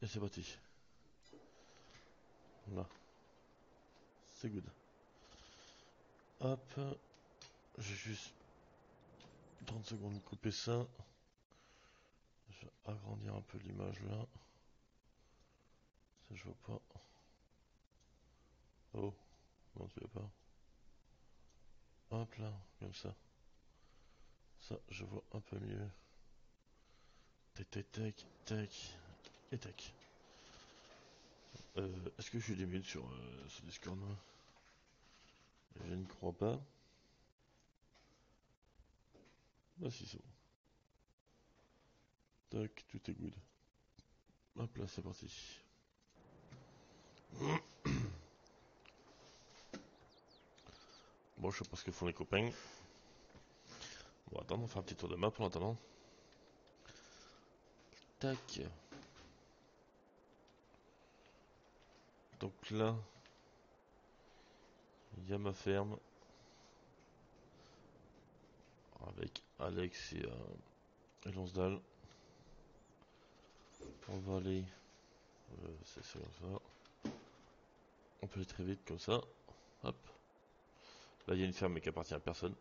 Et c'est parti. Là. C'est good. Hop. J'ai juste 30 secondes de couper ça. Je vais agrandir un peu l'image là. Ça je vois pas. Oh. Non tu veux pas. Hop là. Comme ça. Ça je vois un peu mieux. Tac tac tac tac. Et tac. Est-ce que je suis limite sur ce Discord là? Je ne crois pas. Ah si c'est bon. Tac, tout est good. Hop là, c'est parti. Bon, je sais pas ce que font les copains. Bon, attends, on va faire un petit tour de map en attendant. Tac. Donc là, il y a ma ferme. Avec Alex et Lonsdal. On va aller. C'est comme ça. On peut aller très vite comme ça. Hop. Là, il y a une ferme mais qui appartient à personne.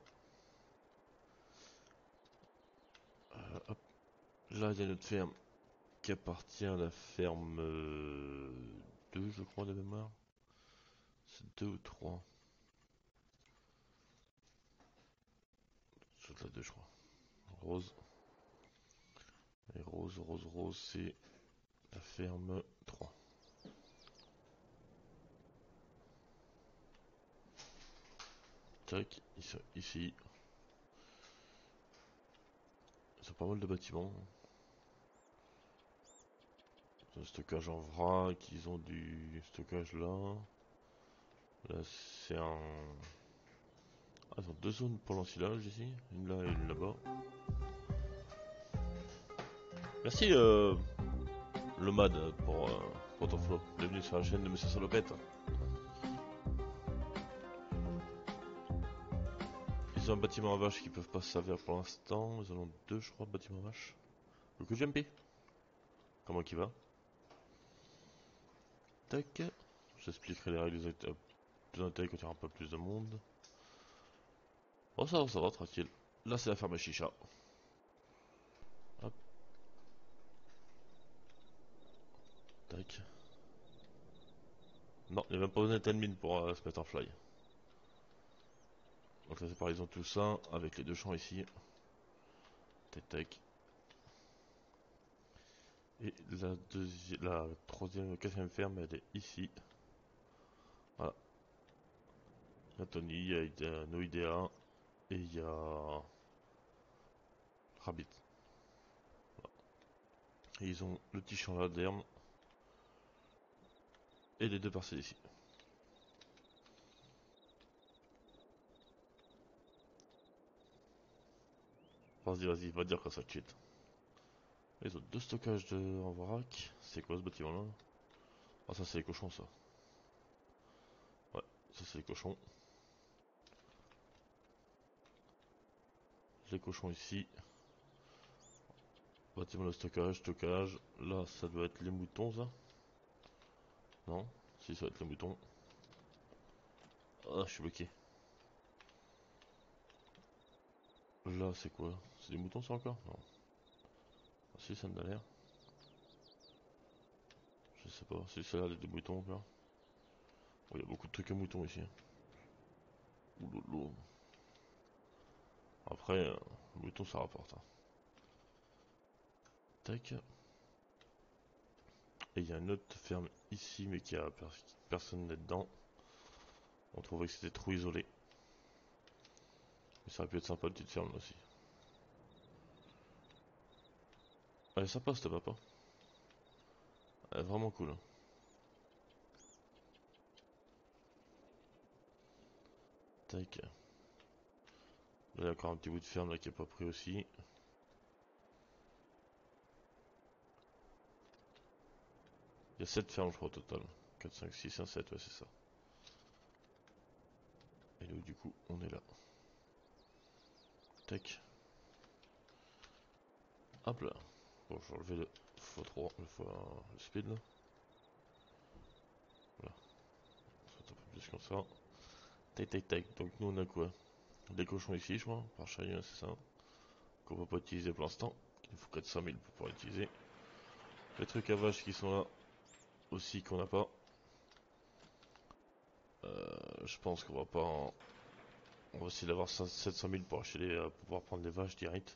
Hop. Là, il y a notre ferme qui appartient à la ferme 2, je crois, de mémoire. C'est 2 ou 3. C'est la 2, je crois. Rose. Et Rose, c'est la ferme 3. Tac, ils sont ici. Ils ont pas mal de bâtiments. Ils ont un stockage en vrac, ils ont du stockage là. Là, c'est un... Ah, ils ont deux zones pour l'ensilage ici. Une là et une là-bas. Merci le MAD pour ton flow. Bienvenue sur la chaîne de Monsieur Salopette. Ils ont un bâtiment à vache qui peuvent pas se servir pour l'instant. Ils en ont deux, je crois, bâtiments à vache. Le coup JMP. Comment qu'il va? Tac. J'expliquerai les règles plus en détail quand il y aura un peu plus de monde. Bon, ça va, tranquille. Là, c'est la ferme à chicha. Hop. Tac. Non, il n'y a même pas besoin d'être admin pour se mettre en fly. Donc là, c'est pareil, ils ont tout ça avec les deux champs ici. Tac, tac. Et la troisième, quatrième ferme, elle est ici. Voilà. Il y a Tony, il y a Noidea et il y a Rabbit. Voilà. Et ils ont le petit champ là d'herbe et les deux parcelles ici. Vas-y, va dire que ça cheat. Ils ont deux stockages en vrac. C'est quoi ce bâtiment là? Ah, ça c'est les cochons ça. Ouais, ça c'est les cochons. Les cochons ici. Bâtiment de stockage. Là, ça doit être les moutons, ça. Non? Si, ça doit être les moutons. Ah, je suis bloqué. Là, c'est quoi? C'est des moutons, ça encore? Non. Ah, si, ça me a l'air. Je sais pas. Si, ça a l'air d'être des moutons encore. Oh, il y a beaucoup de trucs à moutons ici. Ouloulou. Après, moutons, ça rapporte. Hein. Tac. Et il y a une autre ferme ici, mais qui a personne là-dedans. On trouvait que c'était trop isolé. Mais ça aurait pu être sympa, une petite ferme là aussi. Elle est sympa cette map, hein. Elle est vraiment cool. Hein. Tac. Là, il y a encore un petit bout de ferme là qui est pas pris aussi. Il y a 7 fermes, je crois, au total. 4, 5, 6, 1, 7, ouais, c'est ça. Et nous, du coup, on est là. Tac. Hop là. Bon, je vais enlever le x3, une fois le speed là. Voilà, ça va un peu plus comme ça. Tac tac tac, donc nous on a quoi? Des cochons ici je crois, par chacun c'est ça. Qu'on va pas utiliser pour l'instant. Il nous faut 400 000 pour pouvoir l'utiliser. Les trucs à vaches qui sont là aussi qu'on n'a pas. Je pense qu'on va pas en... On va essayer d'avoir 700 000 pour acheter pour pouvoir prendre les vaches direct.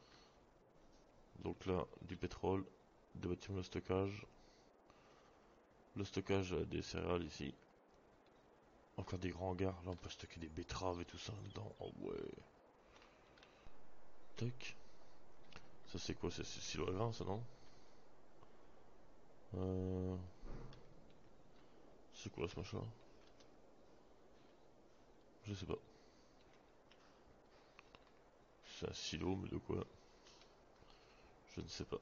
Donc là, du pétrole, des bâtiments de stockage. Le stockage des céréales ici. Encore des grands hangars, là on peut stocker des betteraves et tout ça dedans. Oh ouais. Tac. Ça c'est quoi? C'est silo à grains ça non? euh... C'est quoi ce machin? Je sais pas. C'est un silo mais de quoi? Je ne sais pas.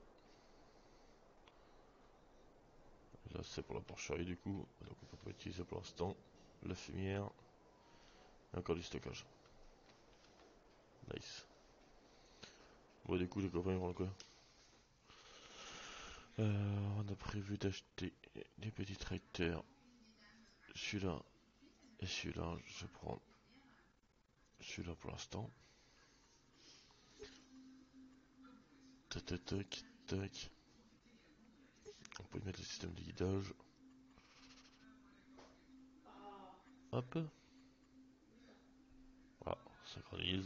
Là c'est pour la porcherie du coup, donc on peut pas utiliser pour l'instant. La fumière. Et encore du stockage. Nice. Bon du coup les copains ils vont quoi? On a prévu d'acheter des petits tracteurs. Celui-là et celui-là, je prends celui-là pour l'instant. Tac tac tac tac. On peut y mettre le système de guidage. Hop. Voilà, synchronise.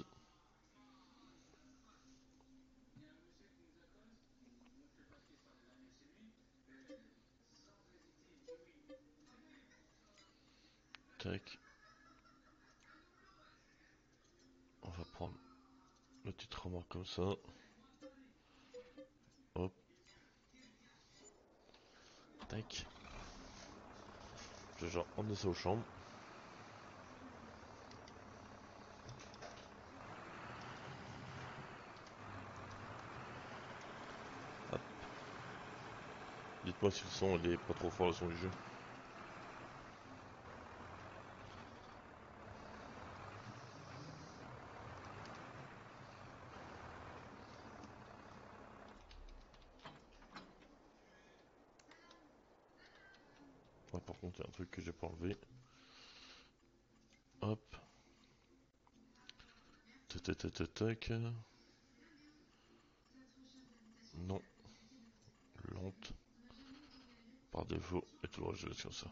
Tac. On va prendre le petit remorque comme ça. Hop. Tac. Je vais genre emmener ça aux chambres. Hop. Dites-moi si le son il est pas trop fort, le son du jeu. Ouais, par contre, il y a un truc que j'ai pas enlevé. Hop. Tac tac tac tac tac. Non. Lente. Par défaut. Et tout le reste je laisse comme ça.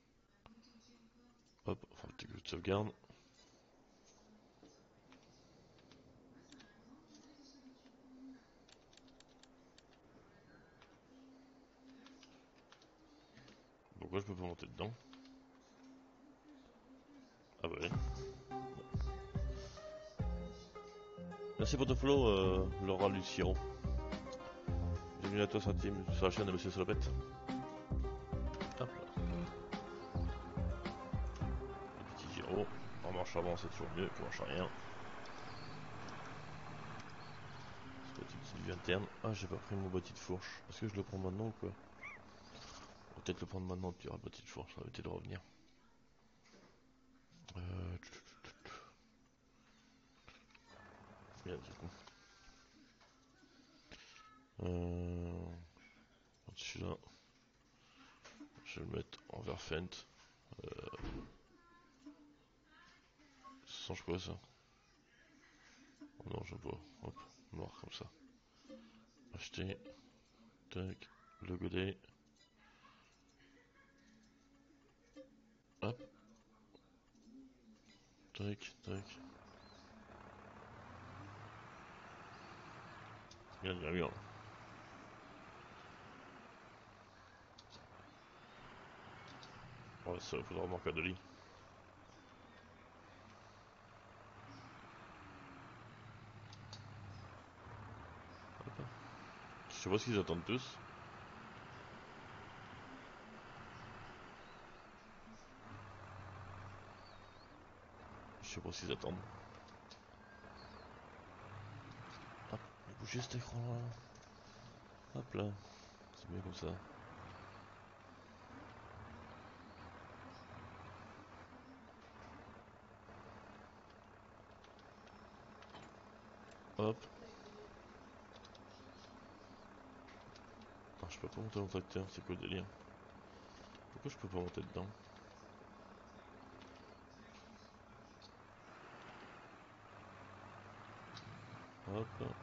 Hop. On fera un petit coup de sauvegarde. Pourquoi je peux pas monter dedans? Ah bah ouais. Merci pour ton follow, Laura Luciro. Bienvenue à toi sur la chaîne de Monsieur Salopette. Hop là. Petit gyro. En marche avant, c'est toujours mieux que marche arrière. C'est la petite vue interne. Ah, j'ai pas pris mon boîtier de fourche. Est-ce que je le prends maintenant ou quoi? On va peut-être le prendre maintenant, tu auras le boîtier de fourche, ça va éviter de revenir. Euh... Bien, du coup. Celui-là, je vais le mettre en vert fent. Ça change quoi ça? Oh non, je vois. Hop, noir comme ça. Acheter. Tac. Le godet. Hop. Tac, tac. Bien, bien, bien. Ouais, ça faudra manquer de lit. Hop. Je sais pas ce qu'ils attendent tous. Je sais pas ce qu'ils attendent. Hop, bouger cet écran là. Hop là. C'est mieux comme ça. Hop. peux pas monter dans le tracteur, c'est quoi le délire? Pourquoi je peux pas monter dedans? Hop.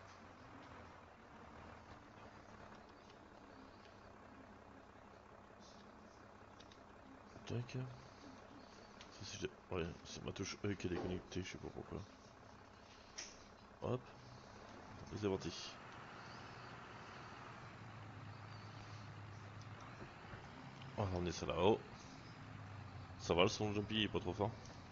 Tac. Ça c'est... Ouais, c'est ma touche E qui est déconnectée, je sais pas pourquoi. Hop. Et c'est parti. On va ramener ça là-haut. Ça va le son jumpy, il est pas trop fort.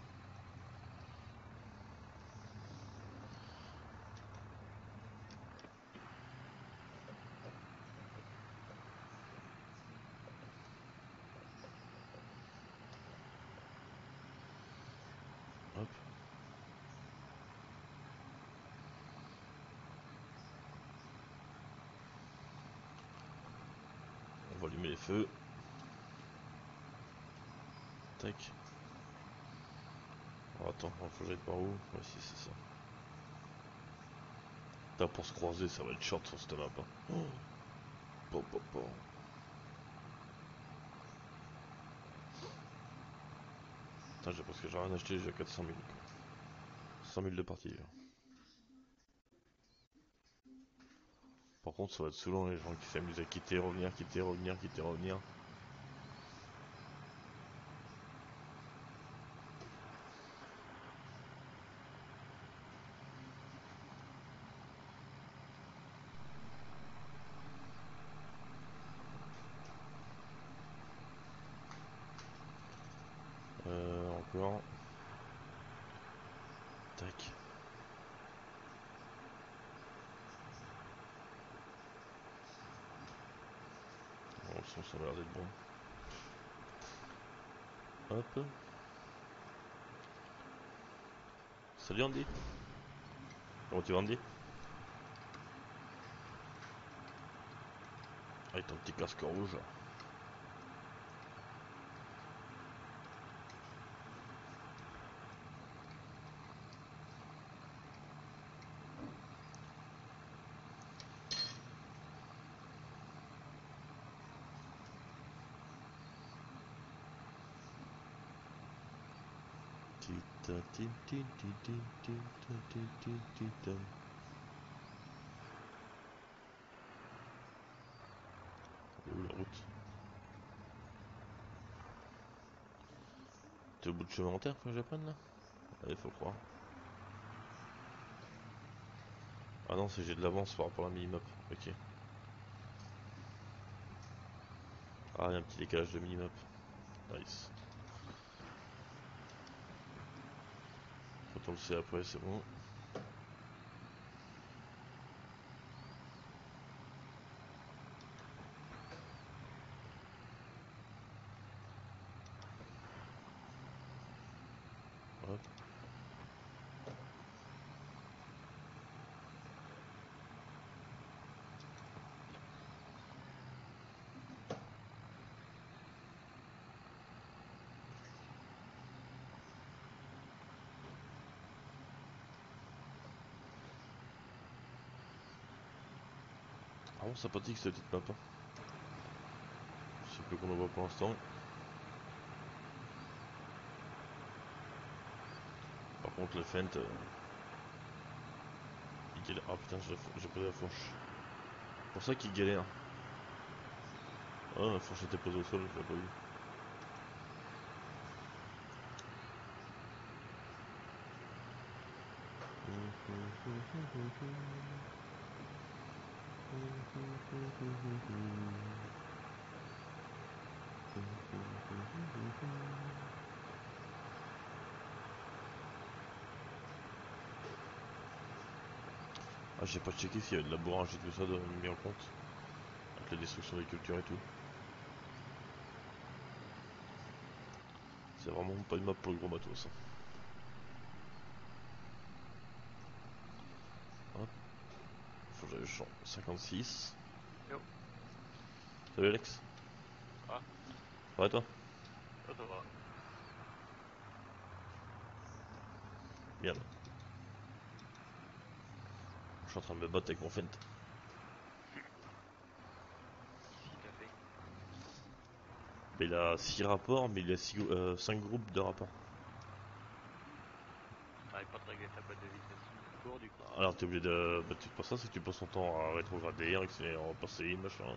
Hop. On va allumer les feux. Tac. Alors attends, faut que j'aille par où? Ouais, si, c'est ça. Putain, pour se croiser, ça va être short sur cette map. Hein. Oh. Po. Putain, parce que j'ai rien acheté, j'ai 400 000 quoi. 100 000 de partie. Là. Par contre, ça va être saoulant les gens qui s'amusent à quitter, revenir, quitter, revenir, quitter, revenir. Encore. Tac. Bon, le son, ça a l'air d'être bon. Hop. Salut Andy. Comment tu vas Andy? Avec ton petit casque rouge. Elle est où la route? T'es au bout de chemin en terre, faut que j'apprenne là? Allez, faut croire. Ah non, c'est j'ai de l'avance par rapport à la minimap. Ok. Ah, il y a un petit décalage de minimap. Nice. Quand on le sait après, c'est bon. Hop. Ah bon, sympathique cette petite map. Hein. C'est peu qu'on en voit pour l'instant. Par contre, le Fent, il galère. Ah putain, j'ai posé la fourche. C'est pour ça qu'il galère. Ah, la fourche était posée au sol, je l'ai pas vu. Ah, j'ai pas checké s'il y avait de la bourrage et tout ça mis en compte. Avec la destruction des cultures et tout. C'est vraiment pas une map pour le gros matos. Hein. Hop. Faut que j'aille champ 56. Yo. Salut Alex. Ah, Ça va toi? ça va. Bien. Je suis en train de me battre avec mon Fent. Mais il a 6 rapports, mais il a 5 groupes de rapports. T'arrives pas de régler ta boîte de vitesse tout court du coup. Alors t'es obligé de. Bah, tu passes ça, c'est que tu passes ton temps à rétrograder, en passer, machin.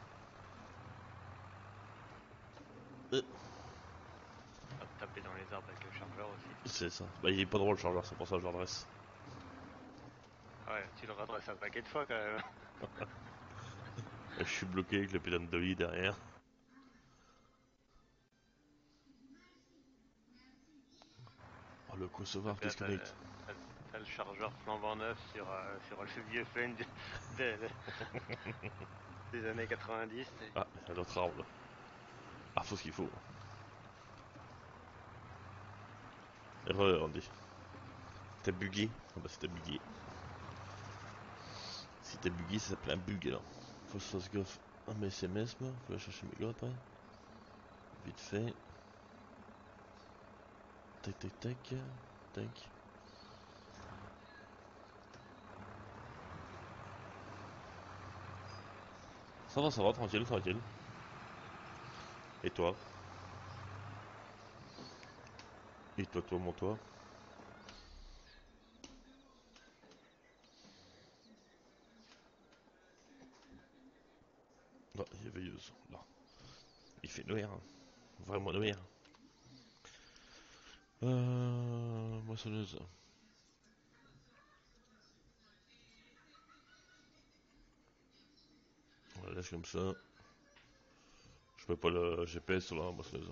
Euh, À te taper dans les arbres avec le chargeur aussi. c'est ça. Bah, il est pas drôle le chargeur, c'est pour ça que je l'adresse. Ah ouais, tu le redresses un paquet de fois quand même. Je suis bloqué avec le pédane de lit derrière. Oh, le Et crossover puis là, disconnect. t'as le chargeur flambant neuf sur le vieux Feng de- des années 90. Ah, il y a d'autres arbres là. Ah, faut ce qu'il faut. Erreur, on dit. T'as bugué? Ah bah, c'était bugué. Si t'as bugué, ça s'appelle un bug alors. Faut que je fasse gaffe à mes SMS, moi. Faut aller chercher mes gars après. Vite fait. Tac, tac, tac. Tac. Ça va, tranquille, tranquille. Et toi? Et toi, mon toi? Non, il y a veilleuse. Là. Il fait noir. Hein. Vraiment noir. Moissonneuse. On la lâche comme ça. Je mets pas le GPS sur la moissonneuse.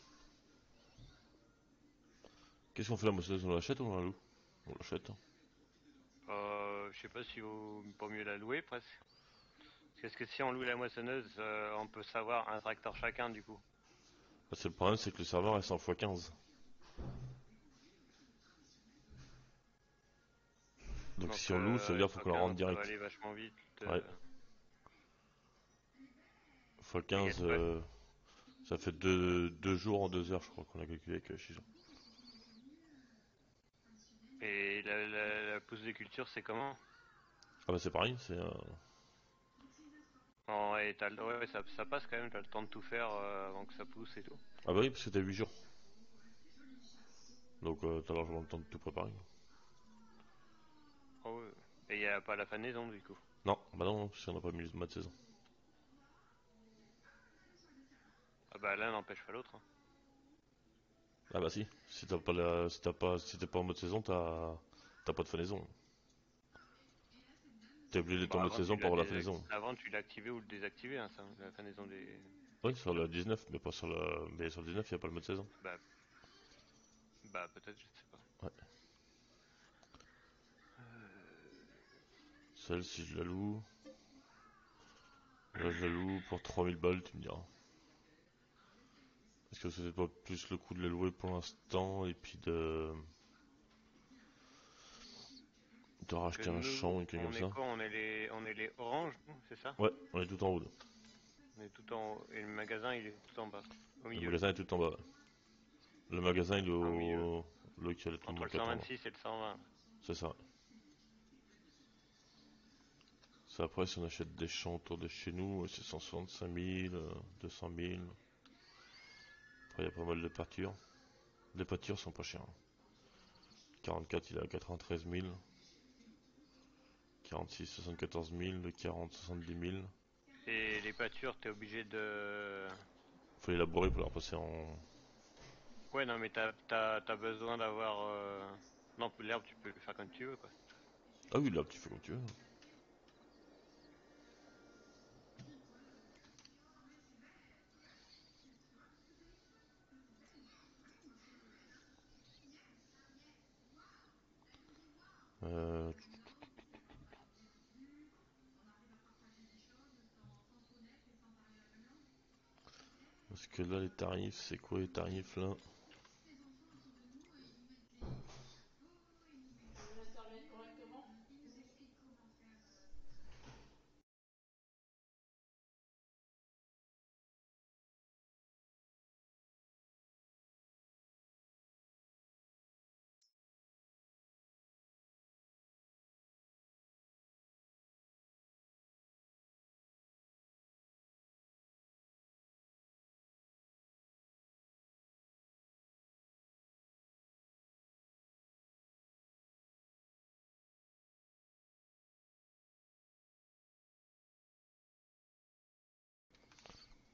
Qu'est-ce qu'on fait la moissonneuse? On l'achète ou on la loue? On l'achète. Hein. Je sais pas si vaut pas mieux la louer presque. Parce que si on loue la moissonneuse, on peut savoir un tracteur chacun du coup. Le seul problème, c'est que le serveur est 100 x 15. Donc Donc si on loue, ça veut dire qu'il faut qu'on la 115, rende ça va direct. aller vachement vite. Ouais. X Et il y a 15, de quoi. ça fait 2 jours en 2 heures, je crois qu'on a calculé avec Shijon. Et la pousse de culture, c'est comment? Ah bah c'est pareil, c'est... Oh, et ouais, ça passe quand même, t'as le temps de tout faire avant que ça pousse et tout. Ah bah oui, parce que t'as 8 jours. Donc t'as largement le temps de tout préparer. Oh, ouais. Et il n'y a pas la fanaison du coup. Non, bah non, parce qu'on n'a pas mis le mode saison. Ah bah l'un n'empêche pas l'autre. Hein. Ah bah si, si t'as pas si t'es pas en mode saison, t'as pas de fanaison. T'es obligé d'être en Bah mode saison pour avoir la fanaison. avant tu l'activais ou le désactivais, hein, ça, la fanaison des Oui, sur cultures. le 19, mais pas sur le... Mais sur le 19, il n'y a pas le mode saison. Bah, bah peut-être, je ne sais pas. Ouais. Celle, si je la loue... Là, je la loue pour 3000 balles, tu me diras. Est-ce que c'était pas plus le coup de la louer pour l'instant et puis de Parce que racheter un nous, champ, une chose comme on est ça? quoi? On est les oranges, nous, c'est ça? Ouais, on est tout en haut. Là. On est tout en haut. Et le magasin, il est tout en bas. Au Le milieu. magasin est tout en bas. Le magasin, il est Au milieu. au... Là, qui a tout le Entre monde le qui attend. 126 et le 120. C'est ça. C'est après, si on achète des champs autour de chez nous, c'est 165 000, 200 000. Après, il y a pas mal de pâtures. Les pâtures sont pas chères. 44, il est à 93 000. 46, 74 000. Le 40, 70 000. Et les pâtures, t'es obligé de... Faut élaborer pour les repasser en... Ouais, non, mais t'as besoin d'avoir... Non, pour l'herbe, tu peux le faire comme tu veux, quoi. Ah oui, là, tu fais comme tu veux. Euh, Parce que là, les tarifs, c'est quoi les tarifs là?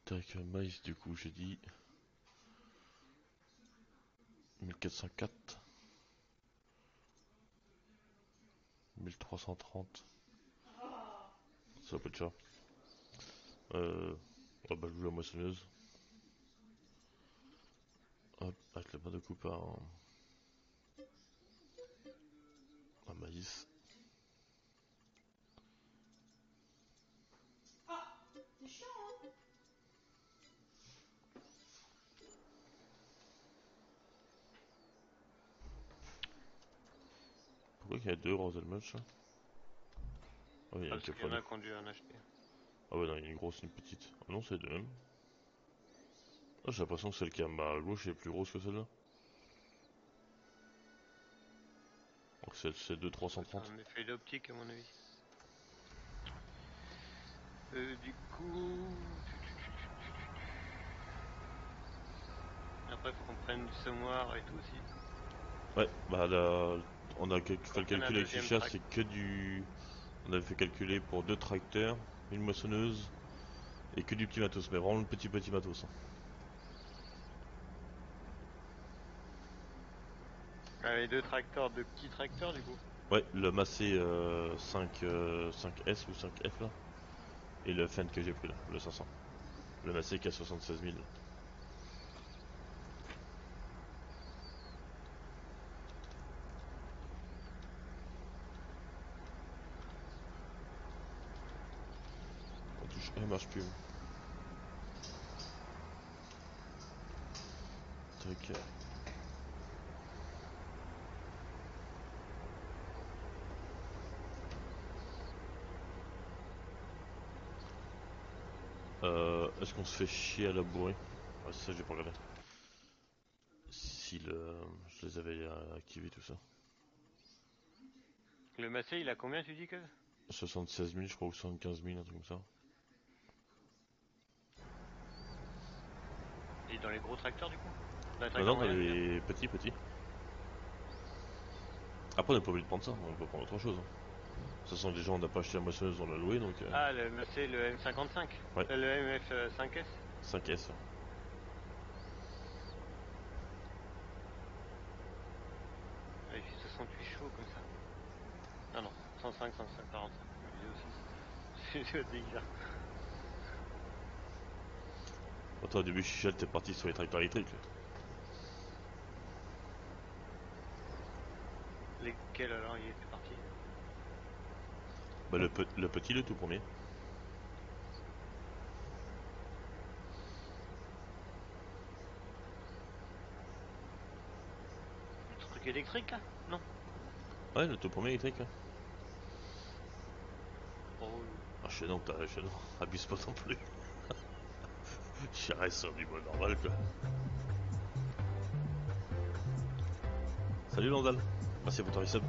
Tac, maïs du coup j'ai dit 1404, 1330, ça peut être ça. Oh bah je joue la moissonneuse. Hop, avec la barre de coupe à maïs. Pourquoi il y a deux Rosal Munch là? Oh, il y a une Parce qui a qu'il y pas en de. a qui ont dû en acheter. Ah ouais, non, il y a une grosse et une petite. Ah non, c'est deux mêmes. Ah, j'ai l'impression que celle qui est à ma gauche est plus grosse que celle-là. Donc c'est C'est 2 330. un effet d'optique à mon avis. Du coup... Après, faut qu'on prenne du semoir et tout aussi. Ouais, bah là, on a fait Qu'on le prenne un calcul avec deuxième Chicha, track. c'est que du. On avait fait calculer pour deux tracteurs, une moissonneuse et que du petit matos, mais vraiment le petit matos, hein. Allez, deux tracteurs, deux petits tracteurs du coup. Ouais, le Massey 5S ou 5F là, et le Fendt que j'ai pris là, le 500. Le Massey qui a 76 000. On touche un marche plus. Tac. Est-ce qu'on se fait chier à labourer? Ouais, c'est ça, j'ai pas regardé. Si je les avais activés tout ça. Le Massey, il a combien tu dis que 76 000, je crois, ou 75 000, un truc comme ça. il est dans les gros tracteurs du coup. Dans les Non, tracteurs non, dans moyens, je veux dire. les petits. Après, on n'est pas obligé de prendre ça, on peut prendre autre chose, hein. De toute façon, déjà, on n'a pas acheté la moissonneuse, on l'a loué, donc. Ah, le Massey, le M55. Ouais, Le MF5S. 5S. Ah, il fait 68 chevaux comme ça. Ah non, 105, 105, 45. Je me disais aussi. C'est bizarre. Toi, au début, Chichel, t'es parti sur les tracteurs électriques, là. Lesquels alors il était parti? Bah, le petit, le tout premier. Le truc électrique là? Non. Ouais, le tout premier électrique, là. Oh, Ah, chez non, abuse pas non plus. Je reste sur du mode normal, quoi. Salut, Landal. Merci pour ton resub.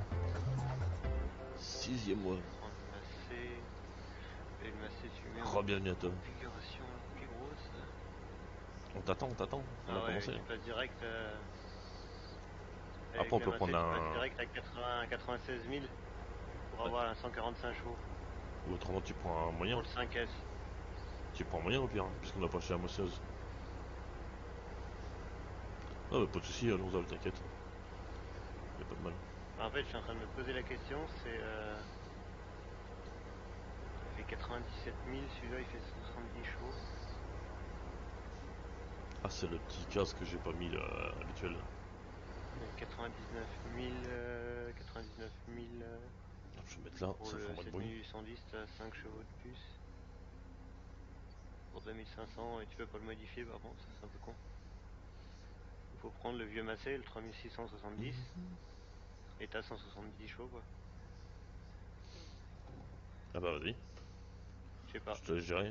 Sixième mois. prendre le Massey. Et le Massey, tu mets en Re-bienvenue à toi. configuration la plus grosse. On t'attend. On a Ah ouais, commencé. tu passes direct. Après, Avec on la peut Massey, prendre tu passes un. direct à 80, 96 000 pour Ouais. avoir un 145 chevaux. Ou autrement, tu prends un Pour moyen. le 5S. Tu prends un moyen au pire, hein, puisqu'on n'a pas acheté la moissonneuse. Ah, bah, pas de soucis, Landal, t'inquiète. Y a pas de mal. En fait, je suis en train de me poser la question. C'est. Il fait 97 000, celui-là il fait 70 chevaux. Ah, c'est le petit casque que j'ai pas mis, habituel. Et 99 000. 99 000 Hop, je vais mettre là, pour ça fera le moins de bruit. 7810, t'as 5 chevaux de plus. Pour 2500, et tu peux pas le modifier par contre, ça c'est un peu con. Il faut prendre le vieux Massey, le 3670, et t'as 170 chevaux quoi. Ah bah vas-y, Je sais pas, je te laisse gérer.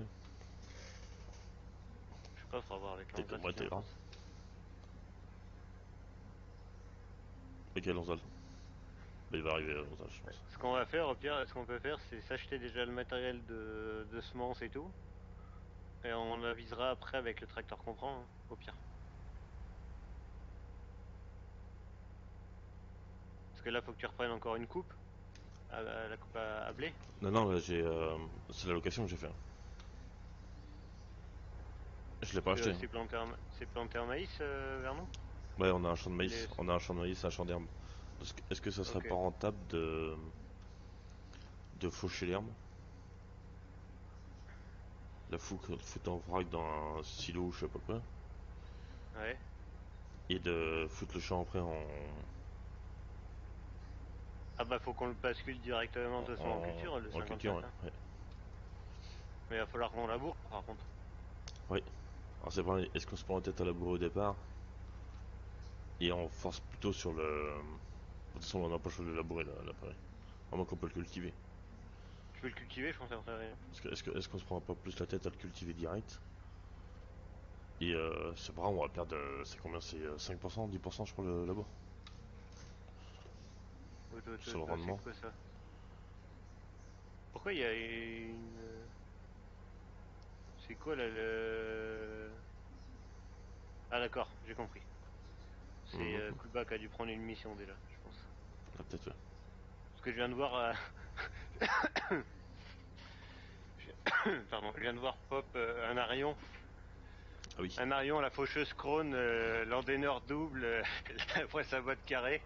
je sais pas, faudra voir avec T'es Lanza comme ce moi, qu'il en t'es là. pense. Ok, Lanzal. Bah, il va arriver, Lanzal, je pense. Ce qu'on va faire, au pire, ce qu'on peut faire, c'est s'acheter déjà le matériel de semences et tout, et on avisera après avec le tracteur qu'on prend, hein, au pire. Parce que là, faut que tu reprennes encore une coupe, la coupe à blé. Non, non, là, c'est la location que j'ai fait. Je l'ai pas acheté, hein. C'est planté en maïs, Vernon? Ouais, on a un champ de maïs, Les... on a un champ de maïs, un champ d'herbe. Est-ce que ça serait Ok. pas rentable de faucher l'herbe? La foutre en vrac dans un silo ou je sais pas quoi? Ouais. Et de foutre le champ après Ah bah faut qu'on le bascule directement de toute façon en culture, le en culture, 54, ouais. hein. Ouais. Mais il va falloir qu'on laboure par contre. Ouais. Alors c'est pareil, est-ce qu'on se prend la tête à labourer au départ et on force plutôt sur le... De toute façon, on n'a pas le choix de le labourer là, l'appareil. À moins qu'on peut le cultiver. Tu veux le cultiver, je pense que ça rien. Est-ce qu'on se prend pas plus la tête à le cultiver direct? Et c'est vrai, on va perdre... c'est combien? C'est 5%, 10% je crois le labour? Sur le C'est rendement. quoi ça? Pourquoi il y a une... C'est quoi là le... Ah d'accord, j'ai compris. C'est Mhm. Kuba qui a dû prendre une mission déjà, je pense. Ah, peut-être, ouais. Parce que je viens de voir... Pardon, je viens de voir pop un Arion. Ah oui. Un Arion, la faucheuse Krone, l'Andeneur double, après sa boîte carrée.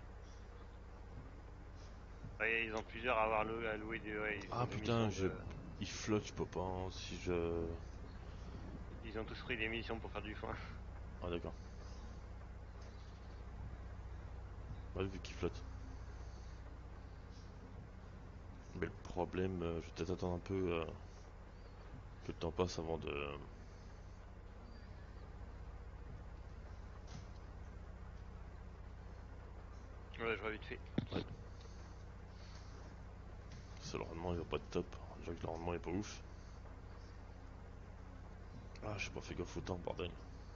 Ouais, ils ont plusieurs à avoir à louer ouais, ils Ah font des putain, missions de... il flotte, je peux pas, hein, si je... Ils ont tous pris des missions pour faire du foin. Ah d'accord. Ouais, vu qu'il flotte. Mais le problème, je vais peut-être attendre un peu que le temps passe avant de... Ouais, je vois vite fait. Ouais, parce que le rendement il va pas être top. Déjà que le rendement est pas ouf. Ah, j'ai pas fait gaffe au temps, bordel.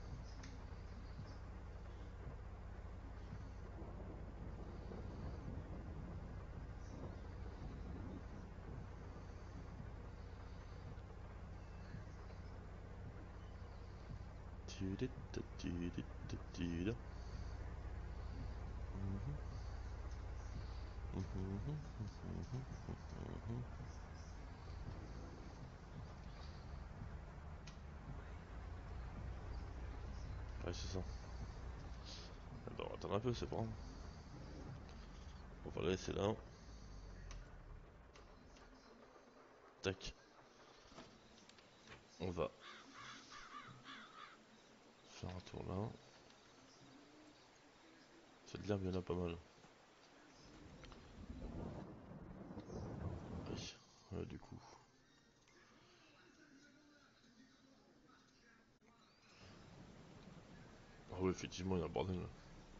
Ouais, c'est ça. Eh ben, on va attendre un peu, c'est bon. On va la laisser là. Tac. On va faire un tour là. C'est de l'herbe, il y en a pas mal. Aïe. Du coup. Ah ouais, effectivement, il y a un bordel là.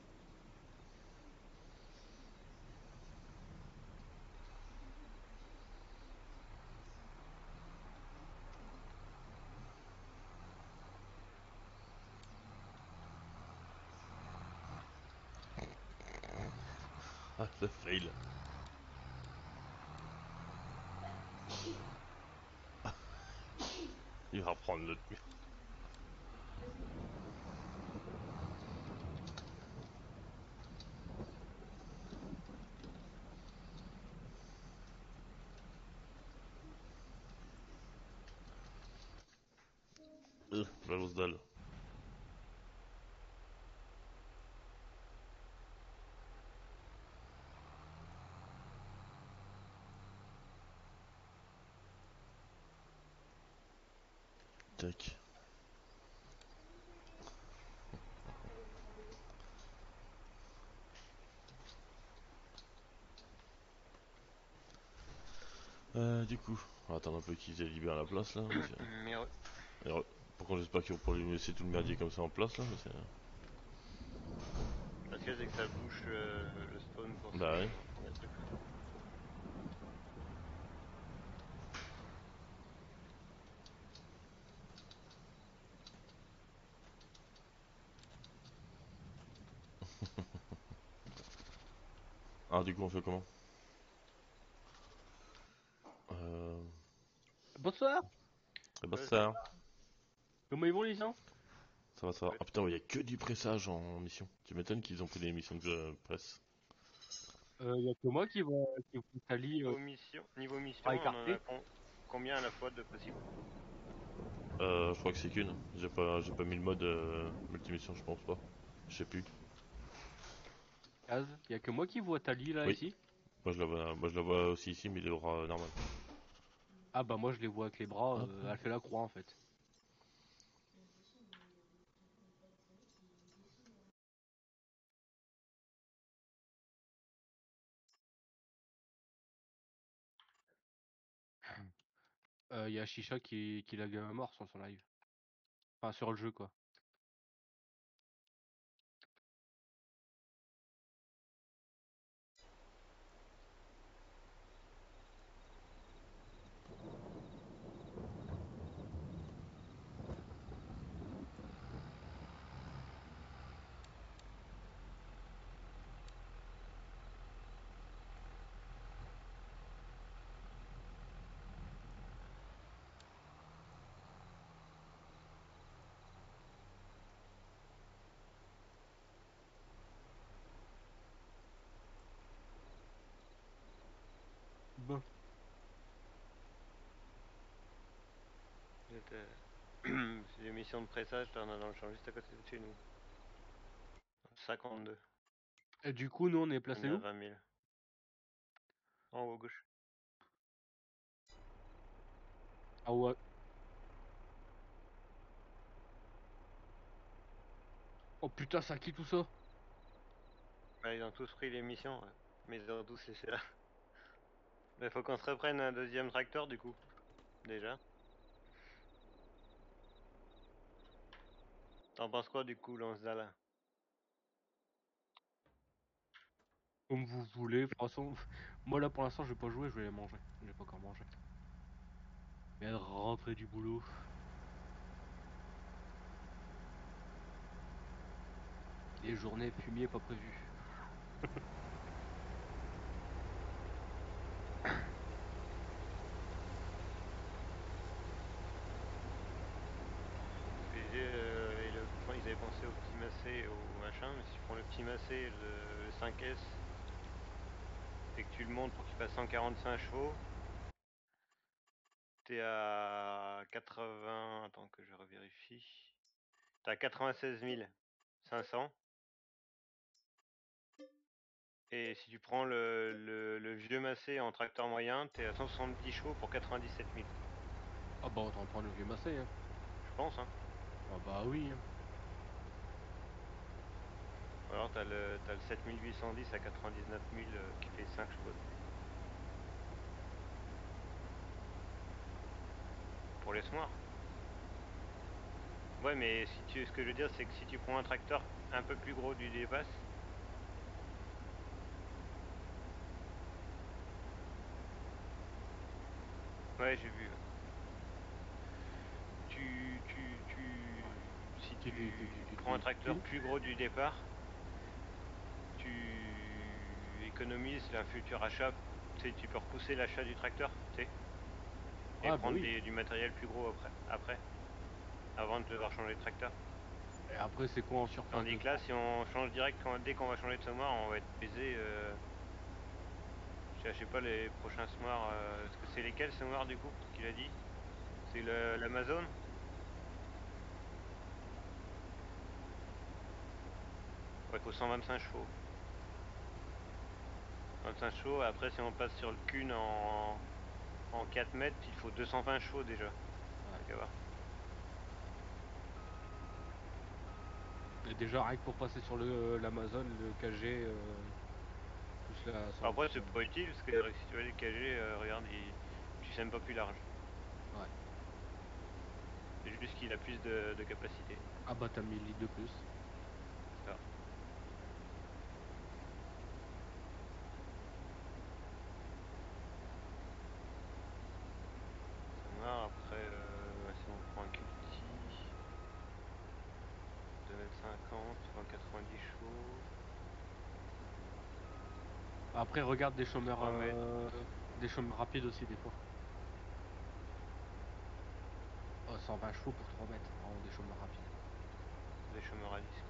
Ah, le fail. Il va reprendre l'autre mur. La grosse dalle. Tac. Du coup, on va attendre un peu qu'ils aient libéré la place là. Mais Alors, par contre, j'espère qu'ils vont pas lui laisser tout le merdier comme ça en place là. parce que c'est que ça bouche le spawn pour Bah ouais. les trucs. Ah, du coup, on fait comment? Euh... Bonsoir, Eh bah Ouais, ça, comment ils vont les gens? ça va, ça va. Ah putain, il y a que du pressage en mission. Tu m'étonnes qu'ils ont pris des missions de presse. Y a que moi qui vont salir Niveau mission, bras on en a écartés. combien à la fois de possible? Je crois que c'est qu'une. J'ai pas mis le mode multimission, je pense pas. Je sais plus. Kaz, y a que moi qui vois Tali là Oui, ici. moi je la vois aussi ici, mais les bras normal. Ah bah moi je les vois avec les bras, Hop. elle fait la croix en fait. Y a Shisha qui l'a à mort sur son live. Enfin sur le jeu quoi. Bon. C'est des missions de pressage, t'en as dans le champ juste à côté de chez nous. 52, Et du coup nous on est on placé est à où? 20 000. En haut à gauche. Ah ouais. Oh putain ça qui tout ça? Bah, ils ont tous pris les missions, ouais. Mais ils ont tous laissé là. Mais faut qu'on se reprenne un deuxième tracteur du coup. Déjà. T'en penses quoi du coup, Lance-Dalle? Comme vous voulez, de toute façon, moi là pour l'instant je vais pas jouer, je vais les manger. J'ai pas encore mangé. Je viens de rentrer du boulot. Les journées fumier pas prévu. Ils avaient pensé au petit massé et au machin, mais si tu prends le petit massé et le 5S et que tu le montes pour qu'il fasse 145 chevaux, t'es à 80. Attends que je revérifie. T'es à 96 500. Et si tu prends le vieux massé en tracteur moyen, t'es à 170 chevaux pour 97 000. Ah bah autant prendre le vieux massé hein. Je pense, hein. Ah bah oui. Hein. Ou alors t'as le 7810 à 99 000 qui fait 5 chevaux de plus. Pour les semoirs. Ouais, mais ce que je veux dire, c'est que si tu prends un tracteur un peu plus gros du dépasse. Ouais, j'ai vu. Si tu prends un tracteur plus gros du départ, tu économises un futur achat. Tu sais, tu peux repousser l'achat du tracteur, tu sais, et Ah bah prendre oui. du matériel plus gros après, avant de devoir changer de tracteur. Et après c'est quoi en surface Tandis de que là, temps? si on change direct, dès qu'on va changer de semoir, on va être baisé. Je sais pas les prochains semoirs. Est-ce que c'est lesquels semoirs du coup qu'il a dit? C'est l'Amazon? Ouais, il faut 125 chevaux. 25 chevaux, après si on passe sur le Kuhn en 4 mètres, il faut 220 chevaux déjà. Ouais. Qu'à voir. Et déjà rien que pour passer sur le l'Amazon, le KG, plus la Après, c'est 125. pas utile parce que si tu veux les KG, regarde, tu sèmes pas plus large. Ouais. C'est juste qu'il a plus de capacité. Ah bah t'as 1000 litres de plus. Ça. Semoir, après, si on prend un culti, 2,50 m, 190 chevaux, Après regarde 3 mètres, des chômeurs rapides aussi des fois. Oh, 120 chevaux pour 3 mètres en des chômeurs rapides. des chômeurs à disque.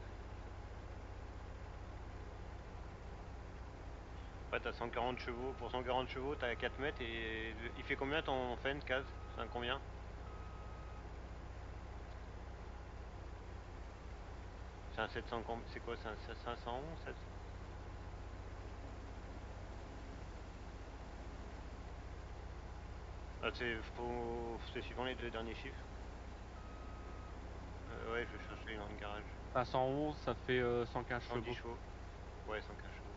Après, t'as 140 chevaux. Pour 140 chevaux, t'as 4 mètres et il fait combien ton Fendt, Kaz? C'est un combien? C'est un 700 c'est quoi? C'est un 511 700? Ah, c'est suivant les deux derniers chiffres. Ouais, je vais chercher dans le garage. 511, ça fait 115 110 chevaux. chevaux. Ouais, 115 chevaux.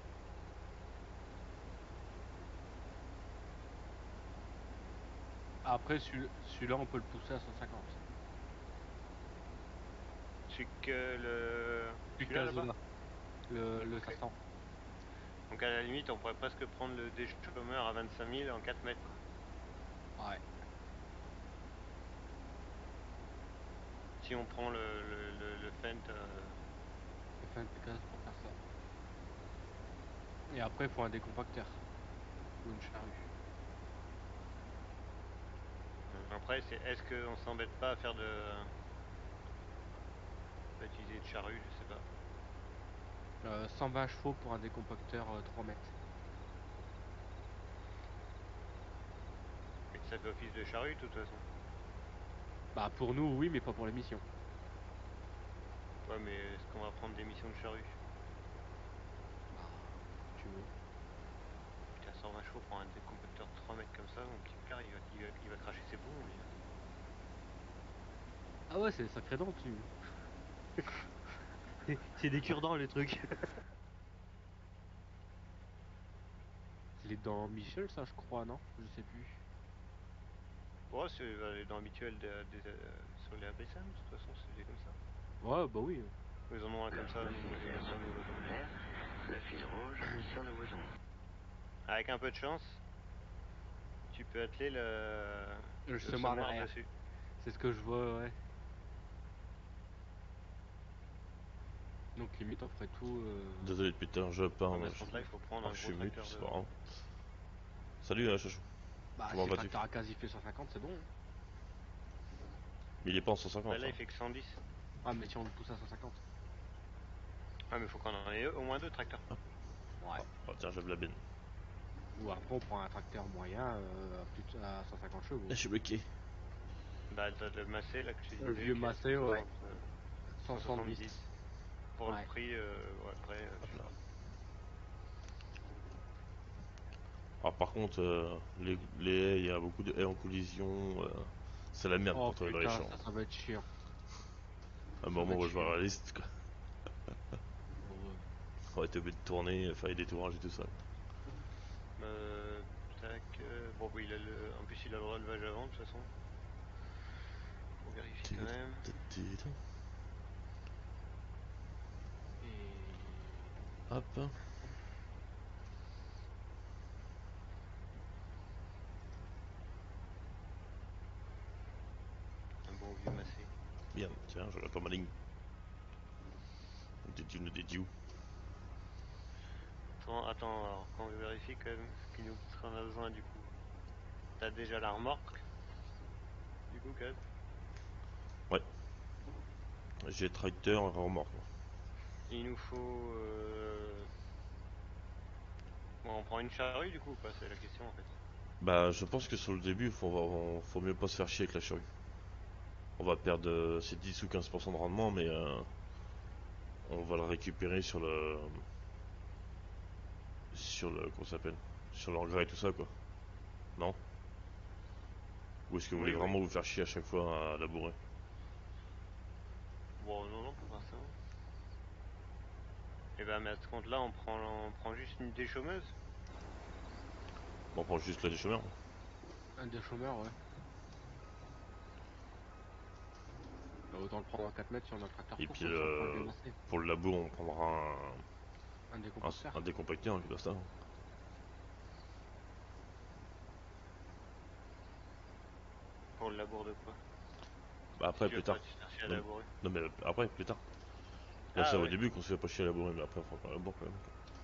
Après, celui-là, on peut le pousser à 150. C'est que le. Plus Celui-là là-bas? Casula, le Ok. 500. Donc à la limite, on pourrait presque prendre le déchômeur à 25 000 en 4 mètres. Quoi. Ouais. Si on prend le Fent. Le Fent Picas pour faire ça. Et après, il faut un décompacteur. Ou une charrue. Après, est-ce qu'on s'embête pas à faire pas utiliser de charrue, je sais pas. 120 chevaux pour un décompacteur 3 mètres. Mais ça fait office de charrue de toute façon. Bah pour nous, oui, mais pas pour l'émission. Ouais, mais est-ce qu'on va prendre des missions de charrue? Bah, si tu veux. Putain, 120 chevaux pour un décompacteur de 3 mètres comme ça, mon petit père, il va cracher ses poumons, lui. Ah ouais, c'est sacré dents, tu. C'est des cure-dents, les trucs. Il est dans Michel, ça, je crois, non? Je sais plus. Ouais, c'est dans l'habituel sur les ABSM, de toute façon, c'est comme ça. Ouais, bah oui. Ils en ont un comme ça. Le fil rouge sur le bouton. Avec un peu de chance, tu peux atteler Le le semoir semoir derrière. dessus. C'est ce que je vois, ouais. Donc limite, on ferait tout. Désolé depuis tout à l'heure, je pars. Ouais, mais par contre, là, il faut prendre un Je gros suis mute, tracteur c'est de. pas grave. Salut Chachou, Bah, comment si le vas-tu? tracteur a quasi fait 150, c'est bon. Hein. Mais il est pas en Bah, 150 là, hein. il fait que 110. Ah, mais si on le pousse à 150. Ah, mais faut qu'on en ait au moins deux tracteurs. Ouais. Oh tiens, j'aime la benne. Ou après, on prend un tracteur moyen à 150 chevaux. Je suis bloqué. Bah, t'as le Massé, là, que je te Le disais, vieux qui est à Massé, ouais. 170. 170. Pour Ouais. le prix, ouais, après, je sais là. pas. Alors par contre, les haies, il y a beaucoup de haies en collision. C'est la merde Oh pour trouver dans les putain, champs. ça va être chiant. À un Ça va moment être où je vois chiant. la liste, quoi. Ouais. On va être obligé de tourner, faire des tourages et tout ça. Tac. Bon, bah, en plus, il a le relevage avant, de toute façon. On vérifie quand même. Et. Hop. Un bon vieux Massé. Bien, tiens, je regarde pas ma ligne. Did you. Attends, alors, quand on vérifie quand même ce qu'on a besoin, du coup. T'as déjà la remorque, du coup, quand même. Ouais. J'ai tracteur et remorque. Il nous faut. Bon, on prend une charrue, du coup, ou pas? C'est la question, en fait. Bah, je pense que sur le début, faut mieux pas se faire chier avec la charrue. On va perdre ces 10 ou 15% de rendement, mais on va le récupérer comment ça s'appelle? Sur l'engrais et tout ça, quoi. Non? Ou est-ce que vous voulez Oui, oui. vraiment vous faire chier à chaque fois à labourer? Bon, non, non, pas forcément. Et ben, mais à ce compte-là, on prend juste une déchômeuse. On prend juste la déchômeur. Un des chômeurs, ouais. Bah, autant le prendre en 4 mètres si on a un tracteur Et pour, puis quoi, si on prend le vieux Massé. pour le labour, on prendra Un décompacteur. un décompacteur, et puis basta. Pour le labour de quoi? Bah Si après, tu veux plus pas tard. te faire chier à Non, labourer. non, mais après, plus tard. Là, c'est Ah au ouais. début qu'on se fait pas chier à labourer, mais après, il faut qu'on laboure quand même.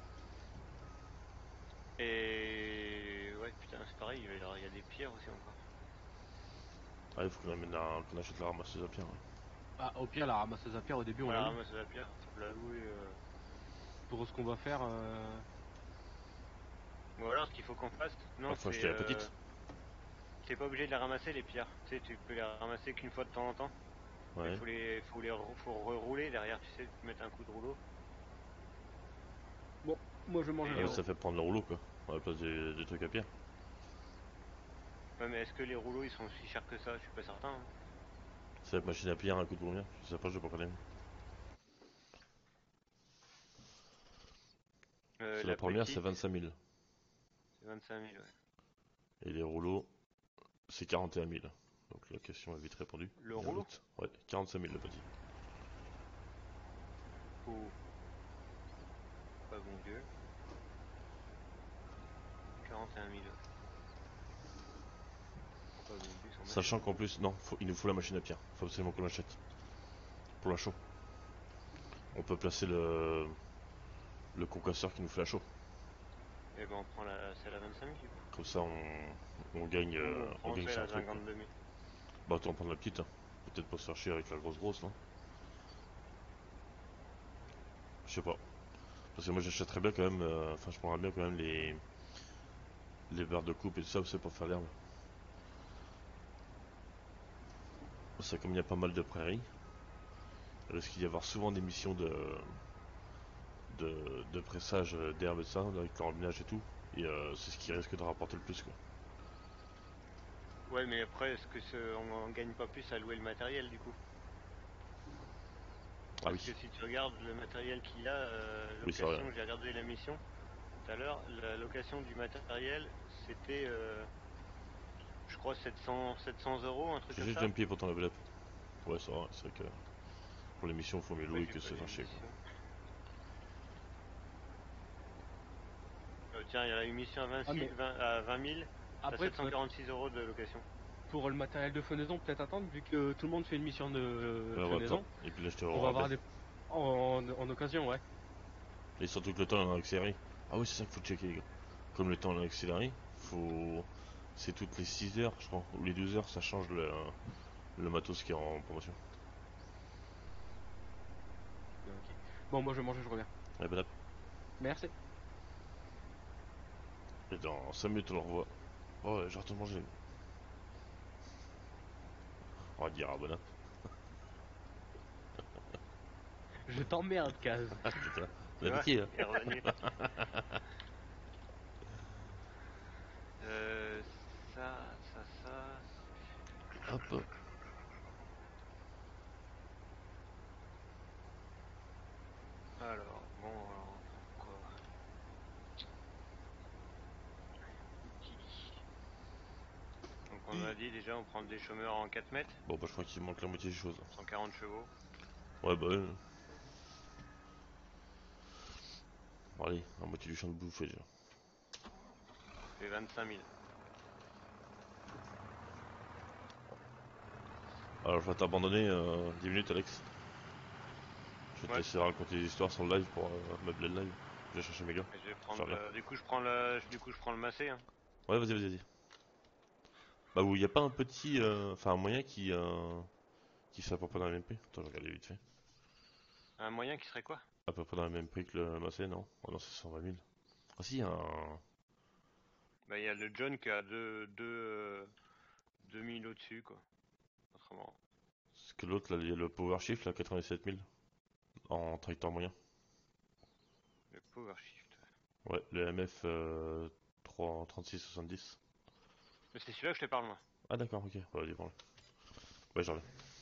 Et ouais, putain, c'est pareil, il y a des pierres aussi encore. Ah, il faut qu'on achète la ramasseuse à pierre. Ouais. Ah, au pire, la ramasseuse à pierre, au début, on la Voilà, loue. ramasse la pierre, faut la louer. Pour ce qu'on va faire, Ou alors, ce qu'il faut qu'on fasse, non, Ah, faut c'est. acheter la petite. T'es pas obligé de les ramasser les pierres. Tu sais, tu peux les ramasser qu'une fois de temps en temps. Ouais. Faut rerouler derrière, tu sais, mettre un coup de rouleau. Bon, moi je mange Et Ah, mais le ça fait prendre le rouleau quoi, à la place des trucs à pierre. Ouais, mais est-ce que les rouleaux ils sont aussi chers que ça? Je suis pas certain. Hein. C'est la machine à pierre, un coup de combien? Je sais pas, je vais pas connaître. C'est la première, c'est petite, 25 000. c'est 25 000, ouais. Et les rouleaux, c'est 41 000. Donc la question est vite répondue. Le Bien rouleau? vite. Ouais, 45 000 le petit. Oh. Pas bon Dieu. 41 000. Pas bon Dieu, sans Sachant qu'en plus, non, il nous faut la machine à pierre. Faut absolument qu'on l'achète. Pour la chaux. On peut placer le concasseur qui nous fait la chaux. Et ben on prend celle à 25 000 du coup. Comme ça, on gagne, Ou on on prend gagne celle sur un à truc. Quoi. 52 000. Bah, attends, on prend la petite. Hein. Peut-être pas se faire chier avec la grosse, non? Je sais pas. Parce que moi, j'achèterais bien quand même. Enfin, je prendrais bien quand même les barres de coupe et tout ça, c'est pour faire l'herbe. Parce que comme il y a pas mal de prairies, il risque d'y avoir souvent des missions de pressage d'herbe et ça, avec le rembinage et tout. Et c'est ce qui risque de rapporter le plus, quoi. Ouais, mais après, est-ce que on gagne pas plus à louer le matériel du coup? Ah Parce oui, que si tu regardes le matériel qu'il y a, oui, c'est vrai. location, j'ai regardé la mission tout à l'heure, la location du matériel, c'était, je crois, 700 euros, un truc J'ai comme juste ça. jumpé pour ton level up. Ouais, ça va, c'est vrai que pour l'émission, il faut mieux Pourquoi louer j'ai que pas se les faire chier, quoi. missions? Tiens, il y a une mission à 26, Ah, mais 20 000, à après, 746 euros de location. pour le matériel de fenaison, peut-être attendre, vu que tout le monde fait une mission de Ouais, on va fenaison, attendre. Et puis l'acheter au on va rabais. avoir des. En occasion, ouais. Et surtout que le temps est accéléré. Ah oui, c'est ça qu'il faut checker, les gars. Comme le temps est accéléré, faut. C'est toutes les 6 heures, je crois, ou les 12 heures, ça change le matos qui est en promotion. Ok. Bon, moi je mange et je reviens. Ouais, ben là, Merci. et dans 5 minutes, on le revoit. Oh, ouais, je retourne manger. On va dire, ah, bon app. Je t'emmerde, Kaz. Ah, c'est ça. Tu Bon vois, appétit, hein. il est revenu. Euh, ça. Hop. Alors, bon, alors, on prend quoi? Outils. Donc on a dit déjà, on prend des chômeurs en 4 mètres, Bon, bah, je crois qu'il manque la moitié des choses. 140 chevaux. Ouais, bah, ouais. Bon, allez, la moitié du champ de bouffe, déjà. Ça fait 25 000. Alors, je vais t'abandonner 10 minutes, Alex. Je vais te Ouais, laisser raconter des histoires sur le live pour meubler le live. Je vais chercher mes gars. et je vais Je prendre. reviens. Du coup, je prends le massé. Hein. Ouais, vas-y, vas-y, vas-y. Bah, où il n'y a pas un petit. Enfin, un moyen qui fait à peu près dans le même prix. Attends, je vais regarder vite fait. Un moyen qui serait quoi? À peu près dans le même prix que le Massé, non? Oh non, c'est 120 000. Ah, si, un. Bah, il y a le John qui a 2000 au-dessus, quoi. Autrement. Parce que l'autre, là, il y a le Power Shift, là, 87 000. En tracteur moyen. Le Power Shift. Ouais, le MF 3670. Mais c'est celui-là que je te parle, moi. Ah, d'accord, ok. Ouais, vas-y, prends-le. Ouais, j'en reviens.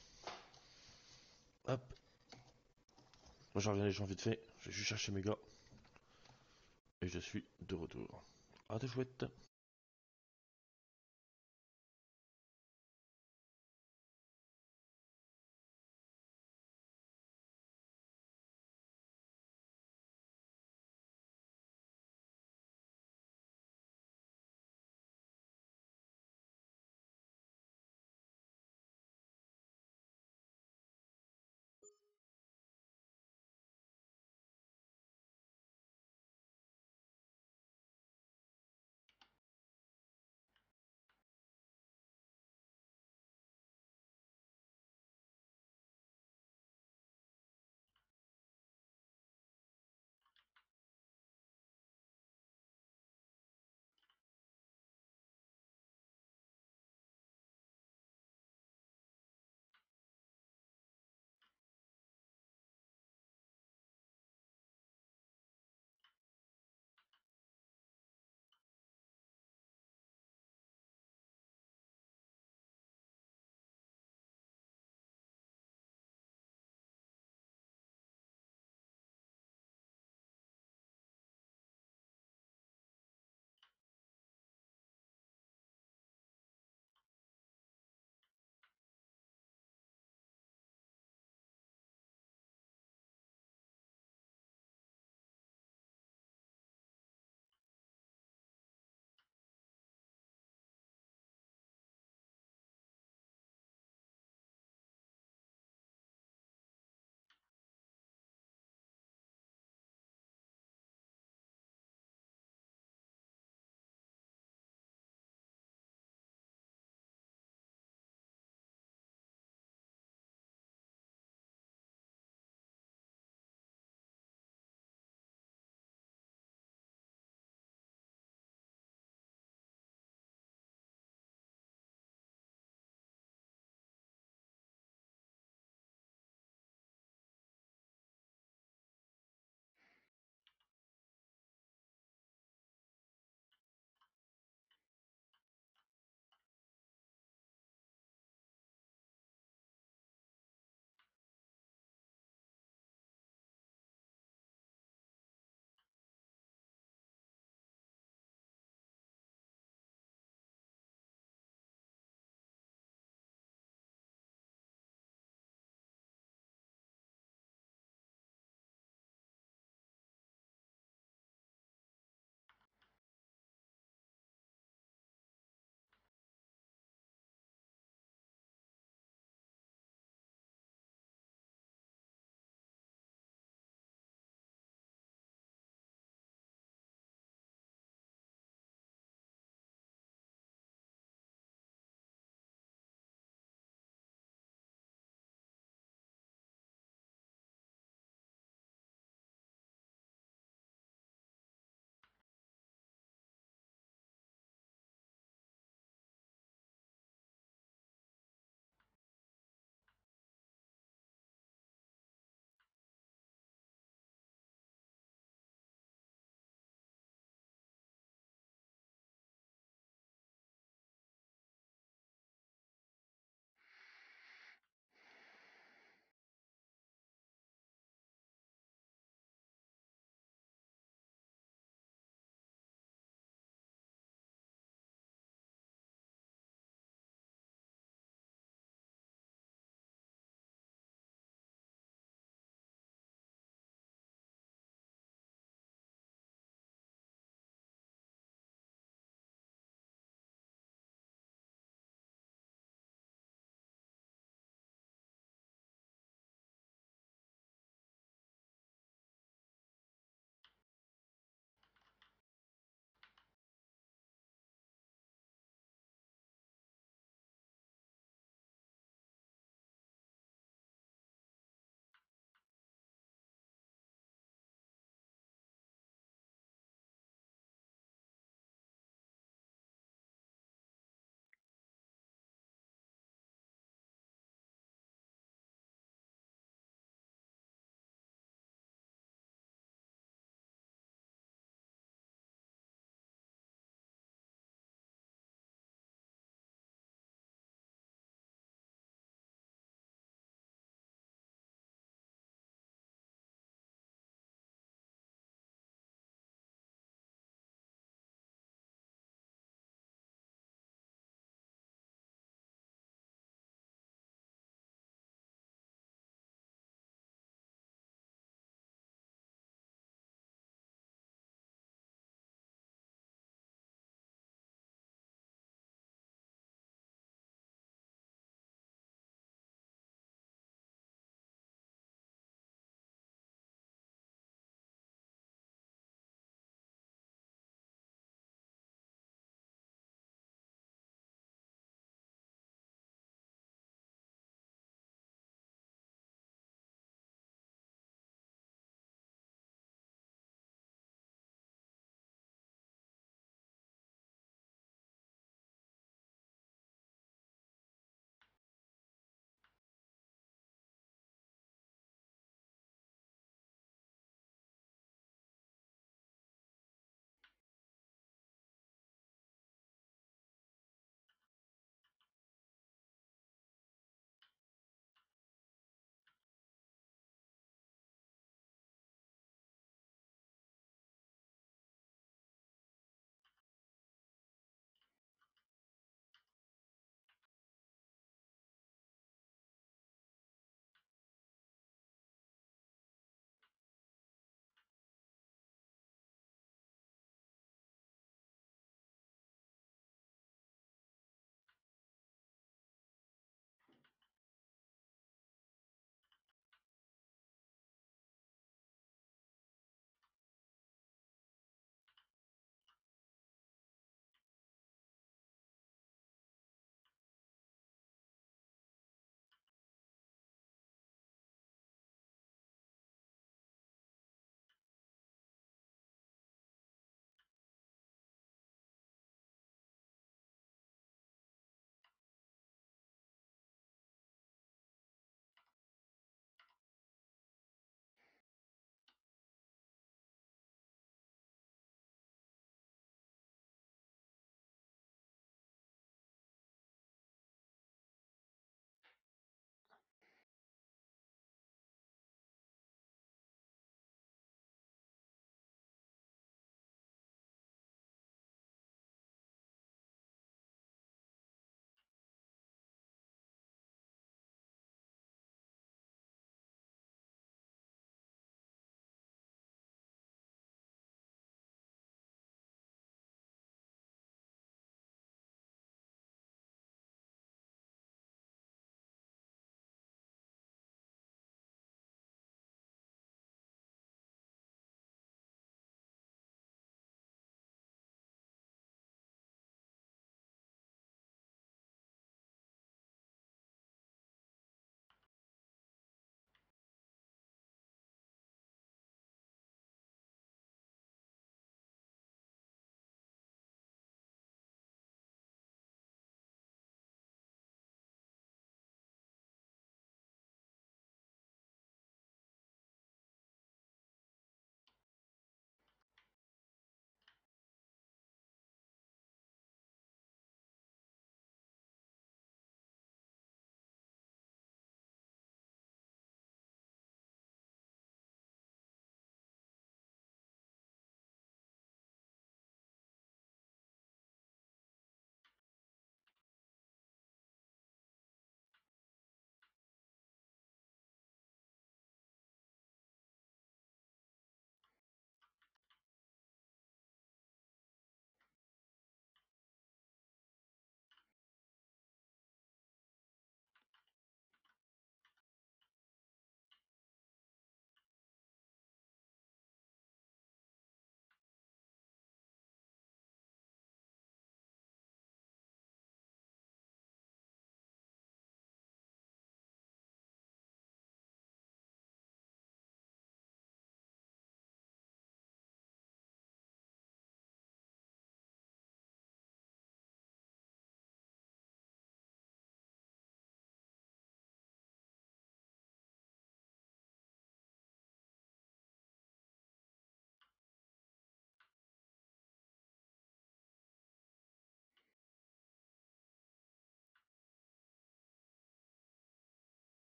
Hop. Moi, j'en reviens les gens vite fait. Je vais juste chercher mes gars. Et je suis de retour. Ah, de chouette.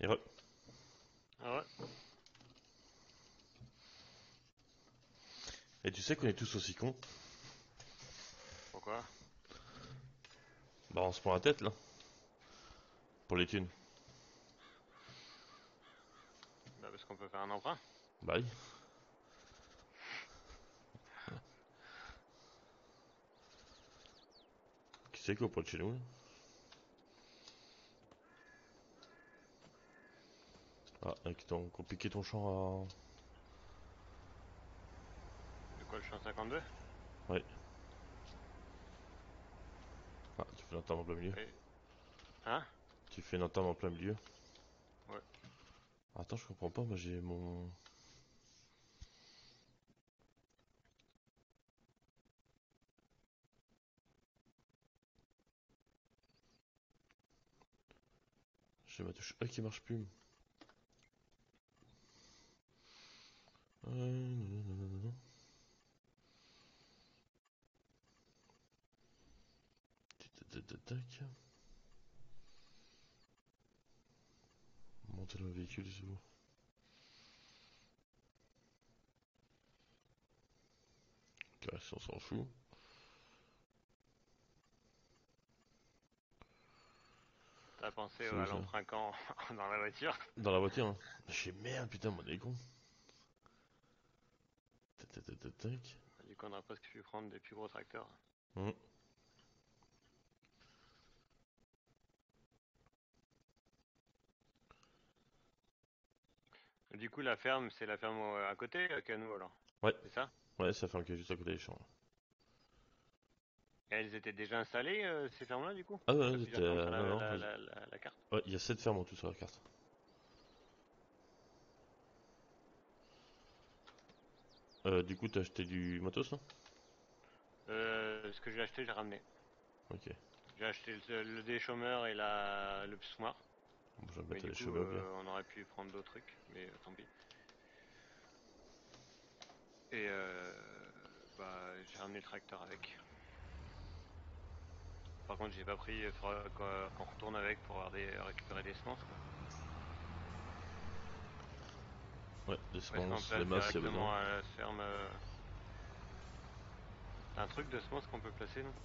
Et re... Ah ouais. Et tu sais qu'on est tous aussi cons. Pourquoi? Bah on se prend la tête là. Pour les thunes. Bah parce qu'on peut faire un emprunt. Bah oui. Qui c'est qu'auprès de chez nous là? Ah, avec ton... qu'on piqué ton champ De quoi le champ 52? à... Ouais. Ah, tu fais une entame en plein milieu. Et... Hein? Tu fais une entame en plein milieu. Ouais. Attends, je comprends pas, moi j'ai mon... J'ai ma touche E qui marche plus. Nanana. Tac. Monter dans le véhicule, c'est bon. Ok, si on s'en fout. T'as pensé C'est à où ça? l'emprunt quand dans la voiture? Dans la voiture, hein. J'ai merde, putain, mon con. Tac. Du coup on aurait presque pu prendre des plus gros tracteurs. Hum. Du coup la ferme, c'est la ferme à côté qu'à nous alors? Ouais, C'est ça? ouais, ça fait un qui est juste à côté des champs. Et elles étaient déjà installées ces fermes-là du coup? Ah T'as ouais, pu les c'était... reprendre sur non, non, la carte? ouais, il y a 7 fermes en tout sur la carte. Du coup, t'as acheté du matos, là? Ce que j'ai acheté, j'ai ramené. Ok. J'ai acheté le déchômeur et le pissoir. Bon, je vais Mais mettre du les coup, cheveux au pire. on aurait pu prendre d'autres trucs, mais tant pis. Et bah, j'ai ramené le tracteur avec. Par contre, j'ai pas pris, il faudra qu'on retourne avec pour récupérer des semences, quoi. Ouais, des Est-ce qu'on semences, des place masses s'il y a besoin. directement à la ferme T'as un truc de semences qu'on peut placer, non?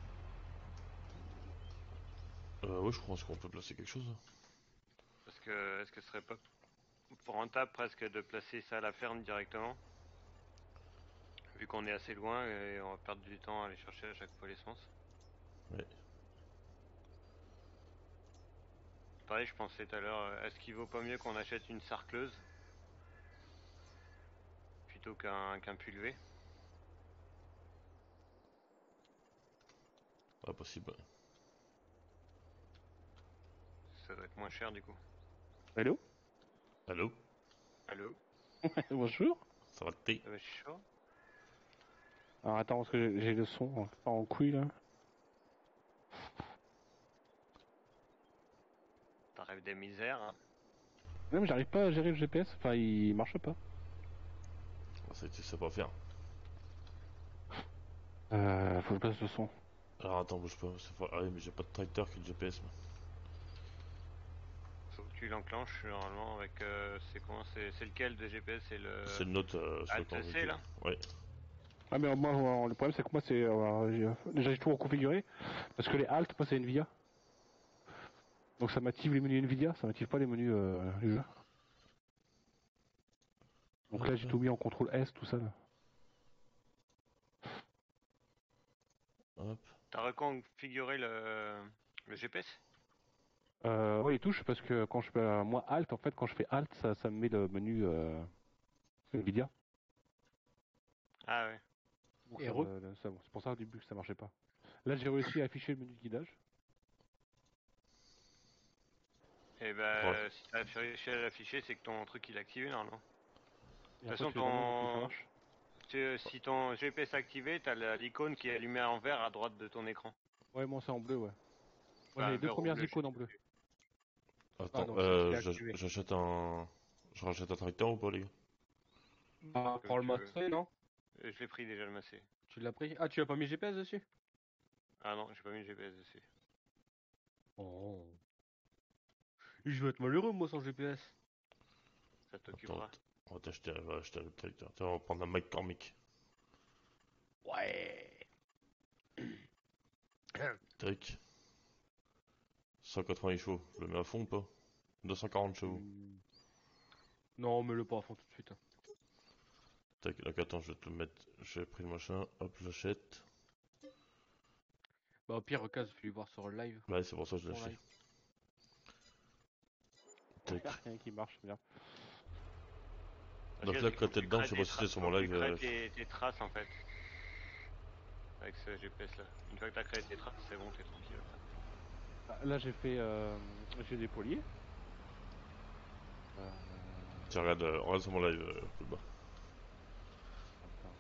Ouais, je pense qu'on peut placer quelque chose. Parce que, est-ce que ce serait pas rentable presque de placer ça à la ferme directement? Vu qu'on est assez loin et on va perdre du temps à aller chercher à chaque fois les semences. Ouais. Pareil, je pensais tout à l'heure, est-ce qu'il vaut pas mieux qu'on achète une sarcleuse plutôt qu'un pulvé? Pas possible. Ça doit être moins cher du coup. Allô? Allô? Allô? Bonjour. Ça va le thé? Ça va chaud? Alors attends, parce que j'ai le son pas en couille là. T'as rêve des misères? Non, mais j'arrive pas à gérer le GPS, enfin il marche pas. Ah, ça, tu sais pas faire. Faut que je passe le son. Alors attends, bouge pas. Ah oui, mais j'ai pas de tracteur que de GPS, moi. Faut que tu l'enclenches normalement avec. C'est comment? C'est lequel de GPS? C'est C'est le le note sur le Alt plan C véhicule. là? Ouais. Ah mais moi, le problème c'est que moi c'est déjà j'ai tout reconfiguré parce que les alt moi c'est Nvidia. Donc ça m'active les menus Nvidia, ça m'active pas les menus du jeu. Donc là j'ai tout mis en contrôle S, tout ça là. Hop. T'as reconfiguré le GPS? Ouais, il touche parce que quand je fais moi alt en fait quand je fais alt ça me met le menu Nvidia. Ah ouais. Donc Et c'est pour ça au début que ça marchait pas. Là j'ai réussi à afficher le menu de guidage. Et Ouais. bah, si t'as réussi à l'afficher, c'est que ton truc il est activé normalement. Et De toute après façon, tu demandes comment ça marche. si ton GPS est activé, t'as l'icône qui est allumée en vert à droite de ton écran. Ouais moi c'est en bleu ouais. Moi j'ai Enfin, les deux vert ou premières bleu, je sais icônes en bleu. plus. Ah, Attends, donc c'est activé. j'achète un... Je rachète un tracteur ou pas, les gars? Ah, Comme pour le tu veux. massé, non? Je l'ai pris déjà le massé. Tu l'as pris? Ah, tu as pas mis GPS dessus? Ah non, j'ai pas mis le GPS dessus. Oh. Je vais être malheureux, moi, sans GPS. Ça t'occupera. On va t'acheter un autre tracteur. Tiens, on va prendre un McCormick. Ouais. Tac. 180 chevaux. Je le mets à fond ou pas? 240 chevaux. Non, mets-le pas à fond tout de suite. Hein. Tac, donc attends, je vais te le mettre. J'ai pris le machin. Hop, j'achète. Bah, au pire, Caz, fais-lui voir sur le live. Ouais, c'est pour ça que je l'ai Son acheté. live. Il Tac. n'y a rien qui marche bien. Donc là, quand t'es dedans, je sais pas si c'est sur mon live. Tu crées tes traces en fait. Avec ce GPS là. Une fois que t'as créé tes traces, c'est bon, t'es tranquille. Ah, là, j'ai fait. J'ai des poliers. Tiens, regarde sur mon live, tout bas. Attends.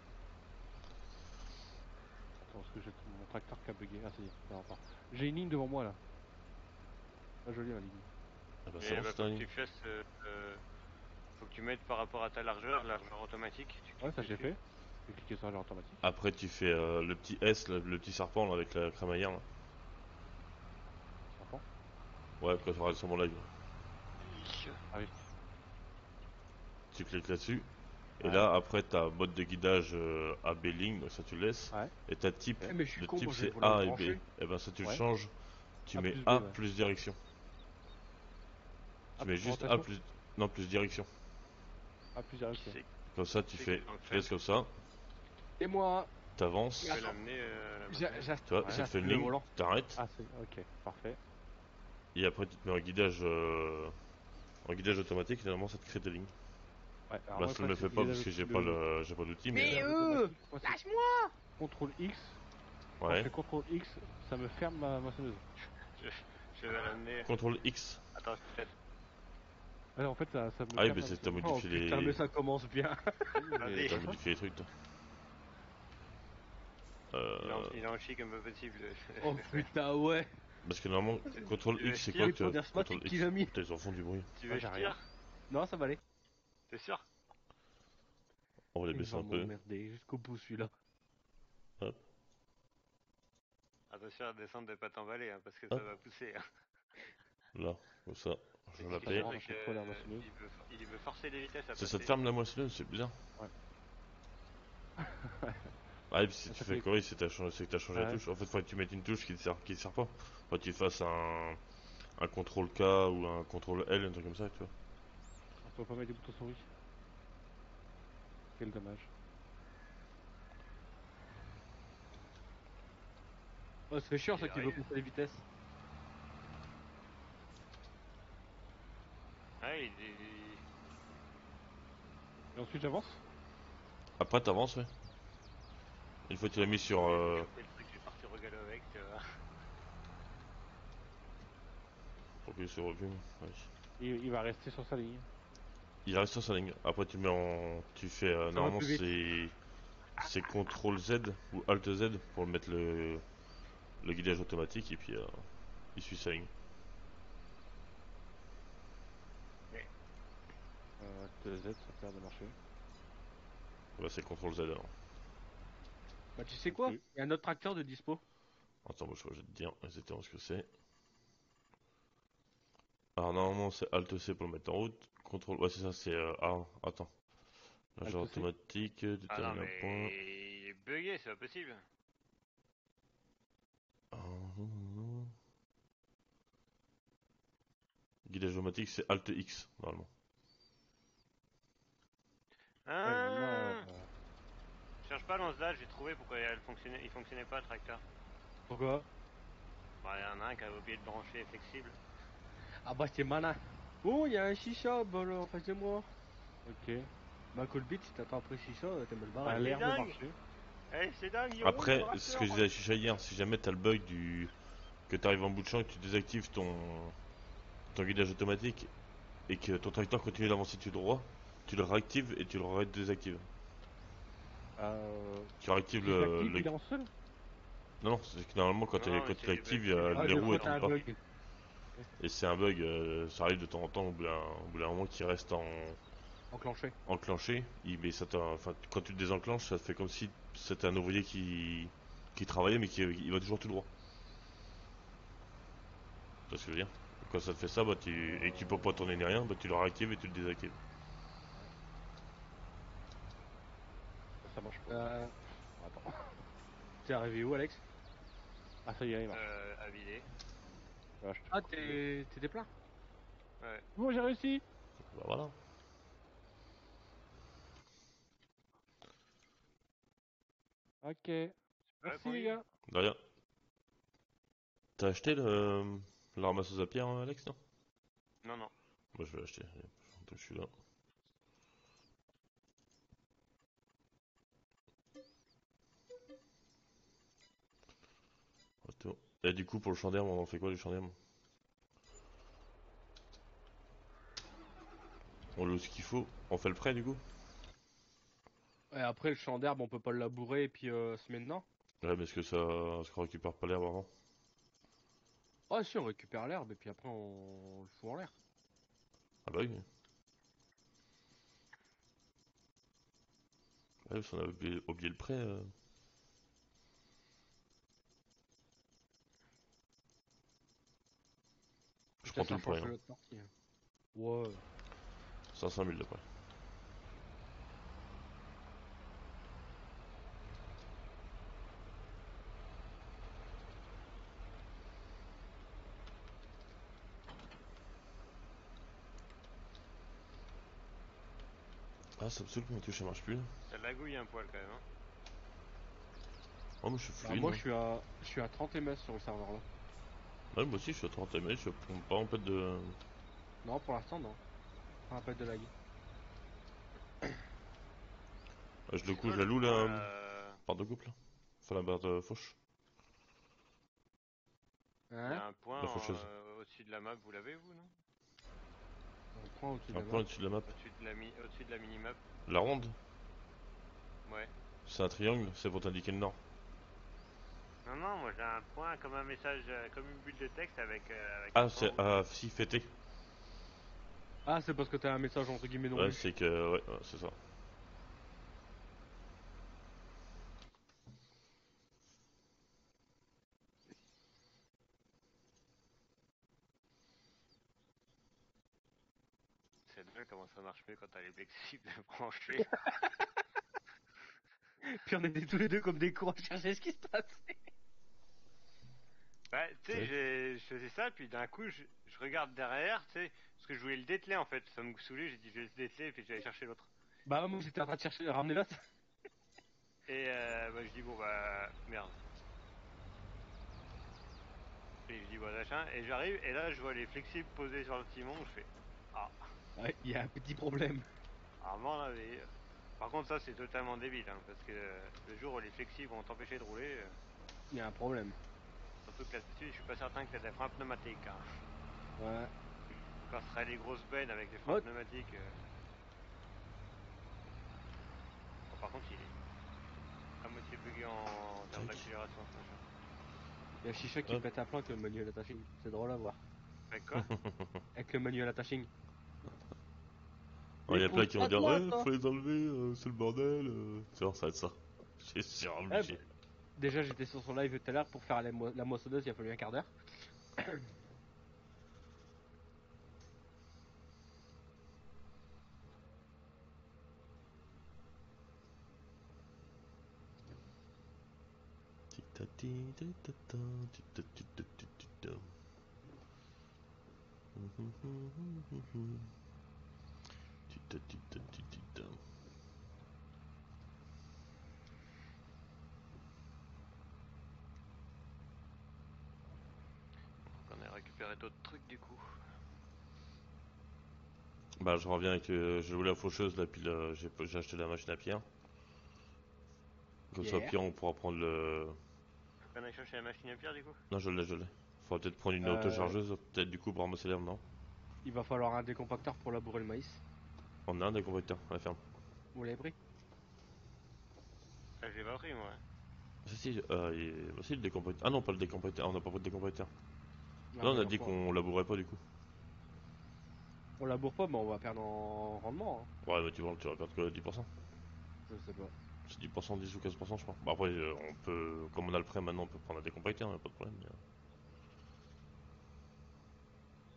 Attends, parce que j'ai mon tracteur qui a bugué. Ah, ça y est, ça va pas. J'ai une ligne devant moi là. Ah, jolie la ligne. Ah bah, c'est Mais bon, bah, c'est faut un que ligne. tu fasses. Faut que tu mettes par rapport à ta largeur automatique. Tu Ouais, cliques ça j'ai dessus. fait. J'ai cliqué sur l'heure automatique. Après, tu fais le petit S, le petit serpent là, avec la crémaillère là. Serpent. Ouais, quand tu regardes sur mon live. Ah oui. Tu cliques là-dessus. Et Ouais. là, après, t'as mode de guidage AB ligne, donc ça tu le laisses. Ouais. Et t'as type, Ok. Eh, mais je suis le con, type moi, j'ai c'est le volant A et B. branché. Et ben ça tu le Ouais. changes. Tu A mets plus B, A ouais. plus direction. Tu A mets plus juste A orientation. plus. Non, plus direction. A plus ok. Comme ça, tu C'est fais. qui en Tu fait laisses comme ça. Et moi, T'avances. Tu peux Attends. l'amener là-bas. Tu vois, Ouais. ça te fait une le ligne. volant. T'arrêtes. Ah, c'est ok, parfait. Et après, tu te mets en guidage. En guidage automatique. Et normalement, ça te crée des lignes. Ouais, alors Bah, moi, ça ne le c'est fait pas parce que j'ai pas d'outil, mais. Mais automatique, moi, c'est lâche-moi. CTRL X. Quand je Ouais. fais CTRL X, ça me ferme ma moissonneuse. Je vais l'amener. CTRL X. Attends, peut-être. Ouais, en fait, ça me Ah oui, ferme mais la c'est t'as moissonneuse. Oh modifié putain, les. mais ça commence bien. Vas-y. T'as modifié les trucs, toi. Il est en chic un peu possible. Oh putain, ouais. Parce que normalement, CTRL Tu veux X, c'est que je quoi Oui, que pour dire CTRL Smatic qui X? l'a mis. Putain, ils en font du bruit. Tu Ah, veux que j'ai je rien. tire? Non, ça va aller. T'es sûr? On va les Il baisser va un peu. m'emmerder jusqu'au bout celui-là. Hop, Attention à descendre de pas t'emballer, hein, parce que Hop. ça va pousser. Hein. là, comme ça. Je C'est la qui Ça le paie. branche à truc, chaque fois la moissonneuse. il veut forcer les vitesses à Ça passer. te ferme la moissonneuse, c'est bien. Ouais. Ah, et puis si Ça tu fait- fais corrige, c'est que t'as changé la Ouais. touche. En fait, faut que tu mettes une touche qui sert pas. Faut que tu fasses un contrôle K ou un contrôle L, un truc comme ça, tu vois. On peut pas mettre des boutons souris. Quel dommage. Oh, c'est chiant ça Il qui veut arrive. pousser les vitesses. Ouais, Et ensuite, j'avance. Après, t'avances, ouais. Une fois que tu l'as mis sur. j'ai chopé le truc, j'ai parti au galop avec, tu vois. Faut appuyer sur recul. Ouais. Il va rester sur sa ligne. Il reste sur sa ligne. Après, tu mets en. Tu fais. Ça va Normalement, plus vite. c'est CTRL Z ou ALT Z pour mettre le guidage automatique et puis il suit sa ligne. Alt Z, ça a l'air de marcher. Là, c'est CTRL Z alors. Bah tu sais quoi? Ok. Il y a un autre tracteur de dispo. Attends, moi, je vais te dire exactement ce que c'est. Alors, normalement, c'est Alt C pour le mettre en route. CTRL. Ouais, c'est ça, c'est. Ah, attends. Largeur Alt C. automatique, Ah non, détermine un mais point. il est bugué, c'est pas possible. Ah, non. Guidage automatique, c'est Alt X, normalement. Ouais, mais moi, Ah, cherche pas Lance-Dash, j'ai trouvé pourquoi il fonctionnait pas le tracteur. Pourquoi? Bah, il y en a un qui avait oublié de brancher flexible. Ah bah c'est malin. Oh, il y a un chicha là, en face de moi. ok. Bah Colbit, si t'attends après chicha, t'es mal Ça a barré. l'air de dingue. marcher. Eh, c'est dingue, il roule Après, le ce que je tracteur. disais à Chicha hier, si jamais t'as le bug que t'arrives en bout de champ et que tu désactives ton guidage automatique et que ton tracteur continue d'avancer tout droit, tu le réactives et tu le désactives. Tu réactives Si je l'active, il avance seul. Non, non, c'est que normalement quand, Non, mais quand tu c'est des l'actives, bugs, c'est des Ah, les des bugs roues fois elles dedans. t'as tournent un pas. bug. Et c'est un bug, ça arrive de temps en temps, au bout d'un moment qui reste Enclenché. enclenché. Mais enfin, quand tu le désenclenches, ça fait comme si c'était un ouvrier qui travaillait mais qui il va toujours tout droit. Tu vois ce que je veux dire? Quand ça te fait ça, et que tu peux pas tourner ni rien, bah tu le réactives et tu le désactives. Ça marche pas. Attends. T'es arrivé où, Alex? Ah, ça y est, il marche. À vider. Voilà, je te Ah, coupe. t'étais plein? Ouais. Bon, j'ai réussi. Bah voilà. Ok. Ouais, Merci, qu'on les y- gars. De rien. T'as acheté la ramasseuse à pierre, Alex, non? Non, non. Moi je vais l'acheter. Je suis là. Attends. Et du coup, pour le champ d'herbe, on en fait quoi du champ d'herbe? On loue ce qu'il faut. On fait le prêt du coup? Et après, le champ d'herbe, on peut pas le labourer et puis se mettre dedans? Ouais, mais est-ce que ça. Est-ce qu'on récupère pas l'herbe avant? Ah, si, on récupère l'herbe et puis après, on le fout en l'air. Ah bah oui. Ouais, parce qu'on a oublié le prêt. Je prends Peut-être tout ça le prêt, change hein. l'autre partie. Ouais. 500 000 de prêt. Ah, ça me saoule que ma touche elle marche plus là. Ça lagouille un poil quand même. Hein. Oh, moi je suis Bah, fluide. moi, Moi. je suis à 30 ms sur le serveur là. Ouais, moi aussi je suis à 30 ms, je prends pas en fait de. Non, pour l'instant, non. Pas un peu de lag. Ah, je le C'est coup, quoi je la le loue point là. là? Barre de couple là. Enfin, la barre de fauche. Il y Hein? a un point La faucheuse. au-dessus de la map, vous l'avez vous, non? Un point au-dessus de Un la point map. au-dessus de la map. Au-dessus de la minimap? La ronde, Ouais. c'est un triangle, c'est pour t'indiquer le nord. Non, non, moi j'ai un point comme un message, comme une bulle de texte avec un Ah, point c'est. rouge. Ah, si, fêté. Ah, c'est parce que t'as un message entre guillemets non Ouais, lu. c'est que. Ouais, c'est ça. C'est dingue comment ça marche mieux quand t'as les flexibles branchés. Puis on était tous les deux comme des cons à chercher ce qui se passe. Ouais, tu sais, Ouais. je faisais ça, puis d'un coup, je regarde derrière, tu sais, parce que je voulais le dételer en fait. Ça me saoulait, j'ai dit je vais le dételer, puis j'allais chercher l'autre. Bah, moi j'étais en train de chercher, ramener l'autre. Et bah, je dis bon bah merde. Et je dis bon machin, et j'arrive, et là je vois les flexibles posés sur le timon, je fais ah, Ouais, il y a un petit problème. vraiment là, par contre ça c'est totalement débile, hein, parce que le jour où les flexibles vont t'empêcher de rouler, Il y a un problème. surtout que là-dessus je suis pas certain que t'as des freins pneumatiques. Hein. Ouais. Quand ce serait les grosses bennes avec des freins Ouais. pneumatiques. Bon, par contre il est à moitié bugué en termes Tac. d'accélération ce machin. Il y a Chicha qui Hop. pète un plan avec le manuel attaching. C'est drôle à voir. Avec quoi? Avec le manuel attaching. Il y Il a plein pousse qui vont pas de dire là, ouais, toi. faut les enlever, c'est le bordel. Tu vois, ça va être ça. C'est sûr, Eh, obligé. déjà, j'étais sur son live tout à l'heure pour faire la moissonneuse, il a fallu un quart d'heure. Ti-ta-ti-ta-ta-ta, ti-ta-ti-ta-ti-ta. Ti-ta-ti-ta-ti-ta. On a récupéré d'autres trucs du coup. Bah, je reviens avec. J'ai voulu la faucheuse là, puis j'ai acheté la machine à pierre. Comme ça, au Pierre. pire, on pourra prendre le. Faut qu'on aille chercher la machine à pierre du coup. Non, je l'ai, je l'ai. Faudra peut-être prendre une Euh, autochargeuse, peut-être du coup pour ramasser l'herbe, non? il va falloir un décompacteur pour labourer le maïs. On a un déconvecteur à la ferme. Vous l'avez pris? Ah, j'ai pas pris moi. Ah, si, si, le décompacteur. Ah non, pas le décompacteur. Ah, on n'a pas pris de décompacteur. Non, Là, on mais a il en dit faut. qu'on labourait pas du coup. On laboure pas, mais on va perdre en rendement. Hein. Ouais, mais tu vois, tu vas perdre que 10%. Je sais pas. C'est 10%, 10 ou 15%, je crois. Bah, après, on peut. Comme on a le prêt maintenant, on peut prendre un décompacteur, y a pas de problème.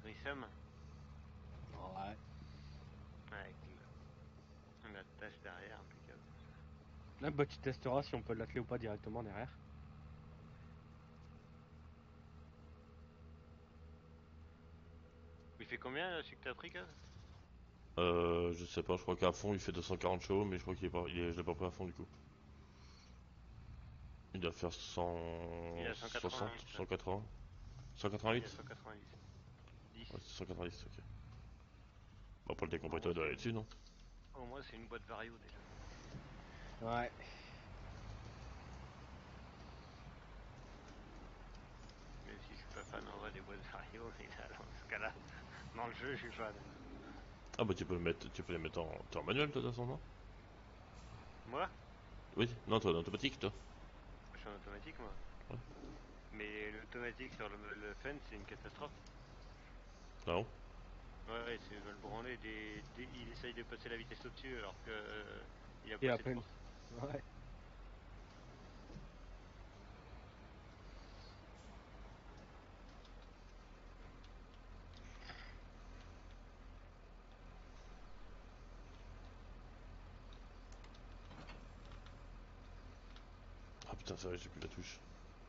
Grissom. Ouais. Avec la tâche derrière, impeccable. Là, bah, tu testeras si on peut l'atteler ou pas directement derrière. Il fait combien celui que t'as pris, Caz? Je sais pas, je crois qu'à fond il fait 240 chevaux, mais je crois qu'il est pas, je l'ai pas pris à fond du coup. Il doit faire 100... Il a 60, 190. 180, Il 188? a 190. 10. Ouais, c'est 190, ok. Bah, pour le Au décompresseur, moins, il doit aller dessus, non? c'est une boîte Vario déjà. Ouais. Même si je suis pas fan en vrai des boîtes Vario, mais là, dans ce cas-là, dans le jeu, je suis fan. Ah bah tu peux le mettre, tu peux les mettre en... T'es en manuel toi de toute façon, non? Moi, Oui, non toi en automatique toi. je suis en automatique, moi. Ouais. Mais l'automatique sur le fun, c'est une catastrophe. Ah non? Ouais, ils veulent branler il essaye de passer la vitesse au-dessus alors que il a Et pas à assez de peine. force. Ouais. Ah putain c'est vrai, j'ai plus la touche.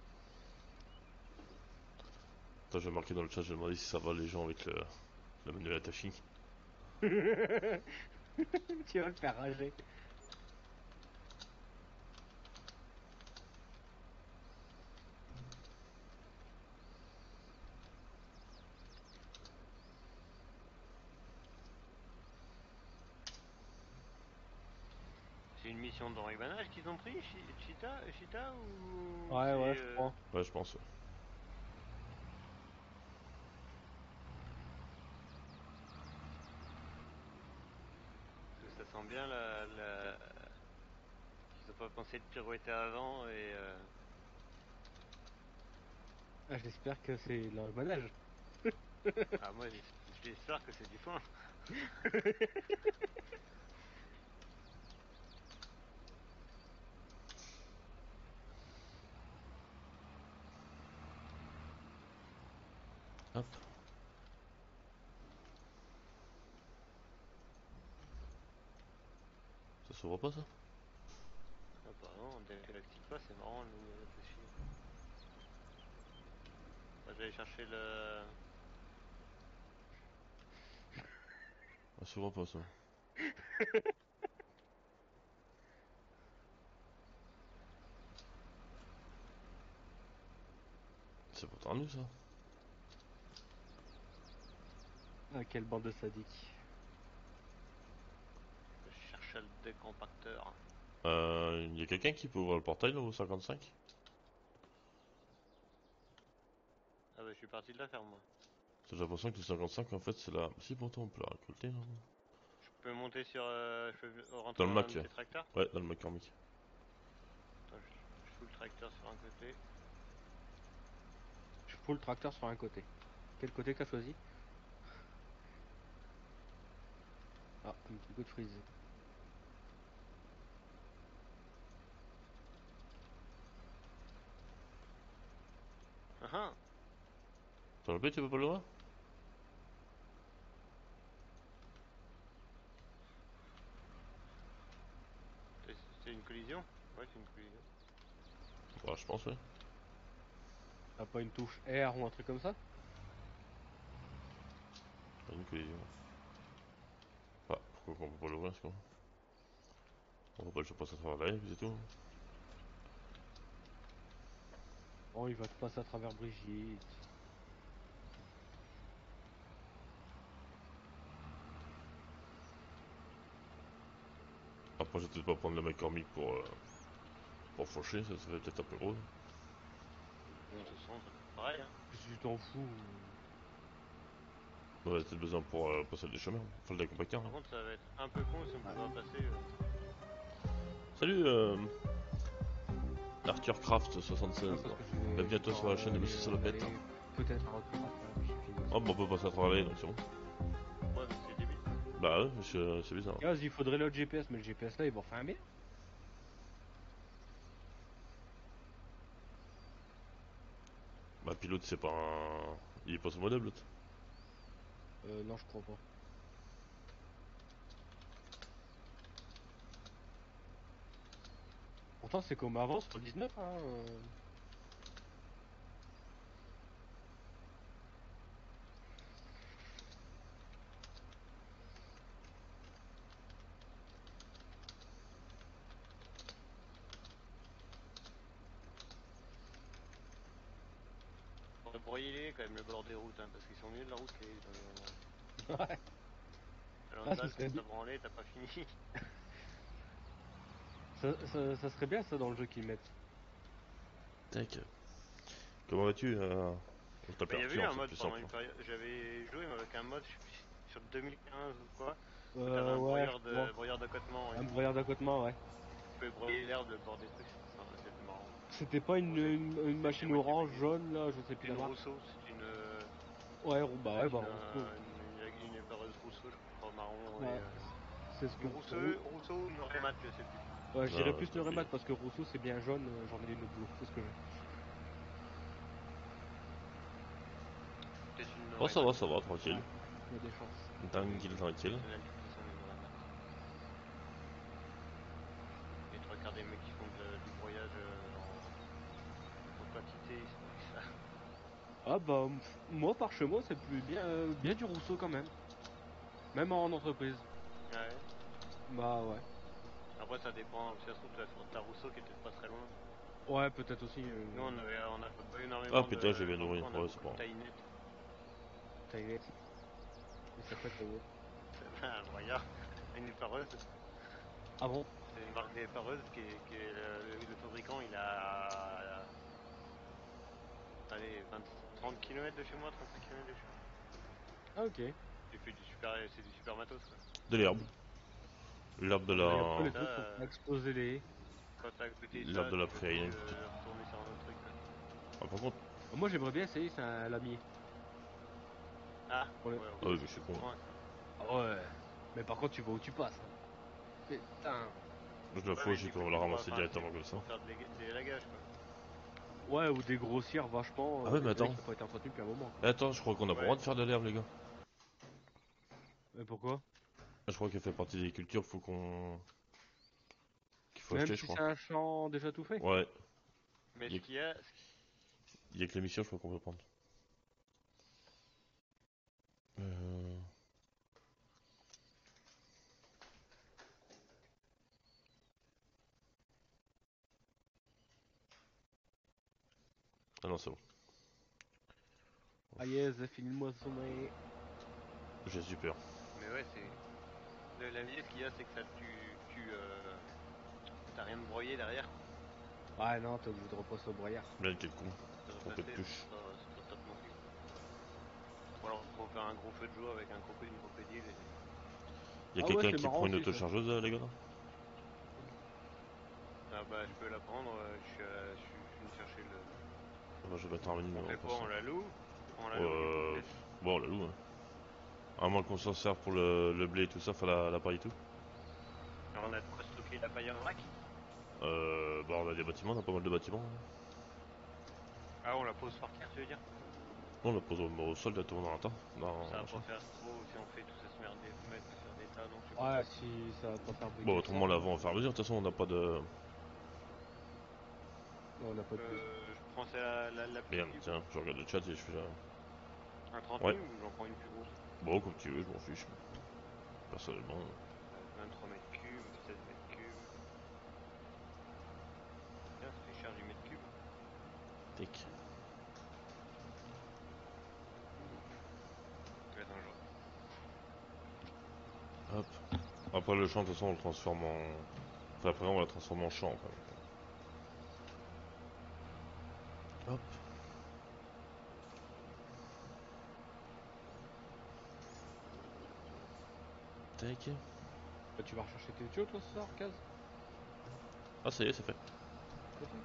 Attends, je vais marquer dans le chat, je vais demander si ça va les gens avec le manuel attaching. Tu vas le faire rager. C'est une mission d'enrubannage qu'ils ont pris, Cheetah ou Ouais, c'est ouais, je crois. Ouais je pense ouais. parce que ça sent bien ils ont pas pensé de pirouetter avant et Ah, j'espère que c'est l'emballage. ah moi j'espère que c'est du foin. Hop. Ça s'ouvre pas ça? Ah pardon, dès qu'elle active pas, c'est marrant le manuel attaché. Moi j'allais chercher le. Ça s'ouvre pas ça. C'est pourtant mieux ça. Ah, quelle bande de sadiques. Je cherchais le décompacteur. Y a quelqu'un qui peut ouvrir le portail là au 55? Ah bah je suis parti de la ferme moi. J'ai l'impression que le 55 en fait c'est là. Si pourtant on peut la récolter là. Je peux monter sur. Je peux rentrer Dans le dans l'un Mac. de tes tracteurs. Ouais, dans le McCormick. Attends, je fous le tracteur sur un côté. Je fous le tracteur sur un côté. Quel côté que t'as choisi? Ah, un petit coup de frisé. Ah ah. T'as le tu peux pas le voir? C'est une collision? Ouais, c'est une collision. Bah je pense ouais. T'as pas une touche R ou un truc comme ça? Pas une collision. Ah, pourquoi on peut pas l'ouvrir ce con? On va pas le passer à travers la haie, c'est tout. Oh, il va te passer à travers Brigitte. Après, je vais peut-être pas prendre le McCormick pour faucher, ça serait peut-être un peu gros. De toute façon, c'est pareil. Hein. Si tu t'en fous. On aurait peut-être besoin pour passer des chemins, enfin le décompacteur. Par Hein. contre, ça va être un peu con si on peut Ouais. pas passer. Salut Arthur Craft 76. Non, parce que je vais. Bienvenue à toi sur la chaîne de Monsieur Salopette. Peut-être un retour après, puis j'ai fini. Oh, bah on peut passer à travers la haie donc c'est bon. Ouais, mais c'est débile. Bah ouais, c'est bizarre. Gaz, il faudrait le GPS, mais le GPS là, il va faire un bien. Bah pilote c'est pas un... Il est pas sous modèle l'autre. Non, je crois pas. Pourtant, c'est comme avant sur le 19, hein. Faudrait broyer quand même le bord des routes, hein, parce qu'ils sont mieux de la route les dans les Ouais. Alors, Ah, ça dalle, serait quand bien. t'as branlé, t'as pas fini. Ça serait bien ça dans le jeu qu'ils mettent. Tac. Comment vas-tu On Bah, t'appelle y avait Arthur, eu hein, un c'est mode plus pendant simple. une Hein. période, j'avais joué mais avec un mode, je sais plus, sur 2015 ou quoi, où t'avais un Ouais, je crois. broyeur d'accotement et Un tout. broyeur d'accotement, ouais. Tu pouvais broyer l'herbe, le bord des trucs, c'était marrant. C'était pas Bon, une c'était machine moitié orange, bugué. jaune, là, je sais plus C'est la une marque. Rousseau, c'est une, Ouais, bah ouais, bah une, Rousseau. une épareuse Rousseau, je crois, marron, et Ouais, c'est ce que... une Rousseau ou une Rémat, je sais plus. Ouais, je dirais Ah, plus j'ai le oublié. Remat parce que Rousseau c'est bien jaune, j'en ai une bleue, c'est ce que j'ai. Peut-être une Oh, Rémat. ça va, tranquille. Ouais, il y a des chances. Tranquille, tranquille. Personnel, de toute façon, une Rémat. Les trois quarts des mecs qui font du broyage en quantité, ils sont avec ça. Ah bah, moi par chez moi c'est plus bien, bien du Rousseau quand même. Même en entreprise. Ouais. Bah ouais. Après, ça dépend. Si ça se trouve, tu vas sur ta Rousseau qui est peut-être pas très loin. Ouais, peut-être aussi. Nous, on a pas Ah énormément putain, j'ai bien dans le nourri. coin, on a Ouais, c'est beaucoup de bon. taille nette. T'as une... Il s'appelle comment? Regarde, une épareuse. Ah bon? C'est une marque d'épareuse qui est le fabricant, il a. Allez, 30 km de chez moi, 35 km de chez moi. Ah ok. C'est du super matos quoi. De l'herbe. L'herbe de Ah bah y a pas Et les la... ça, trucs pour pas exploser les... quand t'as à côté de L'herbe ça, de la tu peux plus prairie. retourner sur un autre truc quoi. Ah, par contre... Ah, moi j'aimerais bien essayer, c'est un lamier. Ah, Pour ouais, le- Ah oui, mais c'est je suis trop con. loin ça. Ah ouais. Mais par contre tu vois où tu passes. Hein. Putain. Je la Ouais, fois, mais j'ai du pu coup, la tu pourras, ramasser directement comme ça. pour faire des lagages quoi. Ouais, ou des grossières vachement, Ah ouais, des mais prairies attends. qui n'ont pas été entretenues depuis un moment quoi. Attends, je crois qu'on a pas le droit Ouais. de faire de l'herbe, les gars. Mais pourquoi? Je crois qu'elle fait partie des cultures, faut qu'on... qu'il faut Même acheter, je si crois. c'est un champ déjà tout fait? Ouais. Mais Il y ce a, qu'il y a, il y a que l'émission, je crois qu'on peut prendre. Euh... Ah non, c'est bon. Ah yes, file-moi sommeil. J'ai super. mais ouais, c'est. La vie, ce qu'il y a, c'est que ça, t'as rien de broyé derrière. Ouais, non, t'es obligé de repasser au broyeur. Bien, quel con. Ça va Trompé de passer, touche. c'est pas top non plus. Ou alors, faut faire un gros feu de joie avec une crocodile et. Il y a Ah ouais, quelqu'un c'est qui marrant prend une aussi ça. autochargeuse, les gars, là? Ah bah, je peux la prendre, je suis venu chercher le. Ah bah, je vais mettre un menu On en fait quoi? passant. On la loue? On la loue, du coup, Euh... peut-être? Bon, la loue, hein. À moins qu'on s'en serve pour le blé et tout ça, enfin la paille et tout. Alors, on a de quoi stocker la paille en vrac? Bah, on a des bâtiments, on a pas mal de bâtiments. Hein. Ah, on la pose par terre, tu veux dire? Non, on la pose au sol, là, tourne dans un tas. Ça va Machin. pas faire trop si on fait tout ça se mettre à faire des tas, non, je sais pas Ouais, trop. si ça va pas faire Bon, bugger le autrement, sol. la vend au fur et à mesure. De toute façon, on n'a pas de. Non, on n'a pas de prise. Je prends la plus Regarde, cube, tiens, je regarde le chat et je fais là. un 30 Ouais. 000 ou j'en prends une plus grosse? Bon, comme tu veux, je m'en fiche. Personnellement. 23 mètres cubes, 16 mètres cubes. Tiens, ça fait cher du mètre cube. Tic. Attends, Hop. Après, le champ, de toute façon, on le transforme en. Enfin, après, on va le transformer en champ, quoi. Hop. Tac. Bah, tu vas rechercher tes tuyaux toi ce soir, Kaz? Ah, ça y est, c'est fait. C'est fait.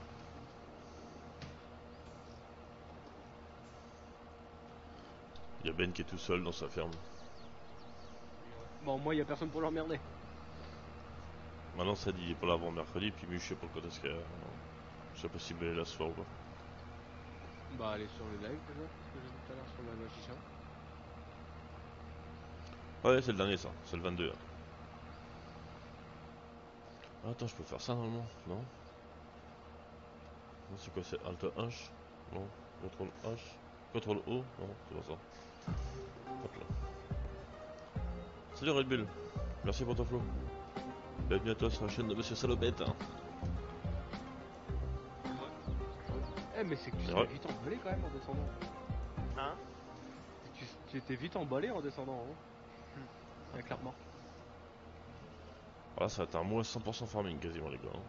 Il y a Ben qui est tout seul dans sa ferme. Bon, moi, y a personne pour l'emmerder. Maintenant, ça dit, il est pas là avant mercredi, puis Mu, je sais pas quand est-ce qu'elle. Je sais pas si Ben est là ce soir ou pas. Bah, aller sur le live déjà, ce que j'ai dit tout à l'heure sur la Magicien. Ouais, c'est le dernier ça, c'est le 22 là. Ah, attends, je peux faire ça normalement? Non? Non, c'est quoi? C'est Alt H? Non. CTRL H? CTRL O? Non, c'est pas ça. Hop là. Salut Red Bull, merci pour ton flow. Bienvenue à toi sur la chaîne de Monsieur Salopette. Hein. Eh, mais c'est que tu Et t'es ouais. vite emballé quand même en descendant. Hein? Tu étais vite emballé en descendant, hein. Avec la remorque. Voilà, ça va être un mois 100% farming quasiment les gars. Hein.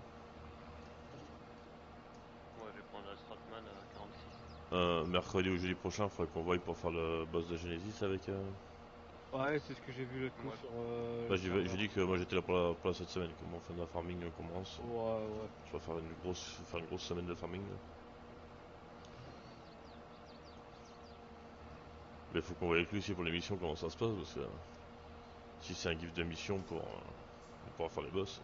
Moi je vais prendre la Stratman à 46. Mercredi ou jeudi prochain, faudrait qu'on voie pour faire le boss de Genesis avec. Ouais, c'est ce que j'ai vu l'autre coup Ouais. sur Bah, le serveur. j'ai dit que moi j'étais là pour la cette semaine. Comment on fait de la farming commence. Ouais, ouais. Je vais faire une grosse semaine de farming. Là. Mais faut qu'on voie avec lui aussi pour l'émission comment ça se passe parce que si c'est un gift de mission pour pouvoir faire les boss.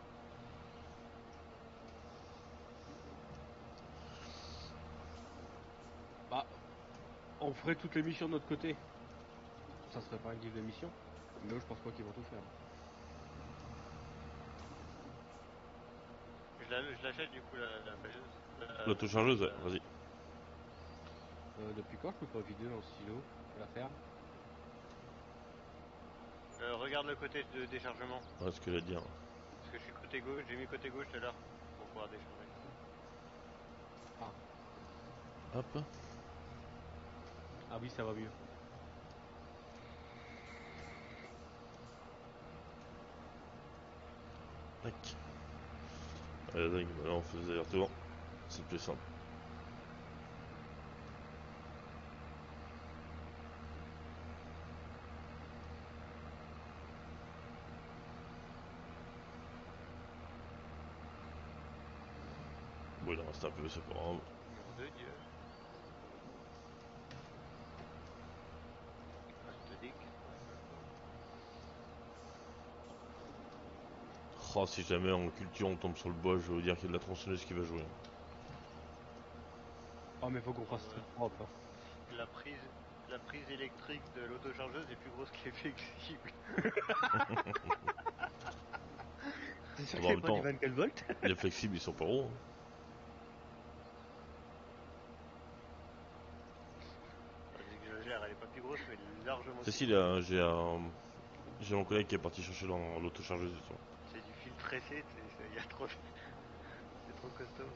Bah, on ferait toutes les missions de notre côté. Ça serait pas un guide de mission. Mais eux, je pense pas qu'ils vont tout faire. Je l'achète du coup la pelleuse. L'autochargeuse, ouais, vas-y. Depuis quand je peux pas vider dans le silo à la ferme? Regarde le côté de déchargement. Ouais, ce que j'allais dire. Parce que je suis côté gauche, j'ai mis côté gauche tout à l'heure pour pouvoir décharger. Hop. Ah oui, ça va mieux. Tac. Allez, dingue, maintenant on fait des allers-retours. C'est le plus simple. Bon, il en reste un peu, c'est pas grave. Nom de Dieu. Reste dick. Oh, si jamais en culture on tombe sur le bois, je vais vous dire qu'il y a de la tronçonneuse qui va jouer. Oh, mais faut qu'on fasse Ouais. tout propre. Hein. La prise électrique de l'autochargeuse est plus grosse qu'elle est flexible. C'est sûr Ah qu'il bah, n'y en avait même pas du temps, 24 volts. les flexibles ils sont pas hauts. Hein. J'exagère, elle est pas plus grosse, mais largement C'est plus si, grosse. là, j'ai mon collègue qui est parti chercher dans l'autochargeuse justement. C'est du fil tressé, il y a trop. C'est trop costaud.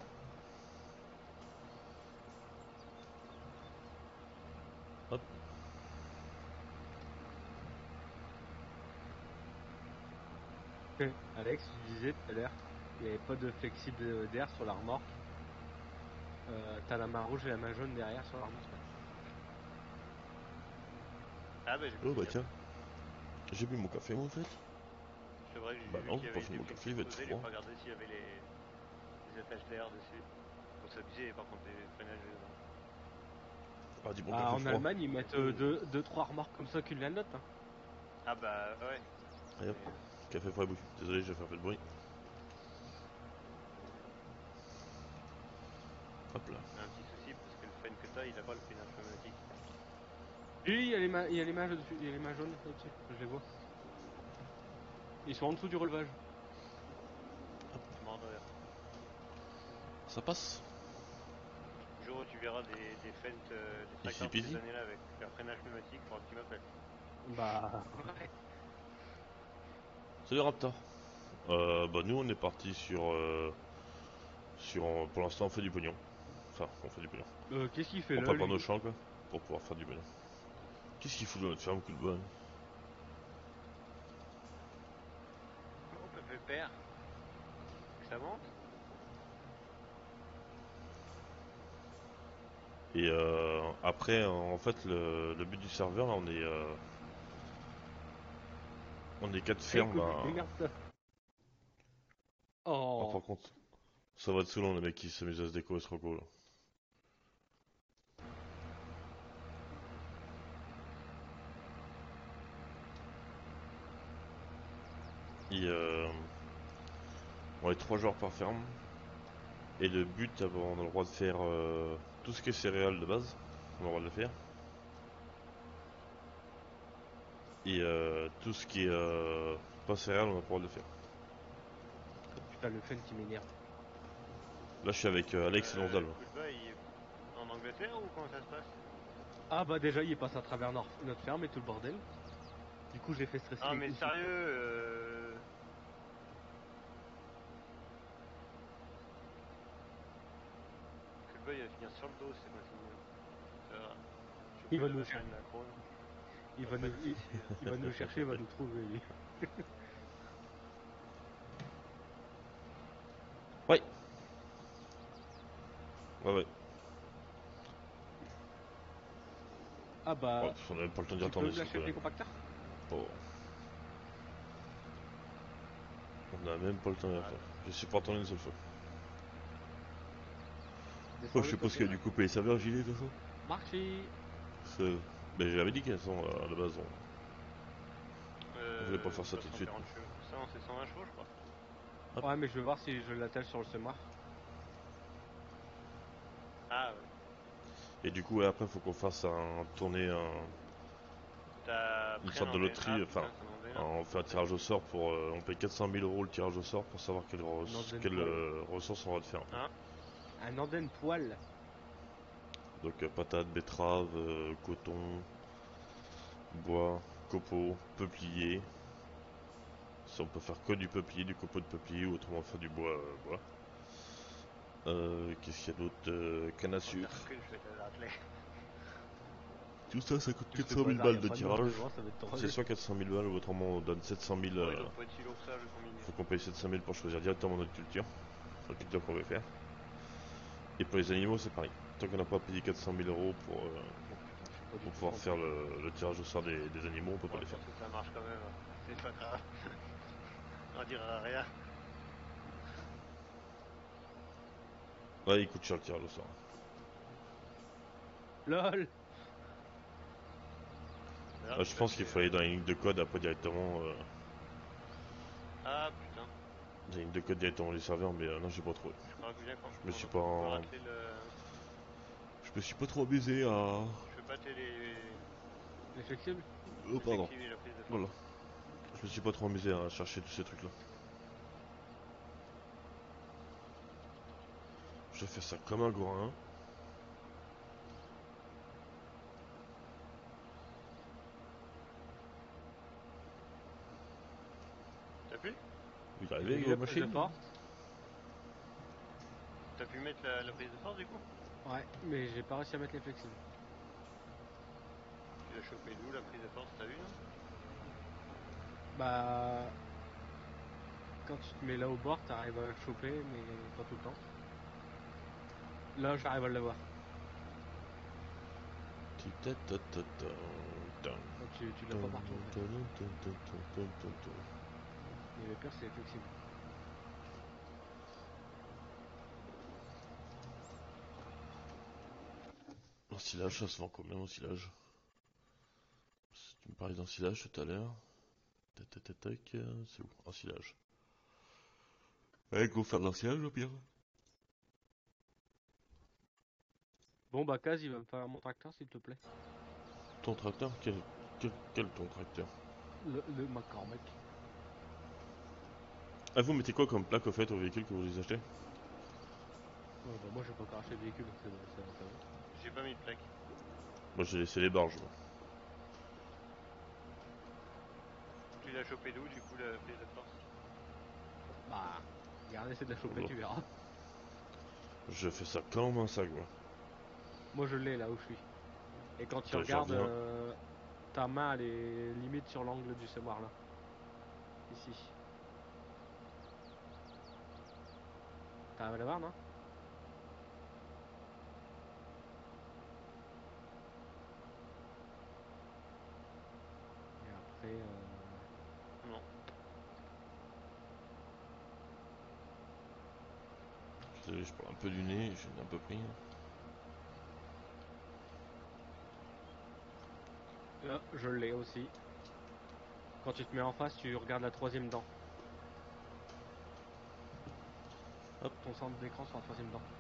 Hop. Alex, tu disais tout à l'heure, il n'y avait pas de flexible d'air sur la remorque. T'as la main rouge et la main jaune derrière sur la remorque. Ah bah j'ai Oh pas bah fait tiens, j'ai bu mon café moi en fait. gaffe. C'est vrai que j'ai Bah vu non, qu'il y pas avait fini des mon café, il flexibles va être posés, j'ai froid. pas regardé s'il y avait les attaches d'air dessus. Faut s'abuser par contre les freinages dedans. Ah, dis mon Ah, café en froid. Allemagne, ils mettent 2-3 remorques comme ça qu'une la note. Hein. Ah bah ouais. Allez hop, Mais, café froid et bouille. Désolé, j'ai fait un peu de bruit. Hop là. on a un petit souci parce que le frein que t'as, il a pas le freinage pneumatique. Oui, il y a les mains dessus, il y a les mains jaunes là-dessus, je les vois. Ils sont en dessous du relevage. C'est mort de rire. Ça passe. Le jour où tu verras des fentes, des Easy tracteurs de peasy. ces années-là avec leur freinage pneumatique, faudra que tu m'appelles. Bah, ouais. Salut Raptor. Bah nous on est parti pour l'instant on fait du pognon. Enfin, on fait du pognon. Qu'est-ce qu'il fait On là, prépare lui? nos champs quoi, pour pouvoir faire du pognon. Qu'est-ce qu'il fout dans notre ferme, coup de bonne? On peut faire père. Ça monte. Et après, en fait, le but du serveur, là, on est 4 Eh, fermes. écoute, Bah, démerde-toi. ah, Oh. par contre, ça va être saoulant les mecs qui s'amusent à se déco et se reco là. Et on est 3 joueurs par ferme. Et le but, on a le droit de faire tout ce qui est céréales de base. On a le droit de le faire. Et tout ce qui est pas céréales, on va pouvoir le faire. Putain, le fun qui m'énerve. Là, je suis avec Alex et Lonzal. Coolba, il est en Angleterre ou comment ça se passe? Ah bah déjà, il est passé à travers notre ferme et tout le bordel. Du coup, j'ai fait stresser. Ah les mais coups. sérieux Coolba, il va finir sur le dos, c'est pas fini. Ça va. Je Il va peux nous la chercher. de la Crone. Il Pas va de nous, soucis, il va nous chercher, il va nous trouver. lui. Ouais. Ouais. Ah bah, On a même pas le temps d'y tu peux retourner, me s'il te lâcher le plaît. compacteur? Oh. On a même pas le temps d'y retourner. Je suis pas retourné une seule fois. Moi, je suppose qu'il y a dû couper les serveurs gilet de toute façon. Marchi. Ben, j'avais dit qu'elles sont à la base. On voulait pas faire ça tout de suite. 140 chevaux. Ça, c'est 120 chevaux, je crois. Hop. Ouais, mais je vais voir si je l'attache sur le semoir. Ah ouais. Et du coup, ouais, après, faut qu'on fasse un tourner T'as une pris sorte un de andén. loterie. Ah Enfin, putain, c'est un andén, là. on fait un tirage au sort pour. On paye 400 000 € le tirage au sort pour savoir quelle, andenne quelle poil. ressource on va te faire. Hein? Un andenne poil. Donc, patates, betteraves, coton, bois, copeaux, peuplier. Si on peut faire que du peuplier, du copeau de peuplier, ou autrement faire du bois. Bois. Qu'est-ce qu'il y a d'autre? Canne à sucre. Recule, je vais te l'atteler. Tout ça, ça coûte Plus 400 000 le bazar, balles y a de pas marche tirage. devant, ça va être drôle. C'est soit 400 000 balles ou autrement on donne 700 000. Oh, il doit pas être si lourd que ça, le combiné. Faut qu'on paye 700 000 pour choisir directement notre culture. La culture qu'on veut faire. Et pour les animaux, c'est pareil. Tant qu'on n'a pas payé 400 000 € Oh putain, je suis pas du pour tout pouvoir faire content. le tirage au sort des animaux, on peut pas Moi, les je faire. pense que ça marche quand même. Hein. C'est pas grave. On dira rien. Ouais, il coûte cher le tirage au sort. LOL. Ah, je pense qu'il faut aller dans les lignes de code après directement. Ah putain, Dans les lignes de code directement les serveurs, mais non, j'ai pas trouvé. je crois que bien qu'on Je me suis on pas peut en- racler le... Je me suis pas trop amusé à. Je peux pas les Les flexibles? Oh, pardon. effective et la prise de force. Voilà. Je me suis pas trop amusé à chercher tous ces trucs là. Je vais faire ça comme un gorin. T'as pu? Vous y J'ai arrivez, mis vos la prise de machines? force. T'as pu mettre la prise de force du coup? Ouais, mais j'ai pas réussi à mettre les flexibles. Tu l'as chopé d'où la prise de force, t'as vu non? Bah, quand tu te mets là au bord, t'arrives à le choper, mais pas tout le temps. Là, j'arrive à l'avoir. Oh, tu l'as pas partout en fait. Mais le pire, c'est les flexibles. L'ensilage, ça se vend combien l'ensilage? Tu me parlais d'ensilage tout à l'heure. Tac, c'est où? Ensilage. Ouais, go faire de l'ensilage au pire. Bon, bah, Kaz, il va me faire mon tracteur, s'il te plaît. Ton tracteur? Quel ton tracteur? Le McCormick. Ah, vous mettez quoi comme plaque au fait au véhicule que vous les achetez? Bah, moi, j'ai pas encore acheté de véhicule, donc ça va. J'ai pas mis de plaque. Moi j'ai laissé les barges. Moi. Tu l'as chopé d'où du coup la prise de force? Bah, regarde, essaie de la choper, tu verras. Je fais ça comme un sac, moi. Moi, je l'ai là où je suis. Et quand tu Attends, je regardes, reviens. ta main, elle est limite sur l'angle du semoir là. Ici. T'arrives à la voir, non? Et après, Non. Désolé, je prends un peu du nez, j'ai un peu pris. là, je l'ai aussi. Quand tu te mets en face, tu regardes la troisième dent. Hop. Ton centre d'écran sur la troisième dent.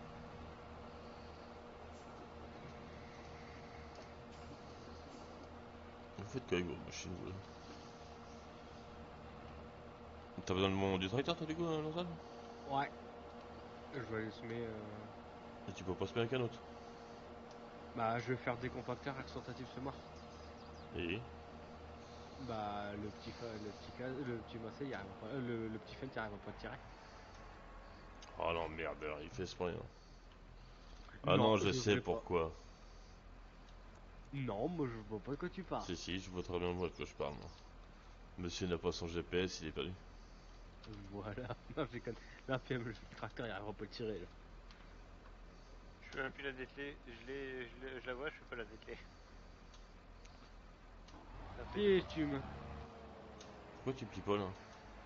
Vous faites quoi avec vos machines, vous là? T'as besoin de du tracteur, toi, du coup, Lanzal? Ouais. Je vais aller semer. Et tu peux pas se mettre avec un autre? Bah, je vais faire des compacteurs exportatifs semeurs. Et Bah, le petit massé, il arrive pas. Le petit fent, il arrive pas à tirer. oh non, merde, alors, il fait exprès. Hein. Ah Non, non, je je sais ferai pas. pourquoi. Non, moi je vois pas de quoi tu parles. Si, je vois très bien moi de quoi je parle. Moi. Monsieur n'a pas son GPS, il est perdu. Voilà. Non, je déconne. Là, puis, le tracteur, il arrivera pas à le tirer. Là. Je fais même plus la dételée. Je la vois, je fais pas la dételée. Ça fait Puis, tu me. Pourquoi tu pipoles hein?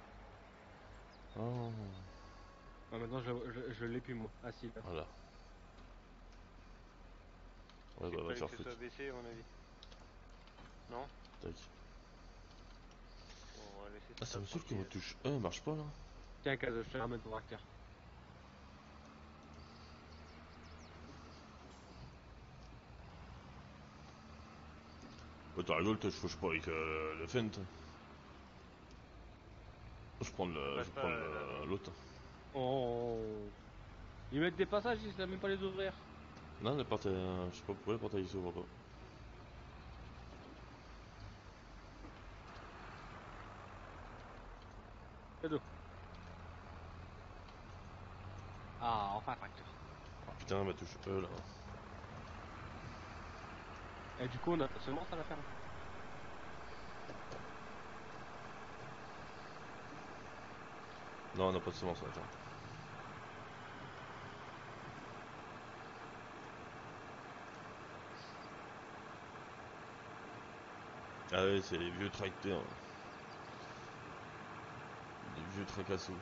Oh, Ah, maintenant, je l'ai plus, moi. Ah, si, là. voilà. Ouais, C'est bah qu'il va te fallait que faire ce foutre. soit baissé, à mon avis. Non? Tac. Bon, on va laisser Ah, ça ça me saoule que ma tranquille. touche E marche pas là. Tiens, Kaz, je te ramène ton tracteur. Ouais, t'as rigolé, je fauche pas avec le Fent. Ça passe Je pas prends là-bas. l'autre. Oh. Ils mettent des passages, ils savent même pas les ouvrir. Non, les portes, je sais pas pourquoi les portes ils s'ouvrent pas. Cadeau. Ah, enfin, tracteur. Putain, ma touche E là. Et du coup, on a ta semence à la ferme. Non, on n'a pas de semence là, tiens. Ah ouais, c'est les vieux tracteurs. Les vieux tracassos.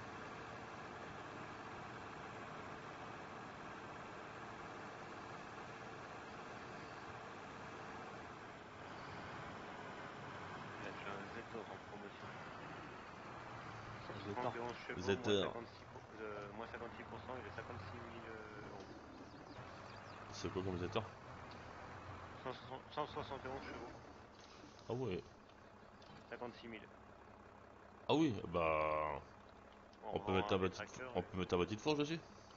Il a fait un Zetor en promotion. Zetor. 171 chevaux, Zetor. moins 56%, il est 56 000 euros. C'est quoi comme Zetor? 171 chevaux, Ah ouais. 56 000. Ah oui, bah. On On peut mettre revend un les bâti tracteurs. on peut mettre un bâti de fourche dessus?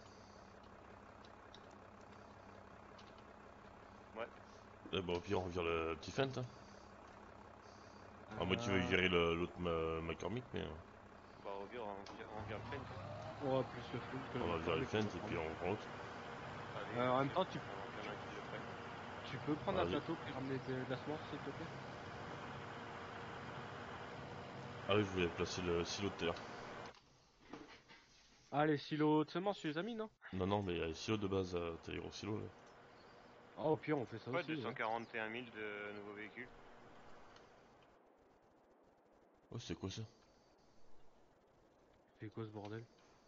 Ouais. Eh bah au pire on vire le petit Fent. Hein. Ah moi tu veux Euh... virer l'autre McCormick mais Bah on vire le Fent. Hein. Ouais, plus le flou que le on va virer le McCormick, on Fent va et puis prendre. on prend l'autre. Allez, En même c'est temps, bon, il y en a qui le prennent. tu peux prendre un Vas-y. plateau puis ramener de la semence, s'il te plaît. Ah oui je voulais placer le silo de terre. Ah, les silos de semences, tu les as mis, non? Non non mais il y a les silos de base, t'as les gros silos là. Ah, au pire, on fait ça Quoi, aussi. Ouais. 241 000 de nouveaux véhicules? Oh c'est quoi ça? C'est quoi ce bordel?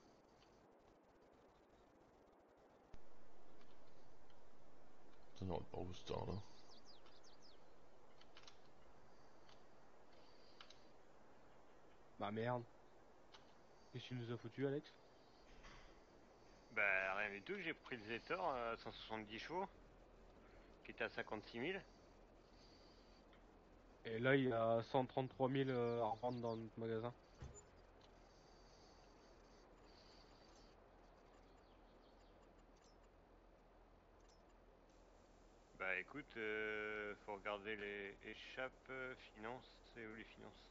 Putain non pas où ce temps là. Bah merde. Qu'est-ce que tu nous as foutu, Alex? Bah rien du tout, j'ai pris le Zetor à 170 chevaux, qui était à 56 000. Et là, il y a 133 000 à revendre dans notre magasin. Bah écoute, faut regarder les échappes, finances, c'est où les finances?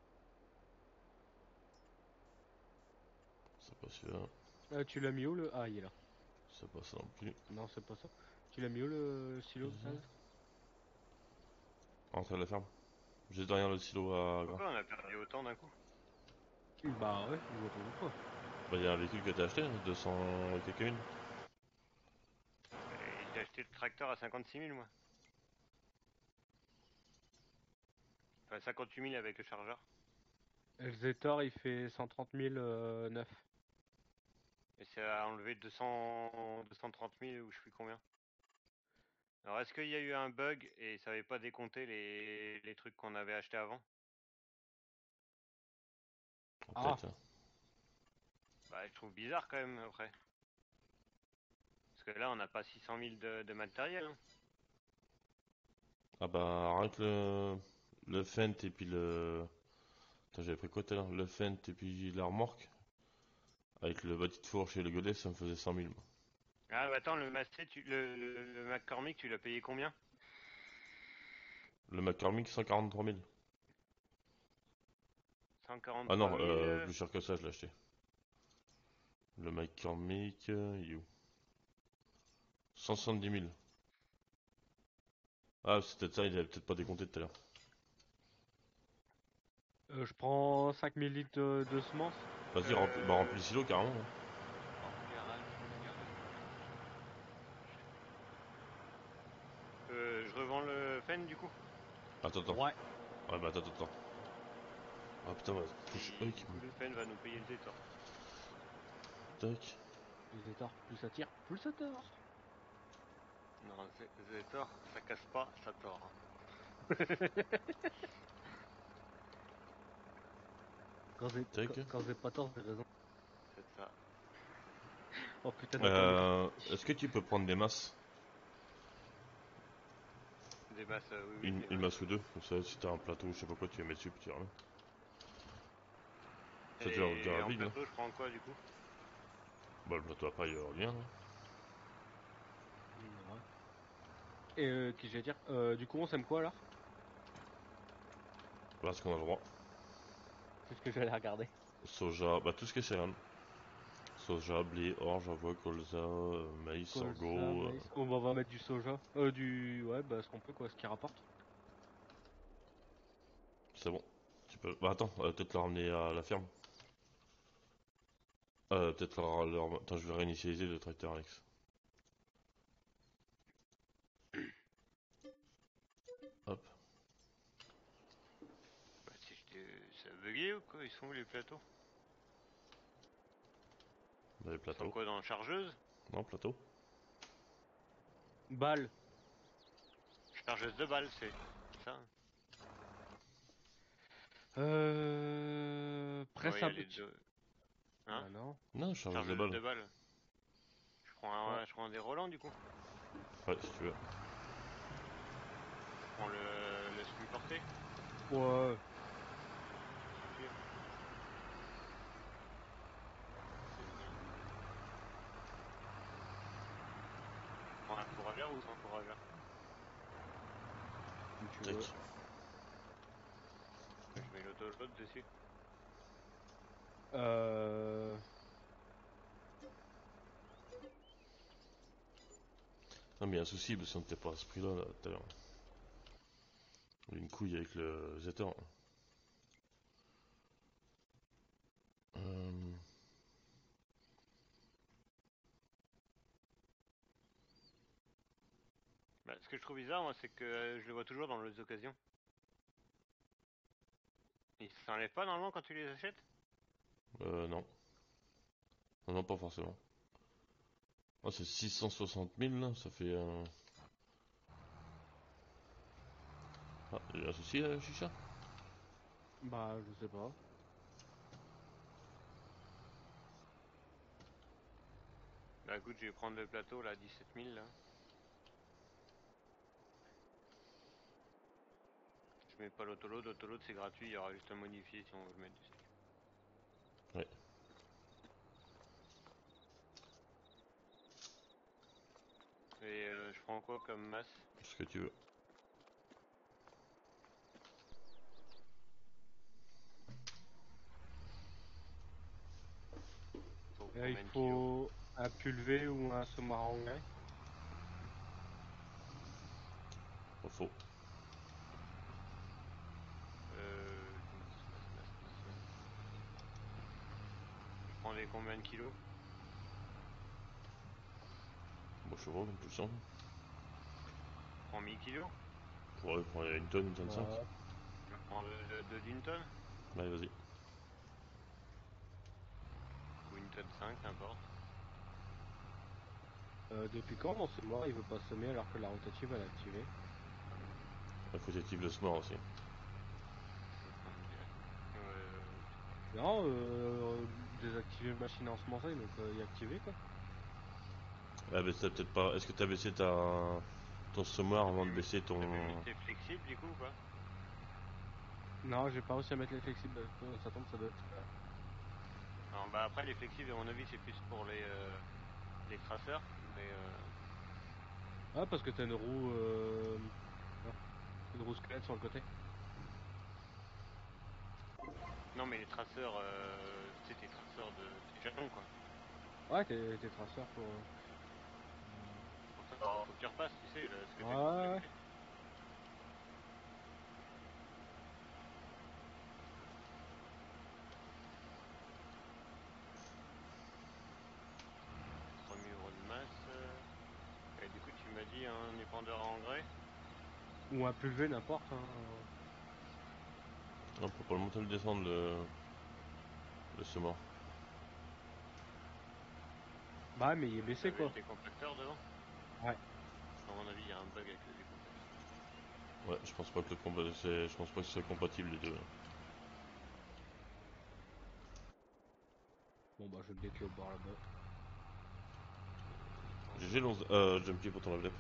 C'est pas celui-là. Tu l'as mis où le... Ah, il est là. C'est pas ça non plus. Non, c'est pas ça. Tu l'as mis où le silo, Qu'est-ce que Kaz? c'est? Entrée de la ferme. Juste derrière le silo à grain. Pourquoi on a perdu autant d'un coup? Bah ouais, je vois pas pourquoi. Bah il y a un véhicule qui a été acheté, hein, 200 et quelques mille. Et j'ai acheté le tracteur à 56 000 moi. Enfin 58 000 avec le chargeur. Et le Zetor, il fait 130 000 neuf. Et ça a enlevé 230 000 ou je sais plus combien. Alors est-ce qu'il y a eu un bug et ça avait pas décompté les trucs qu'on avait achetés avant? Ah, Peut-être. Hein. Bah je trouve bizarre quand même après. Parce que là on n'a pas 600 000 de matériel. Hein. Ah bah rien que le Fent et puis le... Attends, j'avais pris quoi tout à l'heure? Le Fent et puis la remorque. Avec le bâti de fourche et le godet, ça me faisait 100 000. Moi. Ah, bah attends, le Massey, le McCormick, tu l'as payé combien? Le McCormick, 143 000. Ah 143 non, 000. plus cher que ça, je l'ai acheté. Le McCormick, il est où? 170 000. Ah, c'est peut-être ça, il avait peut-être pas décompté tout à l'heure. Je prends 5000 litres de semences. Vas-y, remplis le silo carrément. Hein. Je revends le Fen du coup. Attends. Ouais. Ouais, bah attends. Ah putain, ouais, touche Et eux du coup, le Fen va nous payer le Zétor. Tac. Plus ça tord, plus ça tire, plus ça tord. Non, Zétor, ça casse pas, ça tord. Tac. Quand j'ai pas tort, j'ai raison. C'est ça. Oh putain, d'accord. Est-ce que tu peux prendre des masses? Des masses, oui, des Une masses. masse ou deux, comme ça, si t'as un plateau, je sais pas quoi, tu les mets dessus, puis tu ramènes. Ça, tu Et vas en vite, hein. plateau, je prends quoi du coup? Bah, le plateau à paille, rien. Hein. Ouais. Et qui j'allais dire, du coup, on sème quoi alors? Voilà ce qu'on a le droit. C'est ce que j'allais regarder. Soja, bah tout ce qui est céréales. Soja, blé, orge, avoine, colza, maïs, Colza, sorgho. maïs. On va mettre du soja. Ouais, bah ce qu'on peut quoi, ce qui rapporte. C'est bon. Tu peux. Bah attends, peut-être le ramener à la ferme. Peut-être Attends, je vais réinitialiser le tracteur, Alex. Hop. Bah, si ça a bugué ou quoi? Ils sont où les plateaux? Bah, les Ils sont plateaux. quoi dans la chargeuse? Non, plateau. Balle. Chargeuse de balles, c'est ça? Presse Ouais, il y à... a les deux. Hein? Ah non. Non, charge de Chargeuse balles. de balles. Ouais. Je prends des Roland du coup. Ouais, si tu veux. Je prends le semi-porté. Ouais. Je prends un fourrageur ou sans fourrageur? Si tu Tac. veux. Je mets l'auto-load dessus. Non, mais il y a un souci, parce qu'on n'était pas à ce prix-là, là, tout à l'heure. Il y a une couille avec le Zetor. Euh... Bah, ce que je trouve bizarre, moi, c'est que je le vois toujours dans les occasions. Ils s'enlèvent pas normalement quand tu les achètes? Non. Non, pas forcément. Oh, c'est 660 000, là, ça fait... Ah, il y a un souci, Chicha? Bah, je sais pas. Bah écoute, je vais prendre le plateau là, 17 000 là. Je mets pas l'autoload, l'autoload c'est gratuit, il y aura juste à modifier si on veut le mettre dessus. Ouais. Et je prends quoi comme masse? Ce que tu veux. Faut Il combien de kilos? faut un pulvé ou un semoir engrais. Pas faux. Je prends les combien de kilos? Bon, je sais pas, comme tu le sens. Je prends 1000 kilos? Ouais, prends une tonne 5. Ouais. Je prends deux d'une tonne? Allez, vas-y. Ou une tonne 5, n'importe. Depuis quand mon semoir il veut pas semer alors que la rotative elle est activée? Il faut activer le smart aussi. Non, désactiver le machine à ensemencer donc y activer quoi. Ah, mais t'as peut-être pas... Est-ce que t'as baissé ton semoir avant de baisser ton... T'as vu vite, c'est flexible du coup ou pas? Non, j'ai pas réussi à mettre les flexibles. Ça tombe, ça doit être. Alors, bah après les flexibles à mon avis c'est plus pour les traceurs, mais Ah, parce que t'as une roue. Une roue squelette sur le côté. non mais les traceurs, tu sais tes traceurs de tes jalons quoi. Ouais, tes traceurs pour. Pour ça, faut que tu repasses, tu sais, ce que t'as Ouais. fait. Premier euro de masse. Et du coup tu m'as dit un épandeur à engrais. Ou un PV, n'importe. Hein. On peut pas le monter le descendre le semoir. Bah, mais il est baissé T'avais quoi. le décompacteur devant. Ouais. À mon avis il y a un bug avec le décompacteur. Ouais, je pense pas que je pense pas que ce soit compatible les deux. Bon, bah, je vais le décler au bord là-bas. GG Jumpy pour ton level up.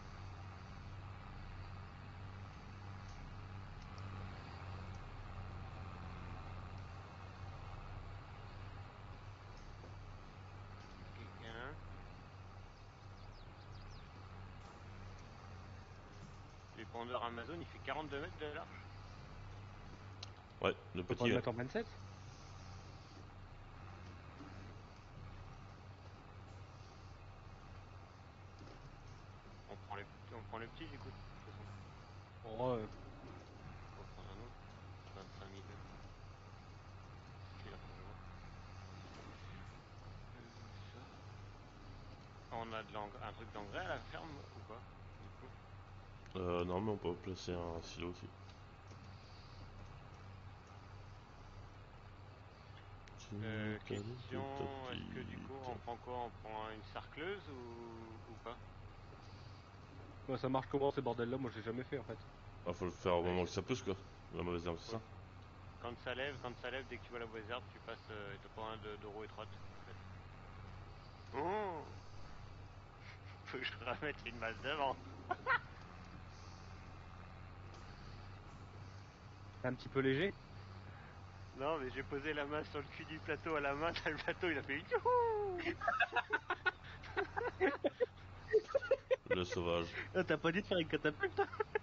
Quelqu'un. L'épandeur Amazon il fait 42 mètres de large. Ouais, le On peut pas petit. le mettre en 27. On prend le petit du coup. De toute façon. Oh, On va prendre un autre. 25 000. C'est largement. Ça. On a un truc d'engrais à la ferme ou pas du coup. Normalement on peut placer un silo aussi. Question, est-ce que du coup on prend quoi? On prend une sarcleuse ou pas? bah, ça marche comment ces bordels là? Moi, j'ai jamais fait en fait. Ah, faut le faire au Ouais, moment que ça pousse quoi. La mauvaise herbe, c'est ça? Quand ça lève, dès que tu vois la mauvaise herbe, tu passes et te prends un de roue étroite en fait. Oh faut que je remette une masse devant. C'est un petit peu léger. Non mais j'ai posé la masse sur le cul du plateau à la main, le plateau il a fait youhou. Le sauvage. Ah, t'as pas dit de faire une catapulte?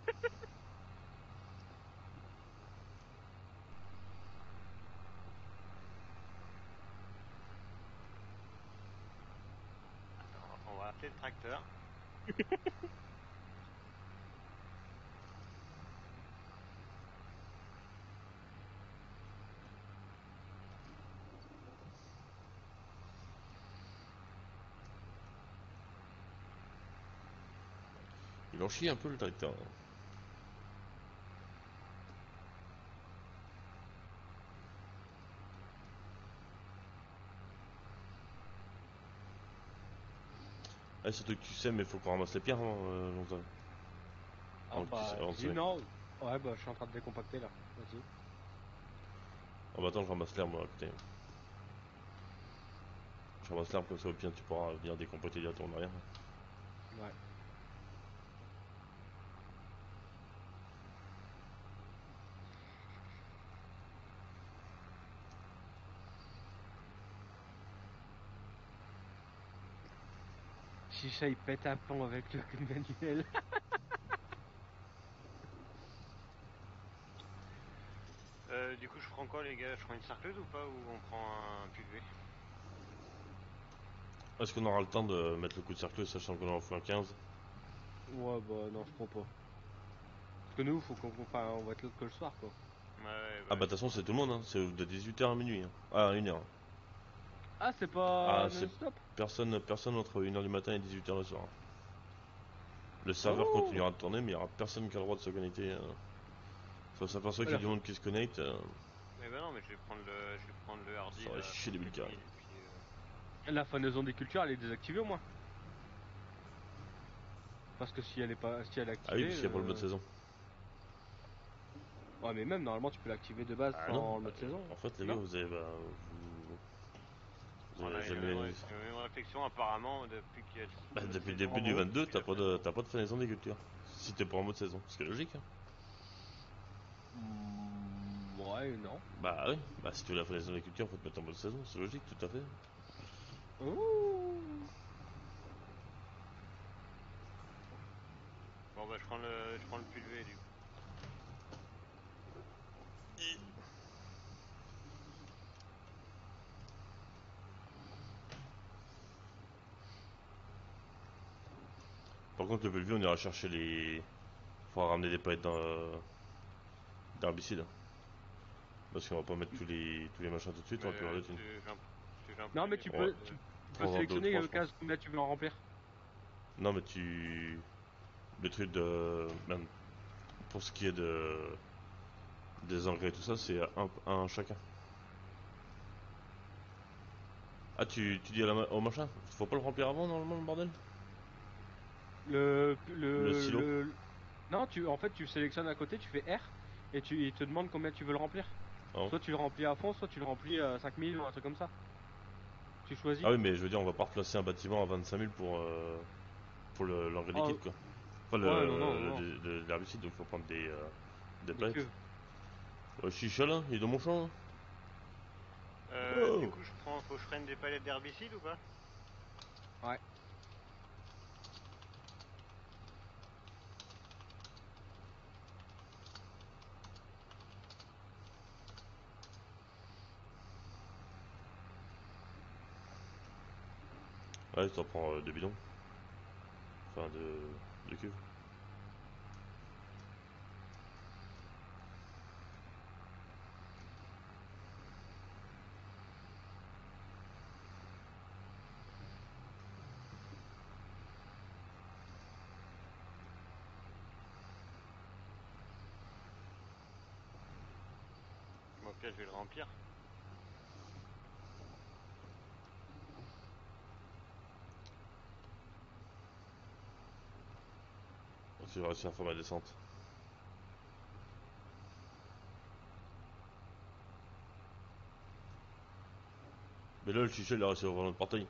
Attends, on va appeler le tracteur. Il en chie un peu le tracteur. Ah, surtout que tu sais, mais faut qu'on ramasse les pierres longtemps. Ah bah, Avant de j'ai dit tirer. non. Ouais, bah, je suis en train de décompacter là. Vas-y. Ah bah attends, je ramasse l'herbe moi à côté. Je ramasse l'herbe comme ça au pire tu pourras venir décompacter directement en arrière. Ouais. Chicha il pète un plomb avec le manuel. Du coup je prends quoi les gars? Je prends une sarcleuse ou pas? Ou on prend un pulvé? Est-ce qu'on aura le temps de mettre le coup de cercle sachant qu'on en fout un 15? Ouais, bah non, je crois pas. Parce que nous, faut enfin, on va être là que le soir quoi. Ouais, Ah bah bah de oui. toute façon c'est tout le monde, hein. C'est de 18h à minuit. Hein. Ah, 1h. Ah, c'est Ah, pas c'est non-stop? personne entre 1h du matin et 18h le soir. Le serveur Oh! continuera de tourner, mais il n'y aura personne qui a le droit de se connecter. Si on s'aperçoit qu'il y a du monde qui se connecte, Mais bah non, mais je vais prendre le hardy ça aurait là, chié des bulles 37 000 carrées. et puis. La fanaison des cultures, elle est désactivée au moins. Parce que si elle est Ah oui, activée, parce qu'il n'y a pas le mode saison. ouais, mais même normalement tu peux l'activer de base Ah non, sans le mode saison. en fait les gars, Non? vous avez, vous On avez a eu jamais... la même réflexion apparemment depuis qu'il y a Bah, le mode depuis le saison. début du bon. 22, Depuis la t'as pas de fanaison des cultures. Si t'es pas en mode saison, ce qui est logique. Hein. non. Bah oui, bah si tu veux la fin des agricultures, faut te mettre en mode saison, c'est logique, tout à fait. Ouh. Bon bah je prends le pulvé du coup. Par contre, le PLV, on ira chercher les. Faudra ramener des palettes d'herbicide. Parce qu'on va pas mettre tous les machins tout de suite, on va plus avoir de thunes. J'en Non, mais prends, Ouais, tu prends peux en deux ou sélectionner trois, le je pense. cas combien tu veux en remplir. Non, mais tu. Le truc de. Même pour ce qui est des engrais et tout ça, c'est un chacun. Ah, tu dis au machin? Faut pas le remplir avant, normalement, le bordel? Le, Le le, silo? le... Non, en fait, tu sélectionnes à côté, tu fais R, et il te demande combien tu veux le remplir. Ah, Soit tu le remplis à fond, soit tu le remplis à 5000 ou un truc comme ça. Tu choisis. ah oui, mais je veux dire, on va pas replacer un bâtiment à 25 000 pour l'engrais liquide, Oh, quoi. Enfin, ouais, non, non, non, non. l'herbicide, donc il faut prendre des Des palettes. queues. Ouais, chicha là, il est dans mon champ là. Du Oh. coup faut que je prenne des palettes d'herbicide ou pas? Ouais. Ouais, ça prend deux bidons. Enfin, de cuves. Bon, ok, je vais le remplir. Donc, il va réussir à faire ma descente. Mais là, le chicha, il a réussi à ouvrir notre portail.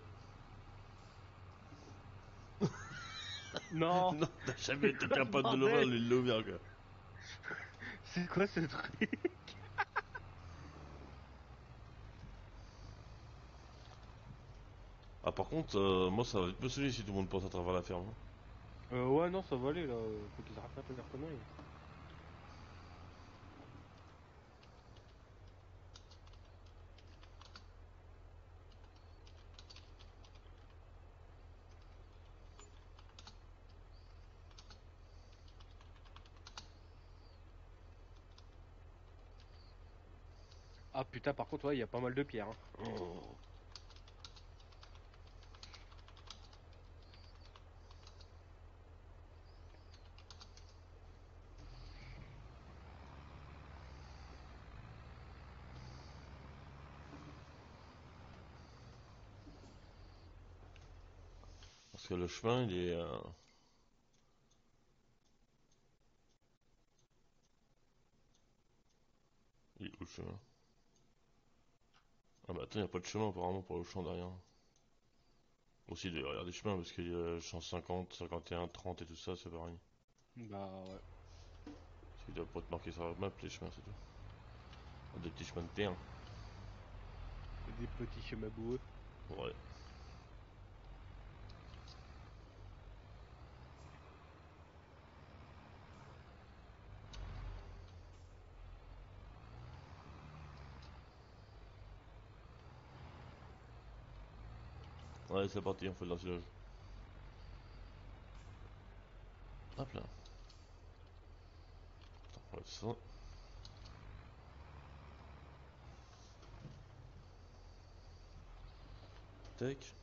Non. Non, t'as jamais C'est été quoi ce capable de l'ouvrir, bordel? lui, il l'a ouvert, quoi. C'est quoi ce truc? Ah, par contre, moi, ça va vite me saouler si tout le monde passe à travers la ferme. Hein. Ouais, non, ça va aller là. Faut qu'ils arrêtent un peu leur conneries. Ah putain, par contre, ouais, il y a pas mal de pierres. Hein. Oh. Parce que le chemin, il est. Il est où le chemin? Ah, bah attends, y a pas de chemin apparemment pour le champ derrière. Aussi, il doit y avoir des chemins parce qu'il y a le champ 50, 51, 30 et tout ça, c'est pareil. Bah ouais. Parce qu'il doit pas te marquer sur la map, les chemins, c'est tout. Des petits chemins de terre. Des petits chemins boueux. Ouais. Ouais, c'est parti, on fait de l'ensilage. Hop là. Attends, on enlève ça. Tac.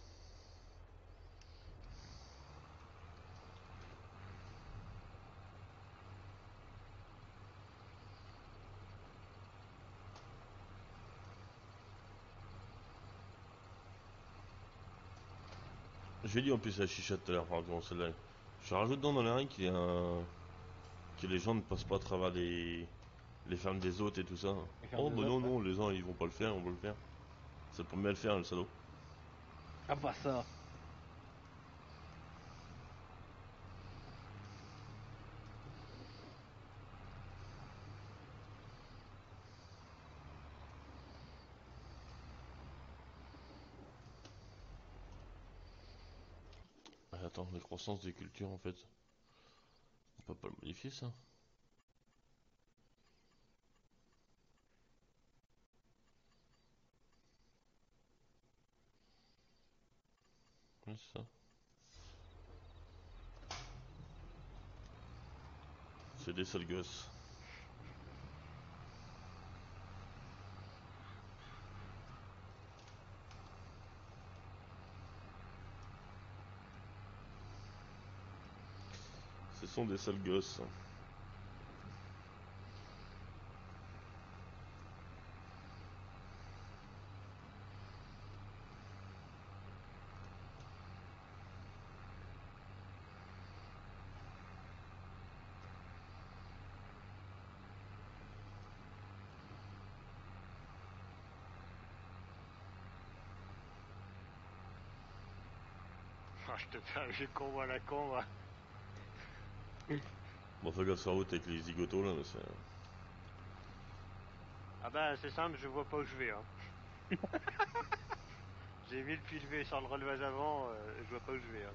J'ai dit en plus la chicha tout à l'heure, pardon, celle-là. Je rajoute dans les règles que les gens ne passent pas à travers les fermes des autres et tout ça. Et faire Oh des bah autres, non, ouais. non, les gens ils vont pas le faire, on va le faire. C'est pour mieux le faire, le salaud. Ah bah ça. attends, les croissances des cultures en fait. On peut pas le modifier ça? Oui, c'est ça. C'est des sales gosses. Ce sont des sales gosses. Ah, je te fais un jeu con à la con, va. Bon, fais gaffe sur la route avec les zigotos là, mais c'est. Ah bah c'est simple, je vois pas où je vais. Hein. J'ai mis le pied sur le relevage avant, je vois pas où je vais. Hein.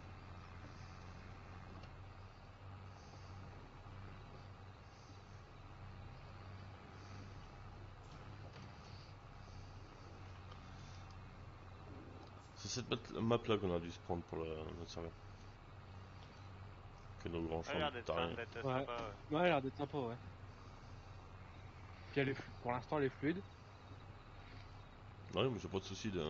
C'est cette map là qu'on a dû se prendre pour notre serveur. Que nos grands Ça a champs l'air de d'être tarés. Ouais. sympa. Ouais, elle a l'air d'être sympa, ouais. Puis elle est pour l'instant, elle est fluide. Ouais, mais j'ai pas de soucis de.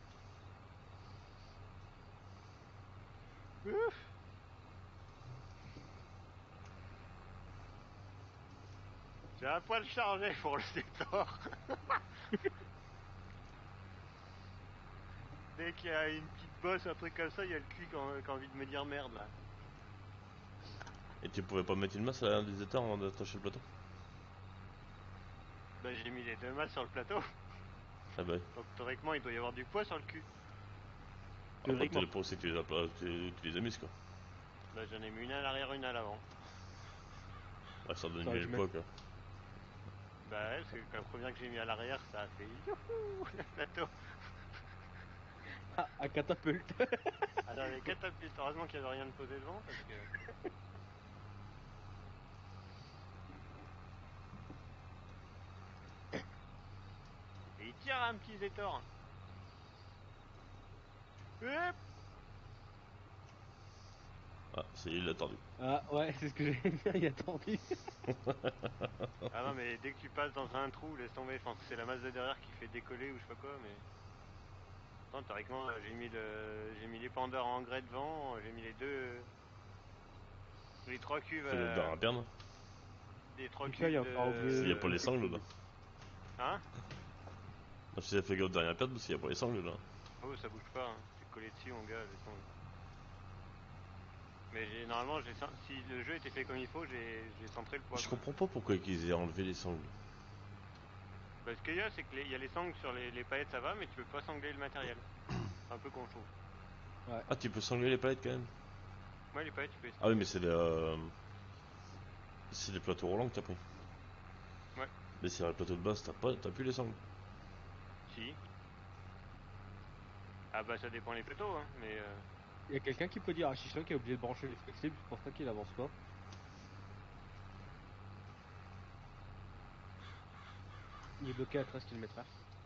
J'ai un poil chargé pour le secteur. Dès qu'il y a une petite bosse, un truc comme ça, il y a le cul qui a envie de me dire merde là. Et tu pouvais pas mettre une masse à l'un des états avant d'attacher le plateau? Bah j'ai mis les deux masses sur le plateau. Ah bah oui. Donc théoriquement il doit y avoir du poids sur le cul. Après, Théoriquement. le point c'est que tu les as pas, tu les as mises quoi. Bah j'en ai mis une à l'arrière, une à l'avant. Ouais, ça donne T'aurais mieux dû le poids quoi. Bah ouais, parce que la première que j'ai mis à l'arrière, ça a fait youhou le plateau. Ah, à catapulte. Alors les catapultes, heureusement qu'il n'y avait rien de posé devant parce que. Et il tire un petit Zétor. Hop. Ah, c'est il l'a tordu. Ah, ouais, c'est ce que j'allais dire, il a tendu. Ah non mais dès que tu passes dans un trou, laisse tomber, je pense que c'est la masse de derrière qui fait décoller ou je sais pas quoi mais. Non, théoriquement j'ai mis l'épandeur en engrais devant, j'ai mis les deux. Les trois cuves. Fais gaffe derrière la perne. Les trois Donc là, il y cuves a encore oublié. S'il y a pas de. les sangles là. Hein? Non, si ça fait gaffe derrière la perne, parce qu'il y a pas les sangles là. Oh ça bouge pas, hein. C'est collé dessus mon gars, laisse tomber. Mais normalement si le jeu était fait comme il faut, j'ai centré le poids Je quoi. comprends pas pourquoi ils aient enlevé les sangles. Bah, ce qu'il y a, c'est qu'il y a les sangles sur les palettes, ça va, mais tu peux pas sangler le matériel. C'est un peu con, je trouve. Ah, tu peux sangler les palettes quand même? Ouais, les palettes, tu peux les Ah oui, sangler. mais c'est des plateaux roulants que t'as pris. Ouais. Mais sur le plateau de base, t'as plus les sangles. Si. Ah bah ça dépend les plateaux, hein, mais Il y a quelqu'un qui peut dire à Chichelin qui est obligé de brancher les flexibles, c'est pour ça qu'il avance pas. Il est bloqué à 13 km/h.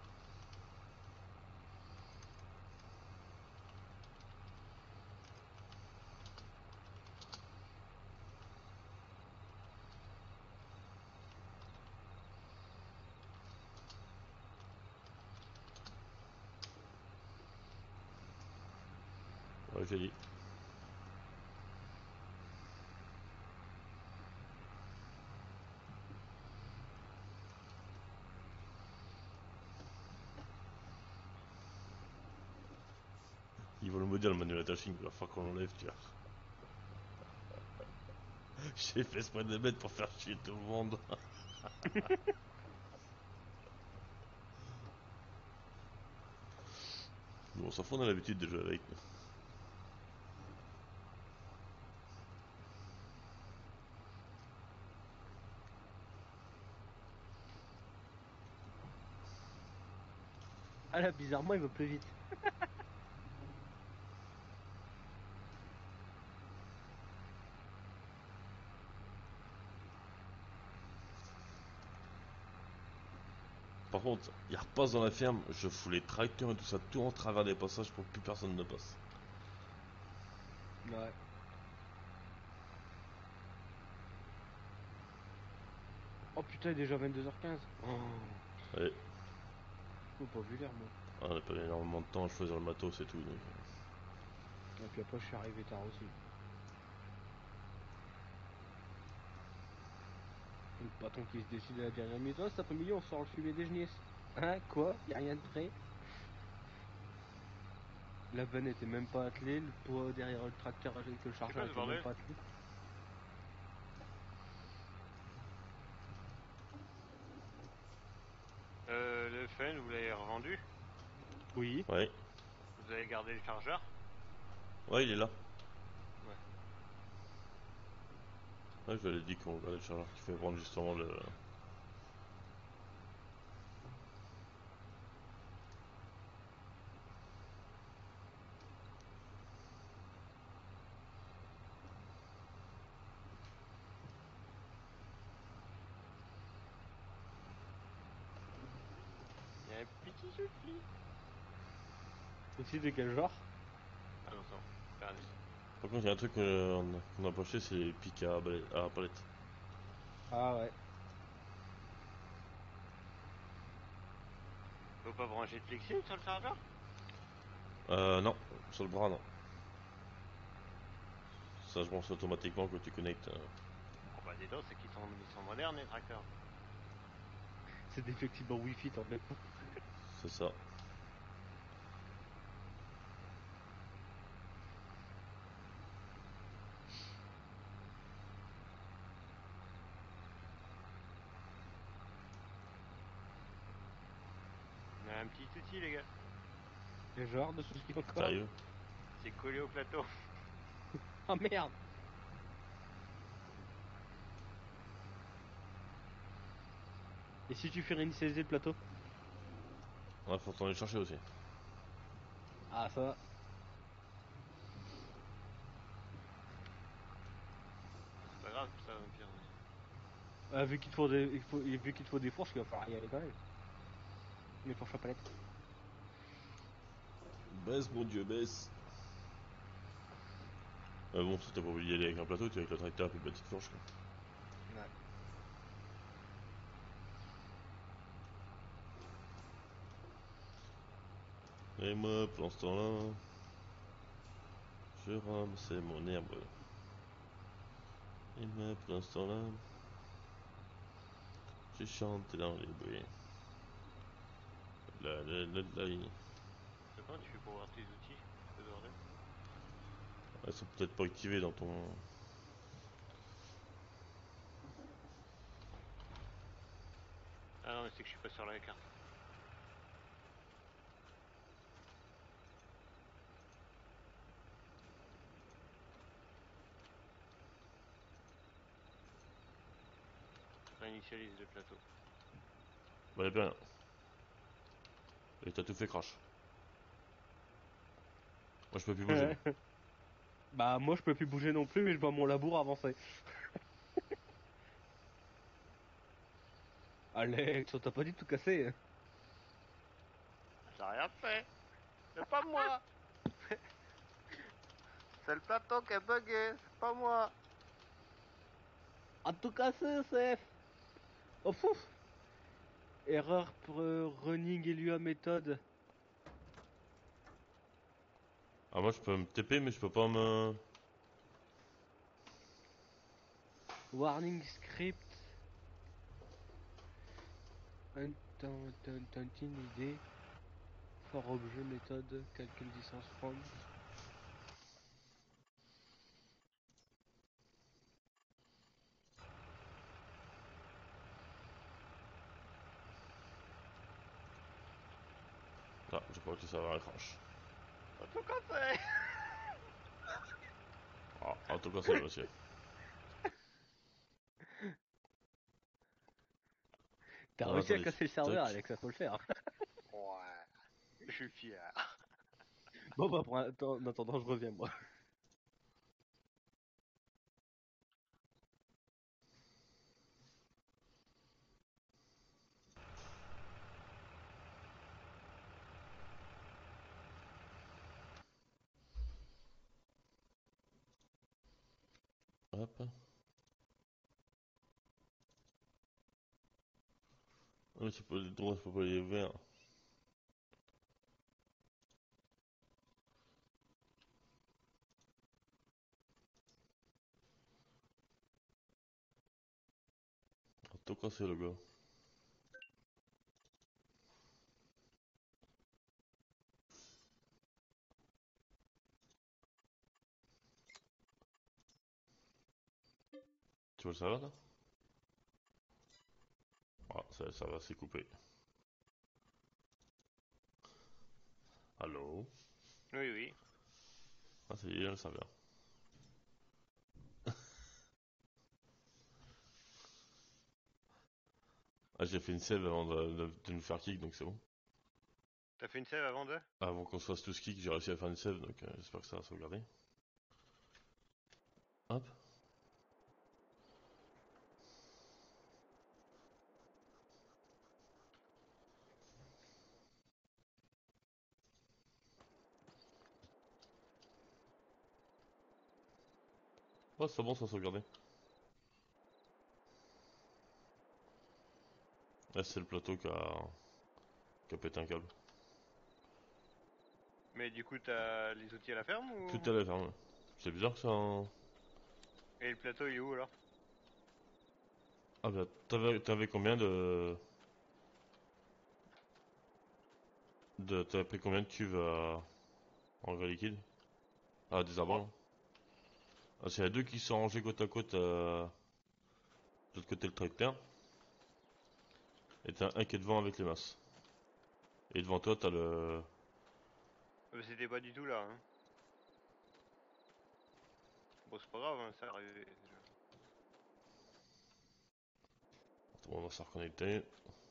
Ouais, j'ai dit. Ils vont le modèle le manuel attaching, il va falloir qu'on l'enlève, tu vois. J'ai fait exprès de le mettre pour faire chier tout le monde. Nous on s'en fout, on a l'habitude de jouer avec. Ah là, bizarrement, il va plus vite. Par contre, il repasse dans la ferme, je fous les tracteurs et tout ça, tout en travers des passages pour que plus personne ne passe. Ouais. Oh putain, il est déjà 22h15. Oh, Ouais, j'ai pas vu l'air, moi. on n'a pas énormément de temps à choisir le matos et tout, donc... Et puis après, je suis arrivé tard aussi. Le patron qui se décide à la dernière minute. Oh, cet après-midi, on sort le fumier des genisses. Hein, quoi? Y'a rien de prêt? La vanne était même pas attelée, le poids derrière le tracteur avec le chargeur quoi ce était même bordel pas attelé. Le FN, vous l'avez revendu? Oui. Ouais, Vous avez gardé le chargeur? ouais, il est là. Ouais. Ouais, je lui ai dit qu'on regardait le chargeur qui fait prendre justement le... Il y a un petit souci. Aussi de quel genre? Ah non, c'est bon. Perdu. Par contre, il y a un truc qu'on a pas acheté, c'est les pics à palette. Ah ouais. Faut pas brancher de flexible sur le chargeur? Non, sur le bras, non. Ça, je pense automatiquement que tu connectes. Oh bah dis donc, c'est qu'ils sont modernes les tracteurs. C'est des flexibles en Wi-Fi, t'en mets pas. C'est ça. On a un petit souci les gars. Quel genre de soucis encore? Sérieux? C'est collé au plateau. Ah merde! Et si tu fais réinitialiser le plateau? Ouais, faut t'en aller chercher aussi. Ah ça va. C'est pas grave, ça au pire. Vu qu'il te faut vu qu'il te faut des fourches, il va falloir y aller quand même. Les fourches à palette. Baisse, mon dieu, baisse. Bon, si t'as pas oublié d'y aller avec un plateau, tu es avec le tracteur et puis une petite fourche, quoi. Ouais. Et moi, pendant ce temps-là, je ramassais mon herbe. Et moi, pendant ce temps-là, je chantais dans les bruits. La la la la. Comment tu fais pour voir tes outils? C'est quoi ce bordel? Elles sont peut-être pas activées dans ton... Ah non mais c'est que je suis pas sur la carte. Réinitialise le plateau. Ouais, bien. Et t'as tout fait crash. Moi, je peux plus bouger, moi. Bah moi je peux plus bouger non plus, mais je vois mon labour avancer. Alex, on t'a pas dit de tout casser. J'ai rien fait. C'est pas moi. C'est le plateau qui est bugué, c'est pas moi. À tout casser, CF. Oh fouf. Erreur pour running Elua méthode. Ah, moi, je peux me TP, mais je peux pas me... Warning script. Une idée. For objet méthode. Calcul distance from. Ah, je crois que ça va un crash. Faut tout casser. Ah, en tout cas, c'est monsieur. T'as Ah, réussi à attendez. casser le serveur, Tac. Alex, ça faut le faire. Ouais. Je suis fier. Bon bah en attendant, je reviens moi. Hop. Ah, c'est pas les droits, c'est pas les verts. Ah, tout cassé le gars. Tu veux le savoir là? Ah, ça va, c'est coupé. Allô? Oui, oui. Ah, ça y est, ça vient. Ah, j'ai fait une save avant de nous faire kick, donc c'est bon. T'as fait une save avant de? Avant qu'on se fasse tous kick, j'ai réussi à faire une save, donc j'espère que ça va sauvegarder. Hop. Oh, c'est bon, ça a sauvegardé. Là, c'est le plateau qui a pété un câble. Mais du coup, t'as les outils à la ferme ou? Tout à la ferme. C'est bizarre que ça. Et le plateau, il est où alors? Ah bah, t'avais combien t'avais pris combien de cuves en grès liquide? Ah, des arbres. Ah, c'est les deux qui sont rangés côte à côte de l'autre côté le tracteur. Et t'as un qui est devant avec les masses. Et devant toi, t'as le. C'était pas du tout là, hein. Bon, c'est pas grave, hein, ça arrive déjà. Attends, on va se reconnecter.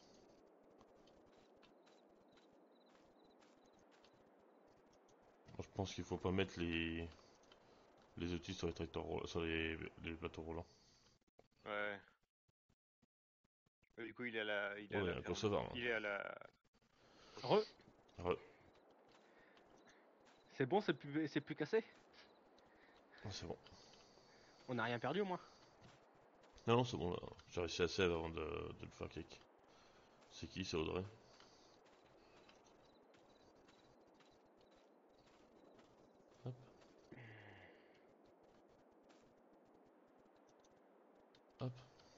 Je pense qu'il faut pas mettre les outils sur les tracteurs sur les plateaux roulants. Ouais. Du coup, il est à la, il est à Ouais, la un ferme. concevoir. Il est à la. Re, Ouais. c'est bon, c'est plus cassé. Ah, c'est bon. On n'a rien perdu au moins. Non, non, c'est bon là. J'ai réussi à save avant de le faire kick. C'est qui? C'est Audrey. Hop. Hop.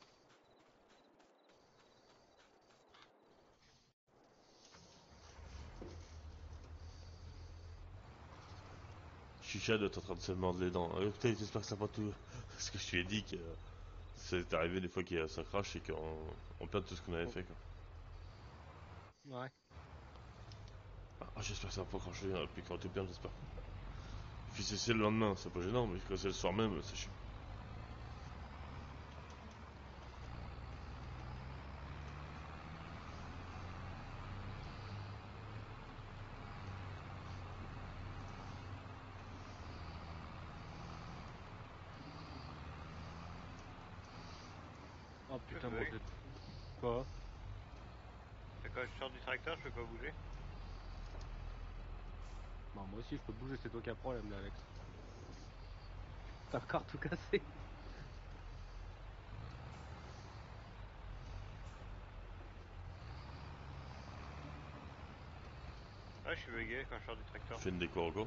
Chicha doit être en train de se mordre les dents. Putain, j'espère que ça va pas tout. Parce que je lui ai dit que c'est arrivé des fois qu'il ça crache et qu'on perd tout ce qu'on avait fait quoi. Ouais. Ah, j'espère que ça va pas cracher, hein, puis quand t'es bien, j'espère. Puis c'est le lendemain, c'est pas gênant, mais quand c'est le soir même, c'est chiant. Oh putain, Oui. bon, quoi? C'est quand je sors du tracteur, je peux pas bouger. Bah, moi aussi, je peux bouger, c'est toi qui as le problème là, Alex. T'as encore tout cassé. Ouais, je suis bugué quand je sors du tracteur. Fais une déco encore.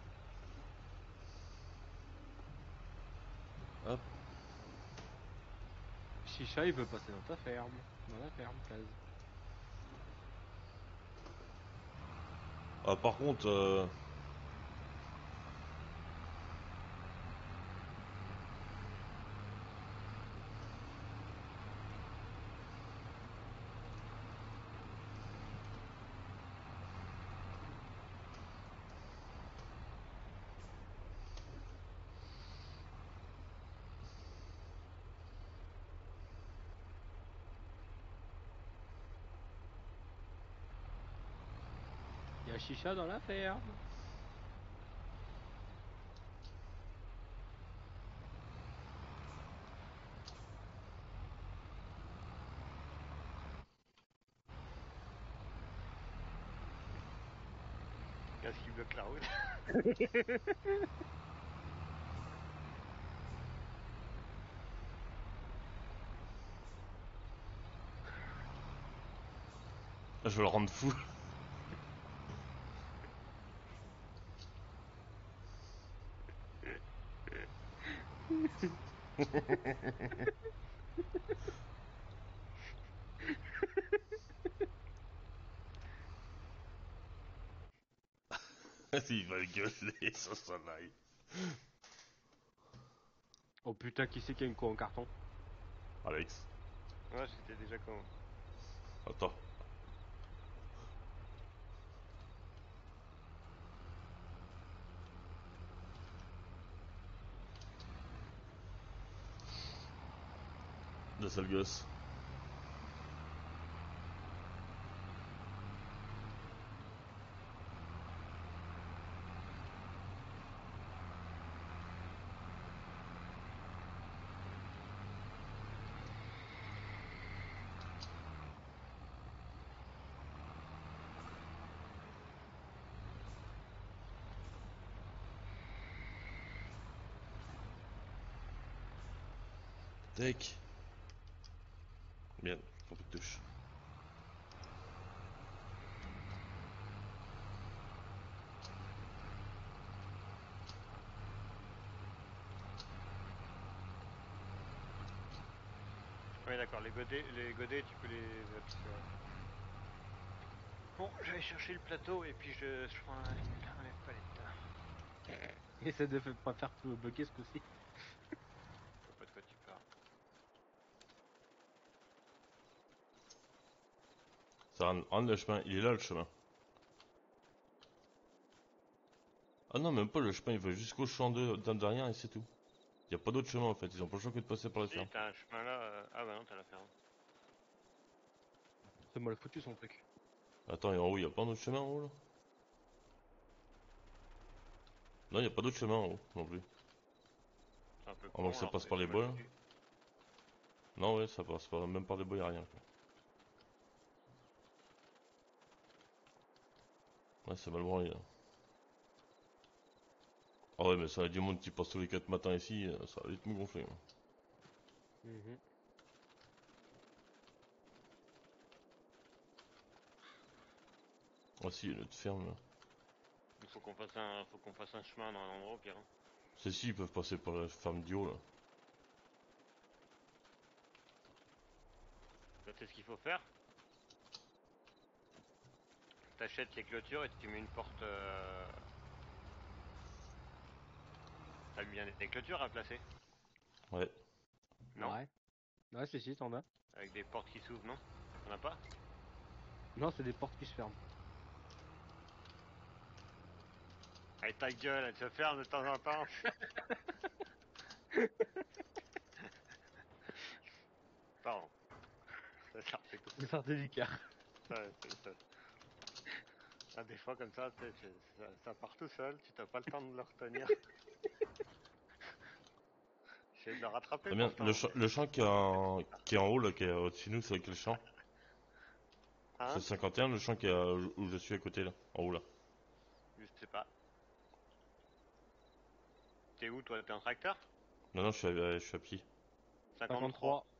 Hop. Chicha, il veut passer dans ta ferme. Dans la ferme, case. Ah, par contre, Il y a Chicha dans la ferme. Qu'est-ce qui bloque la route? ？ Je vais le rendre fou. Il va gueuler sur son live. Oh putain, qui c'est qui a une co en carton? Alex, Ouais, c'était déjà con. attends. Le sale gosse. Tac. Bien, trompé de touche. Oui, d'accord, les godets, tu peux les appuyer sur. Bon, j'allais chercher le plateau et puis je prends un palette. Et ça ne fait pas faire tout bugger ce coup-ci. Je vois pas de quoi tu parles. Ça rend le chemin. Il est là le chemin. Ah non, même pas le chemin. Il va jusqu'au champ de derrière et c'est tout. Y a pas d'autre chemin en fait. Ils ont pas le choix que de passer par la Si, ferme. t'as un chemin là. Ah bah non, t'as la ferme. C'est mal foutu son truc. Attends, et en haut, y a pas un autre chemin en haut là? Non, y a pas d'autre chemin en haut non plus. C'est un peu À moins con, que ça alors passe c'est par les mal bois là. foutu. Non, ouais, ça passe pas. Même par les bois, y a rien. Quoi. Ouais, c'est mal branlé là. Ah ouais, mais ça a du monde qui passe tous les 4 matins ici. Ça va vite me gonfler. Hein. Mhm. Ah si, y a une autre ferme là. Il faut qu'on fasse un chemin dans un endroit au pire. Hein. C'est si, ils peuvent passer par la ferme du haut là. Là, tu sais ce qu'il faut faire. T'achètes les clôtures et tu mets une porte. T'as bien des clôtures à placer, Ouais. non? Ouais. Ouais, si, t'en as. Avec des portes qui s'ouvrent, non? T'en as pas? Non, c'est des portes qui se ferment. Allez, ta gueule, elle se ferme de temps en temps. Pardon. Ça fait tout. Vous sortez du car. Ça. Ah, des fois comme ça, tu sais, ça part tout seul, tu n'as pas le temps de le retenir. J'essaie de le rattraper Très bien. pourtant. Le champ qui est en haut là, qui est au-dessus de nous, c'est quel champ? C'est Hein? 51, le champ qui est où je suis à côté là, en haut là. Je sais pas. T'es où toi? T'es en tracteur? Non, non, je suis à pied. 53. 53.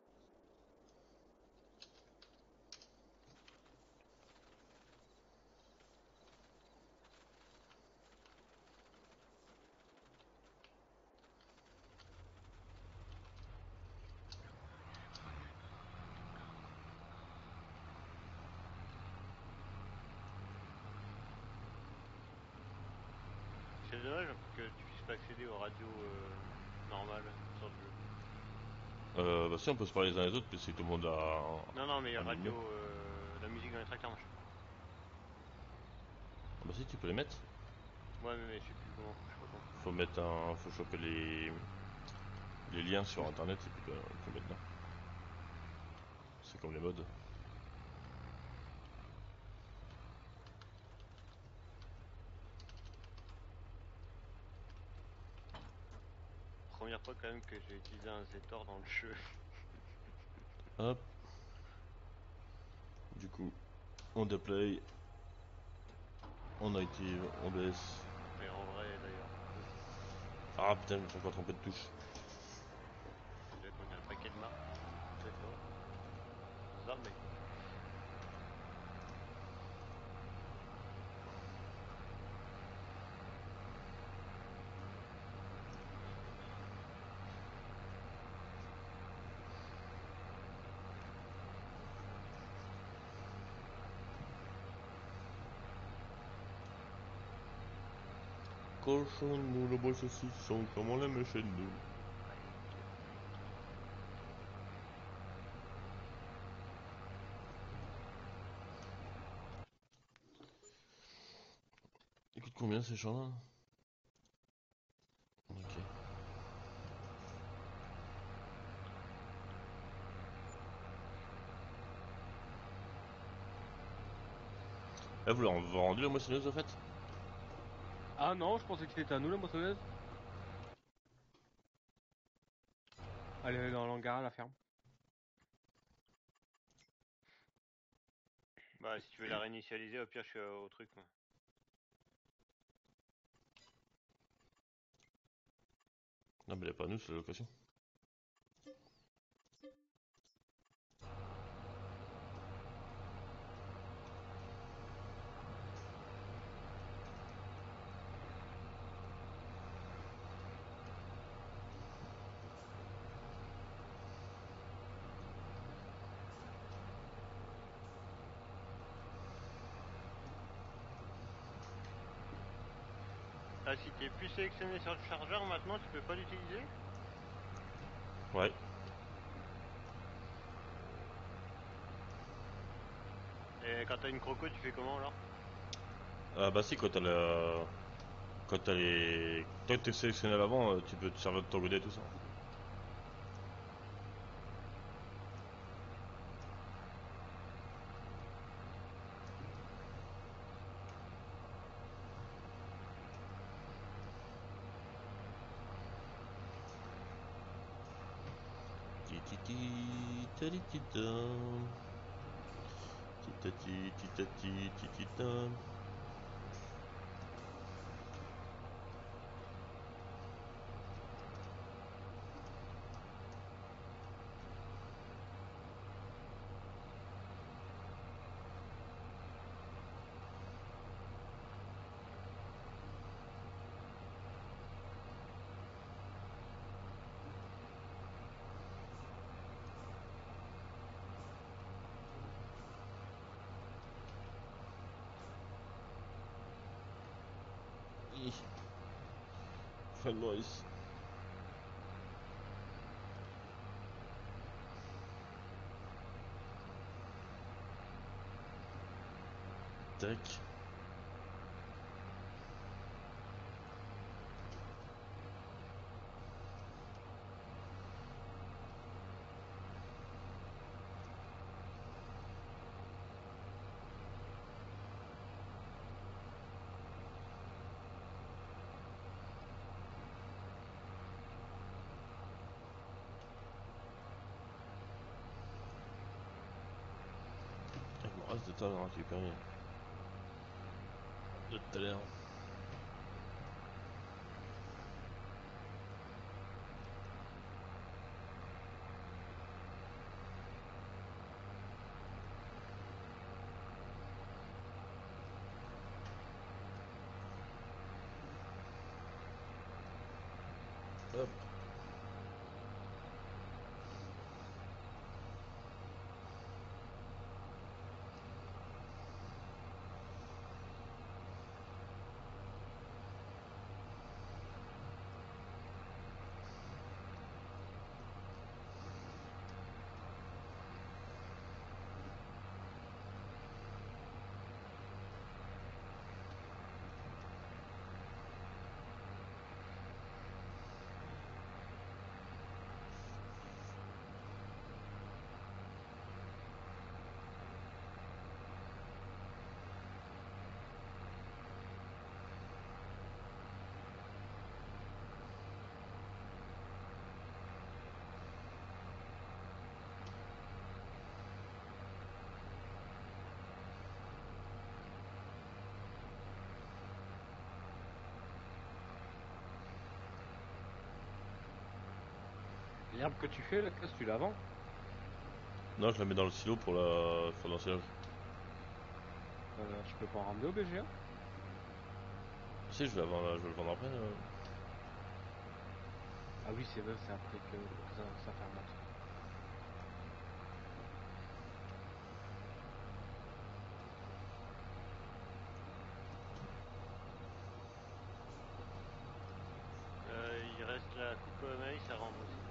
C'est dommage que tu puisses pas accéder aux radios normales sur le jeu. Bah si, on peut se parler les uns les autres, puis si tout le monde a Non, non, mais un numéro. radio, la musique dans les tracteurs, machin. Ah bah si, tu peux les mettre. Ouais, mais je sais plus comment, je sais pas comment. Faut choper les liens sur internet et puis tu mettre dedans. C'est comme les modes. Première fois quand même que j'ai utilisé un Zetor dans le jeu. Hop. Du coup, on déploie, on active, on baisse. Et en vrai d'ailleurs. Ah putain, je me suis encore trompé de touche. Déjà qu'on a un paquet de marques. Zetor. Zombie. Cochon de moule au bois saucisson, comme on l'aime chez nous. Il coûte combien ces champs-là? Ok. Là, vous l'avez vendu la moissonneuse en fait? Ah non, je pensais que c'était à nous la moissonneuse. Elle est dans l'hangar à la ferme. Bah, si tu veux la réinitialiser, au pire, je suis au truc, moi. Non, mais elle est pas à nous, c'est la location. Ah, si t'es plus sélectionné sur le chargeur, maintenant, tu peux pas l'utiliser? Ouais. Et quand t'as une croco, tu fais comment, alors? Ah bah si, quand t'as la... Quand t'as les... Toi que t'es sélectionné à l'avant, tu peux te servir de ton godet et tout ça. Tititi, taritita. Titati, titati, titita. Ih. Fred Maurice. Tac. Il me reste des tas à récupérer. De tout à l'heure. Hop. L'herbe que tu fais, là, qu'est-ce que tu la vends? Non, je la mets dans le silo pour la faire l'ensilage. Je peux pas en ramener au BGA? Tu sais, je vais le vendre après. Ah oui, c'est vrai, c'est après que ça fermente. la coupe maïs, ça rentre aussi.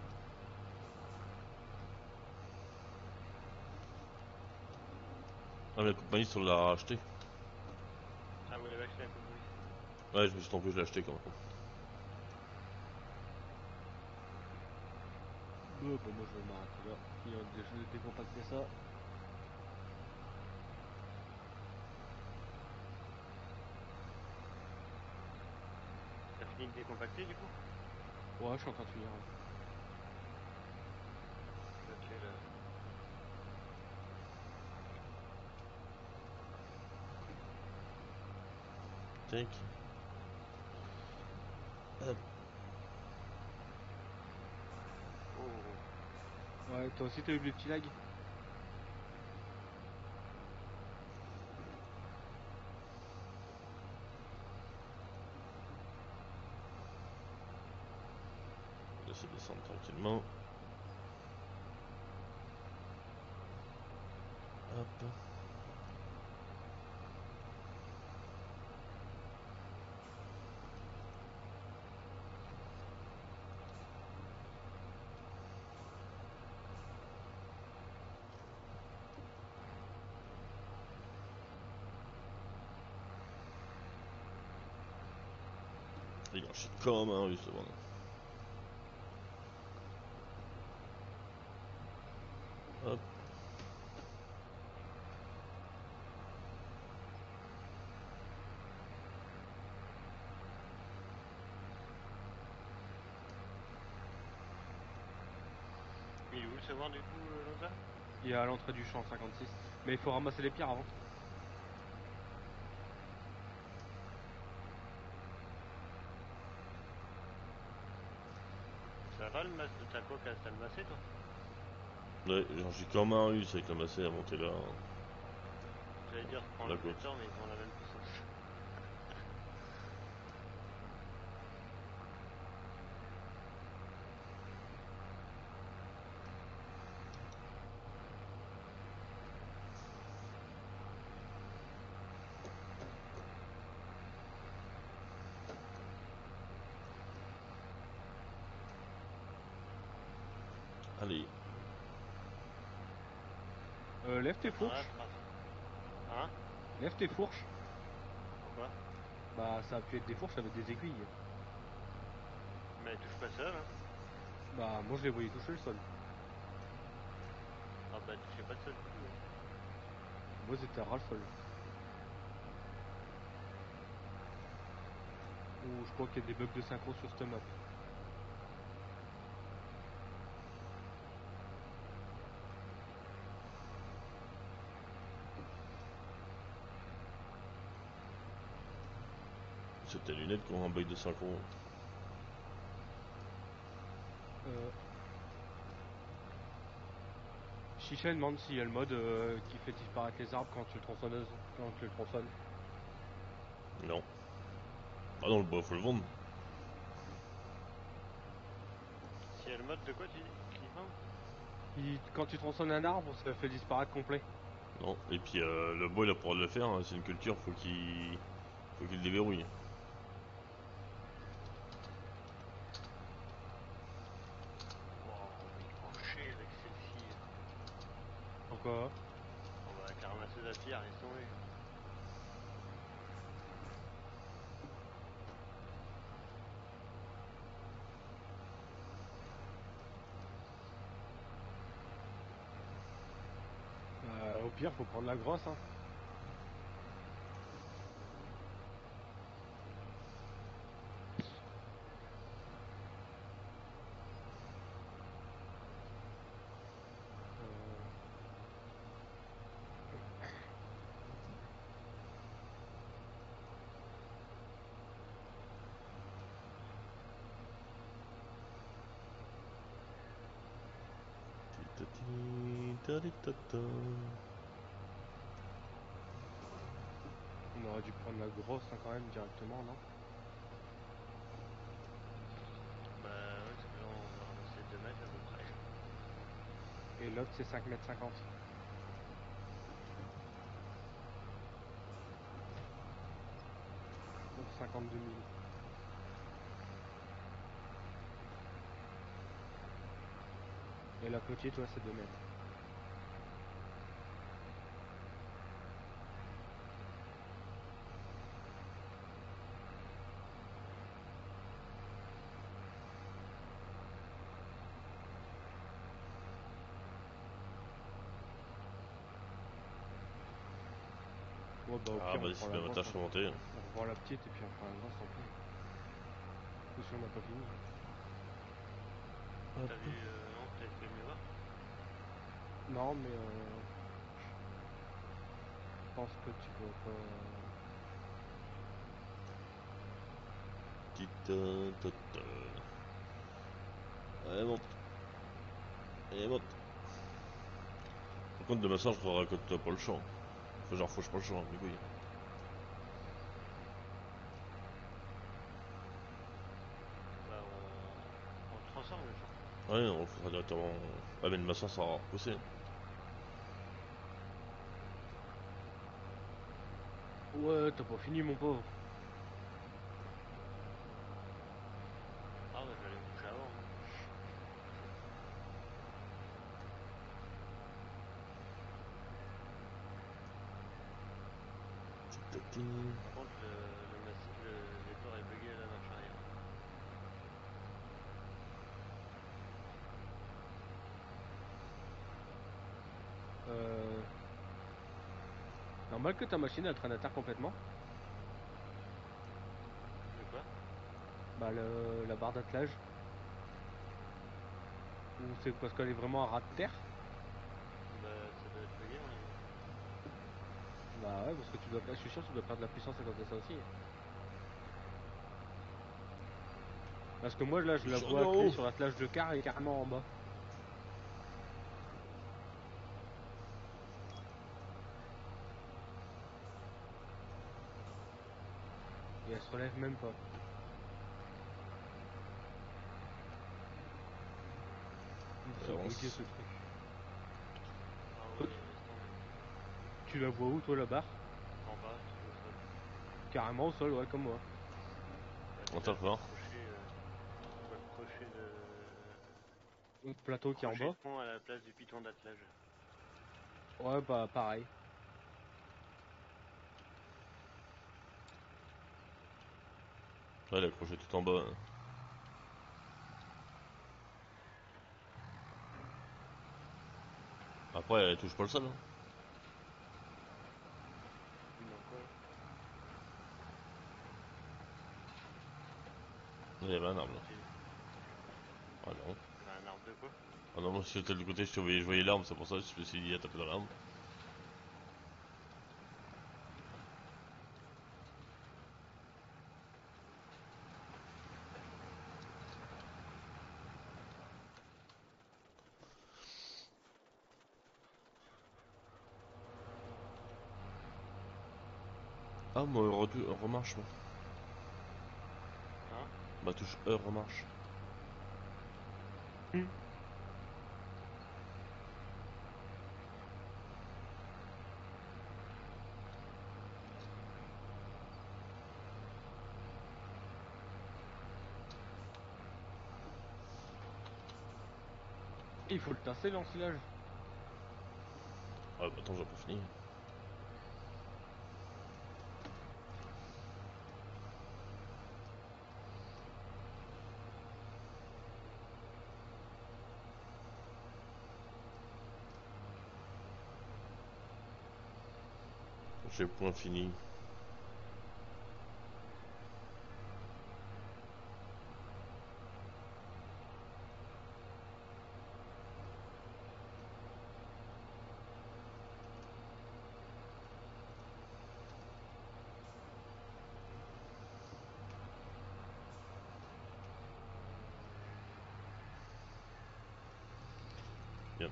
Ah, mais la coupe maïs, on l'a acheté. Ah, vous l'avez acheté la coupe maïs? Ouais, je me suis trompé, je l'ai acheté quand même. Bon, moi je vais m'arrêter là. Il y a des jeux de décompacter ça. T'as fini de décompacter du coup? Ouais, je suis en train de finir. Ok, là. Tac. Hop. Oh, Ouais, toi aussi t'as eu le petit lag? Laissez descendre tranquillement. Hop. Il en chie comme un russe, bon. Hop. il est où le savoir du coup, Lonza? Il est à l'entrée du champ 56. Mais il faut ramasser les pierres avant. Ça va le masque de ta coque à t'as le massé toi? Ouais, j'en chie comme un russe avec la massée à monter là. J'allais dire prends La le côte. pétant mais ils ont la même puissance. Allez. Lève tes Ah, fourches. Hein? Lève tes fourches. Pourquoi? Bah ça a pu être des fourches avec des aiguilles. Mais elle touche pas seule hein? Bah moi je les voyais toucher le sol. Ah bah touchez pas de seul du tout. Hein. Moi c'était ras le sol. Ou je crois qu'il y a des bugs de synchro sur cette map. C'est tes lunettes qui ont un bug de synchro. Chichen demande s'il y a le mode qui fait disparaître les arbres quand tu le tronçonnes. Non. Ah non, le bois, faut le vendre. Si elle mode de quoi tu dis? Qui demande? Quand tu tronçonnes un arbre, ça fait disparaître complet. Non. Et puis le bois, il a pour le faire, hein, c'est une culture, faut qu'il le déverrouille. Wow, on est penché avec celle-ci. Pourquoi? On va avec la ramasseuse à pierre, laisse tomber. Au pire, faut prendre la grosse. Hein. On aurait dû prendre la grosse hein, quand même directement, non? Bah ouais, parce que là on va ramasser 2 mètres à peu près. Et l'autre c'est 5,50 m. Pour 52 000. Et la petite, ouais, c'est 2 mètres. Ouais, bah au Ah pire, bah on si prend c'est la bien ma grosse, tâche hein. à monter. On revoit la petite et puis on prend la grosse, tant pis. Ou si on n'a pas fini. T'as vu, non, t'as été venu voir? Non, mais je pense que tu dois pas... Tita. Allez, monte. Allez, monte. Par contre, demain soir, je raconte pas le champ. Enfin, genre, faut que je pas le champ, mes couilles. Bah, on le transforme le champ. Ouais, on fera directement. Ah, mais le maçon, ça va repousser. Ouais, t'as pas fini, mon pauvre. Ah, bah, je vais aller me coucher avant. Hein. Par contre, le Vector est bugué à la marche arrière. Normal que ta machine elle traîne à terre complètement. De quoi? Bah la barre d'attelage. Ou c'est parce qu'elle est vraiment à ras de terre. Bah, ça doit être bugué, mon ami. Bah ouais, parce que tu dois, je suis sûr que tu dois perdre de la puissance à cause de ça aussi. Parce que moi là je la J'en vois ai en attelée haut. sur l'attelage de car et carrément en bas. Et elle se relève même pas. C'est Avance. bugué ce truc. Ah Toi, ouais, laisse tomber. tu la vois où toi la barre? En bas, au sol. Carrément au sol, ouais, comme moi. Bah, On déjà, tape je vois fort. le crochet de... Le plateau qui est en crochet de bas. pont à la place du piton d'attelage. Ouais, bah pareil. Ouais, l'accroché tout en bas. Après, elle touche pas le sol. Hein. Donc quoi? Là, il y avait un arbre là. C'est Ah non. un arbre de quoi? Ah non, moi j'étais de l'autre côté, je voyais l'arbre, c'est pour ça que je me suis dit à taper dans l'arbre. Ah, moi, remarche, moi. Hein? Ma touche E remarche. Il faut le tasser l'ensilage. Ah, bah attends, j'ai pas fini. J'ai point fini. Bien.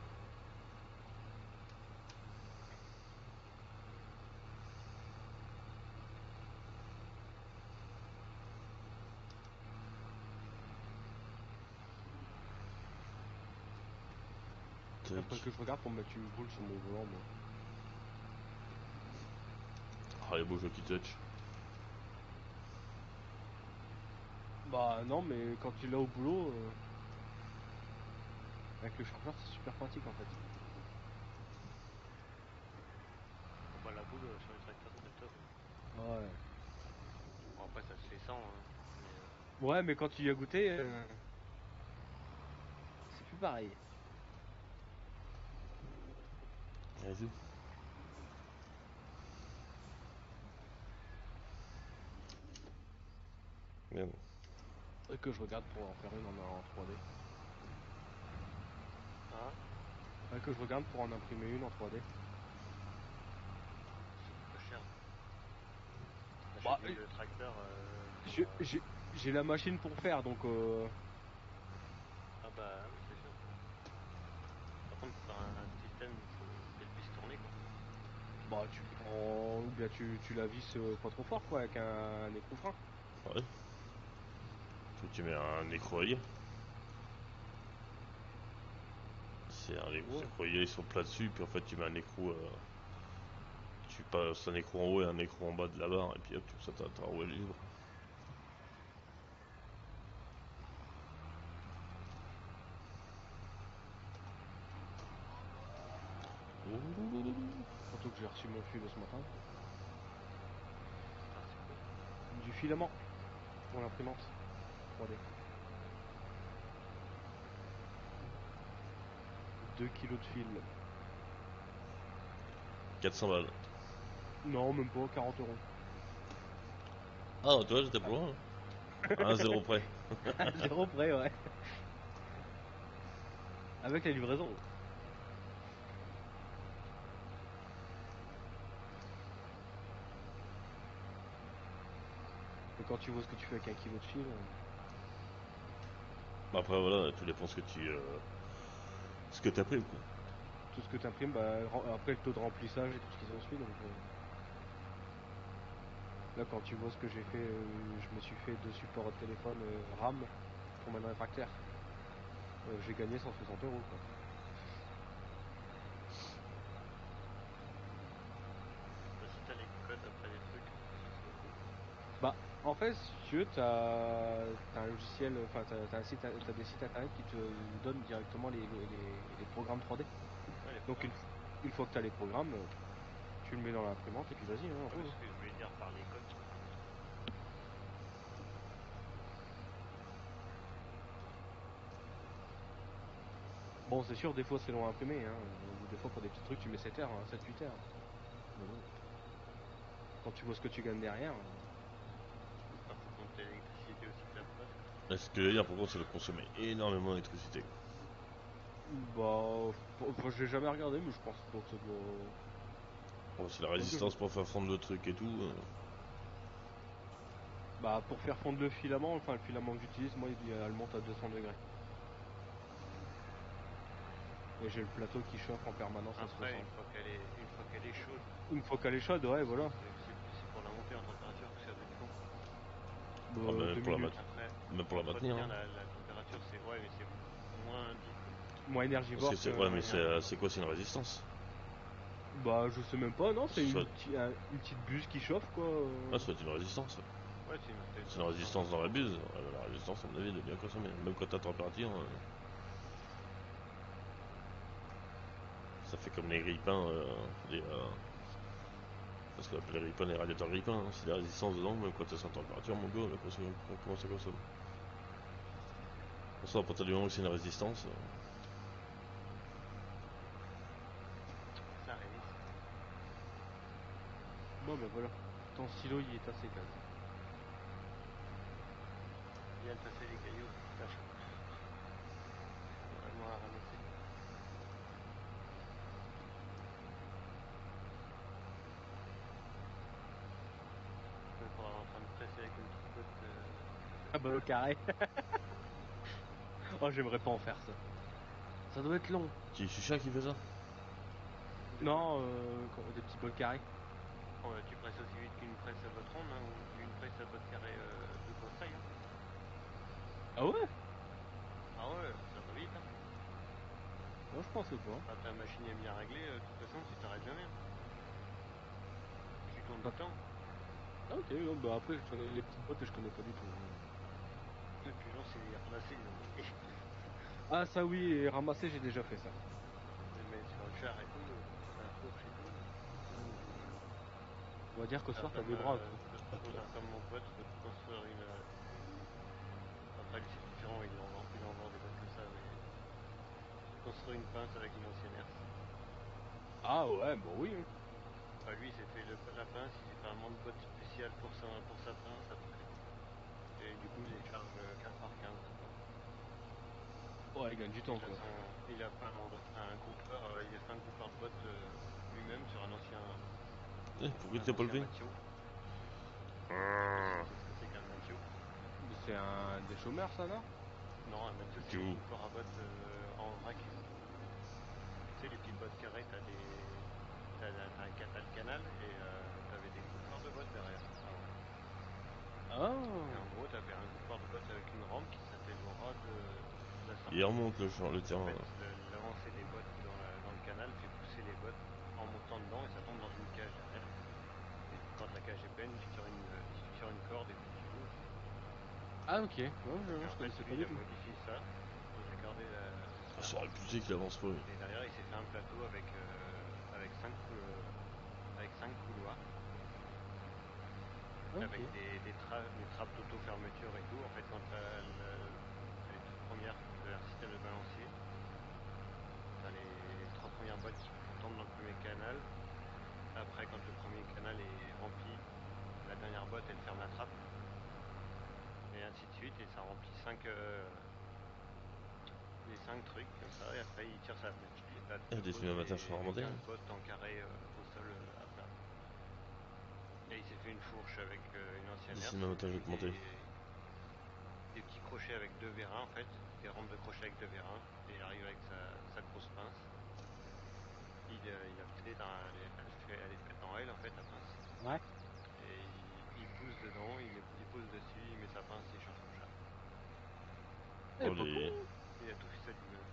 Après Tac. que je regarde pour mettre une boule sur mon volant, moi. Ah, il bouge le qui touch. Bah non, mais quand tu l'as au boulot, Avec le chargeur, c'est super pratique en fait. Bah, la boule sur les tracteurs, c'est top. Ouais. Bon, après, ça se fait sans. Hein. Mais, Ouais, mais quand tu y as goûté, c'est plus pareil. Vas-y. Bien. Faudrait que je regarde pour en faire une en 3D. ah, Faudrait que je regarde pour en imprimer une en 3D. c'est pas cher. Bah, T'achètes le tracteur. J'ai la machine pour faire, donc Ah bah oui, c'est sûr. Par contre, pour faire un système, il faut qu'elle puisse tourner quoi. bah tu prends ou bien tu la visses pas trop fort quoi avec un écrou frein. Ouais. Tu mets un écrou-œil. C'est un Ouais. écrou-œil, ils sont plats dessus, puis en fait tu mets un écrou. Tu passes un écrou en haut et un écrou en bas de la barre, et puis hop, comme ça ta roue elle est libre. Surtout que j'ai reçu mon fil ce matin. Putain, c'est quoi? Du filament pour l'imprimante 3D. 2 kilos de fil. 400 balles. Non, même pas, 40 euros. Ah, toi j'étais pas loin. À 1 0 près. À 0 près, ouais. Avec la livraison. Et quand tu vois ce que tu fais avec 1 kilo de fil, Après voilà, tout dépend ce que t'imprimes quoi. tout ce que tu imprimes, bah, après le taux de remplissage et tout ce qu'ils ont suivi. Donc, là, quand tu vois ce que j'ai fait, je me suis fait 2 supports de téléphone RAM pour mettre dans les tracteurs. J'ai gagné 160 euros. Quoi. Bah, si t'as les codes après les trucs, c'est cool. Bah, en fait, si tu veux, t'as un logiciel, enfin, t'as des sites internet qui te donnent directement les programmes 3D. Ouais, les Donc, programmes. une fois que t'as les programmes, tu le mets dans l'imprimante et puis vas-y, hein, Ouais, mais roule. ce que je voulais dire par les codes. Bon, c'est sûr, des fois c'est long à imprimer, hein. Des fois pour des petits trucs, tu mets 7 heures, 7-8 heures. Mais bon, quand tu vois ce que tu gagnes derrière, Bah, faut compter l'électricité aussi que ça passe. Là, ce que je veux dire, pour contre, ça doit consommer énormément d'électricité. bah, enfin, j'ai jamais regardé, mais je pense pas que ça doit. Bon, c'est la résistance pour faire fondre le truc et tout. Bah, pour faire fondre le filament, enfin le filament que j'utilise, moi, elle monte à 200 degrés. Et j'ai le plateau qui chauffe en permanence à 60. Après, une fois qu'elle est chaude, Une fois qu'elle est chaude, ouais, voilà. c'est pour la montée en température que ça va être long. Bah, Ah, mais 2 pour la minutes. Après, même pour la maintenir. Hein. la température, c'est ouais, mais c'est moins vite. Moins Parce énergivore que c'est. que. Ouais, mais énergivore. c'est quoi, c'est une résistance? Bah, je sais même pas, non, c'est Soit- une petite buse qui chauffe, quoi. Ah, ça doit être une résistance. Ouais, C'est une résistance dans la buse. Ouais, la résistance, à mon avis, elle doit bien consommer. Même quand t'as température. Ça fait comme les grille-pains. Parce qu'on appelle les grille-pains les radiateurs grille-pains. Hein. C'est des résistances dedans, même quand t'es sans température, mon gars, comment ça consomme? Pour ça, à partir du moment où c'est une résistance. Ça résiste. Bon, bah voilà. Ton stylo, il est assez calme. Bien tasser les cailloux, tâche. Vraiment à ramasser. On est en train de presser avec une petite botte. Ah bah, au carré. Oh, j'aimerais pas en faire ça. Ça doit être long. Qui Chucha qui fait ça? Non, des petits bols carrés. Oh, tu presses aussi vite qu'une presse à botte ronde, hein, ou qu'une presse à botte carrée de grosse taille. Hein. Ah ouais? Ah ouais, ça va vite. Hein. Moi, je pensais pas. Ah, ta machine est bien réglée, de toute façon, tu t'arrêtes jamais. Hein. Tu tournes tout le temps. Ah, ok, non, bah après, je connais les petites bottes et je connais pas du tout. Et puis, genre, c'est ramassé, ils ont Ah ça oui, et ramasser j'ai déjà fait ça. Les mettre sur le char et tout, la fourche et tout. On va dire que ce soir t'as Comme, des bras quoi. faut faire comme mon pote, faut te construire une. Après, lui, c'est différent, il en vend des bottes comme ça, mais. Construire une pince avec une ancienne herse. Ah ouais, bon oui. Hein. Enfin, lui, il s'est fait la pince, il s'est fait un mont de bottes spécial pour sa pince après. Et du coup, il les charge 15 par 15 maintenant. Ouais, il gagne du temps quoi. Il a fait un groupeur, il a fait un groupeur de bottes lui-même sur un ancien. Pourquoi Un tu l'as pas ancien levé? Mathieu. Je sais pas si tu sais ce que c'est qu'un Mathieu. Mais c'est un des chômeurs ça non? Non, un Mathieu, c'est Du des coup. groupeurs à bottes en vrac. Tu sais, les petites bottes carrées, t'as le canal et t'avais des groupeurs de bottes derrière. Ah. Et en gros, t'avais un groupeur de bottes avec une rampe qui s'appelle le ras de la sortie. Il remonte le En terrain. fait, l'avancée des bottes dans le canal fait pousser les bottes en montant dedans et ça tombe dans une cage derrière. Et quand la cage est pleine, tu tires une corde et puis tu bouges. Ah ok, ouais, Et je en fait, connaissais lui, pas il du a tout. modifié ça. Il a gardé Ah, ça aurait pu dire qu'il avance pas. Et derrière, il s'est fait un plateau avec 5 couloirs. Ok. Avec des trappes d'auto-fermeture et tout. En fait, quand t'as les toutes premières de leur système de balancier, t'as les 3 premières bottes qui tombent dans le premier canal. Après, quand le premier canal est rempli, la dernière botte, elle ferme la trappe. Et ainsi de suite. Et ça remplit les 5 trucs comme ça. Et après, il tire sa flèche. Et t'as Des cinémateurs sont remontés. 15 bottes en carré au sol à plat. Et il s'est fait une fourche avec une ancienne Des herse. cinémateurs je vais te monter. Des petits crochets avec 2 vérins en fait. Des rampes de crochets avec 2 vérins. Et il arrive avec sa grosse pince. Il a fait elle est faite en L en fait la pince. Ouais. Et il pousse dedans, il pose dessus, il met sa pince et il charge son chat. Eh, Oh pas les. con. Il a tout fait ça lui-même.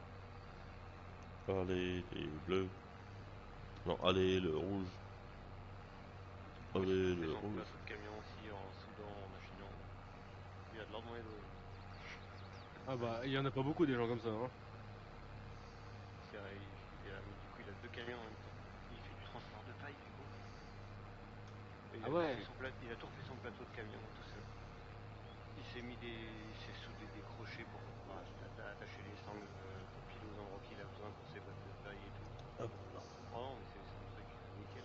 Allez, les bleus. Non, allez, le rouge. Oui, Allez, il fait le son rouge. plateau de camion aussi en soudant, en machinant. Il a de l'ordre dans les dos. Ah bah, il y en a pas beaucoup des gens comme ça. Hein. Mais du coup, il a 2 camions en même temps. Il fait du transport de paille du coup. Et Ah ouais. il a tout refait son plateau de camion tout seul. Il s'est soudé des crochets pour pouvoir attacher les sangles pile aux endroits qu'il a besoin pour ses bottes de paille et tout. Hop. Oh non, mais c'est un truc nickel.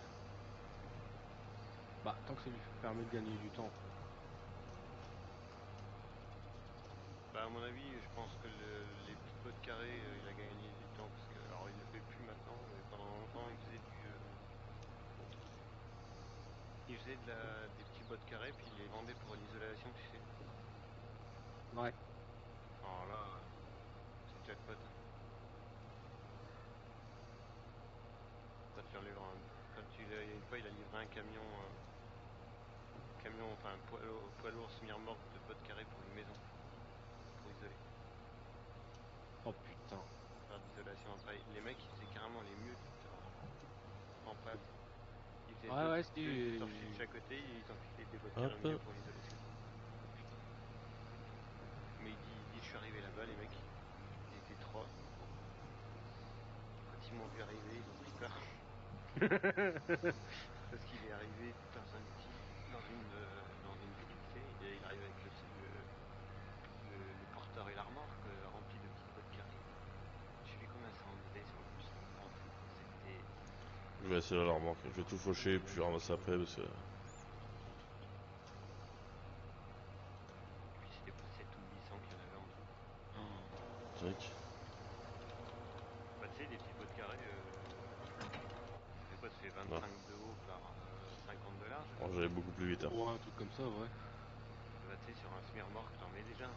Bah, tant que ça lui permet de gagner du temps. Bah à mon avis, je pense que les petites bottes carrées, il a gagné du temps parce que alors il le fait plus maintenant, mais pendant longtemps il faisait des petits bottes carrés puis il les vendait pour l'isolation, tu sais. Ouais. Alors là, c'est jackpot. Quand une fois il a livré un camion, enfin un poids lourd semi-remorque de bottes carrées pour une maison, pour isoler. Oh putain. Faire d'isolation en paille. Les mecs ils faisaient carrément les murs en pâte. Ils faisaient Ouais, deux torchis de chaque côté et ils enfilaient des bottes carrées au milieu pour l'isolation. Mais il dit je suis arrivé là-bas, les mecs, ils étaient 3. Quand ils m'ont vu arriver, ils ont pris peur. Parce qu'il est arrivé dans une ville, tu sais, il arrive avec le porteur et la remorque remplis de petites bottes carrées. Je sais plus combien ça en faisait, on s'en fout. C'était. Je vais essayer la remorque. Je vais tout faucher puis je vais ramasser après parce que. Et puis c'était pas 7 ou 800 qu'il y en avait en tout. Jack. Bah tu sais, des petites bottes carrées, ça fait quoi? Ça fait 25 de haut par 50 de large. Bon, j'allais beaucoup plus vite. Hein. Ouais, un truc comme ça, ouais. Bah tu sais, sur un semi-remorque, t'en mets déjà.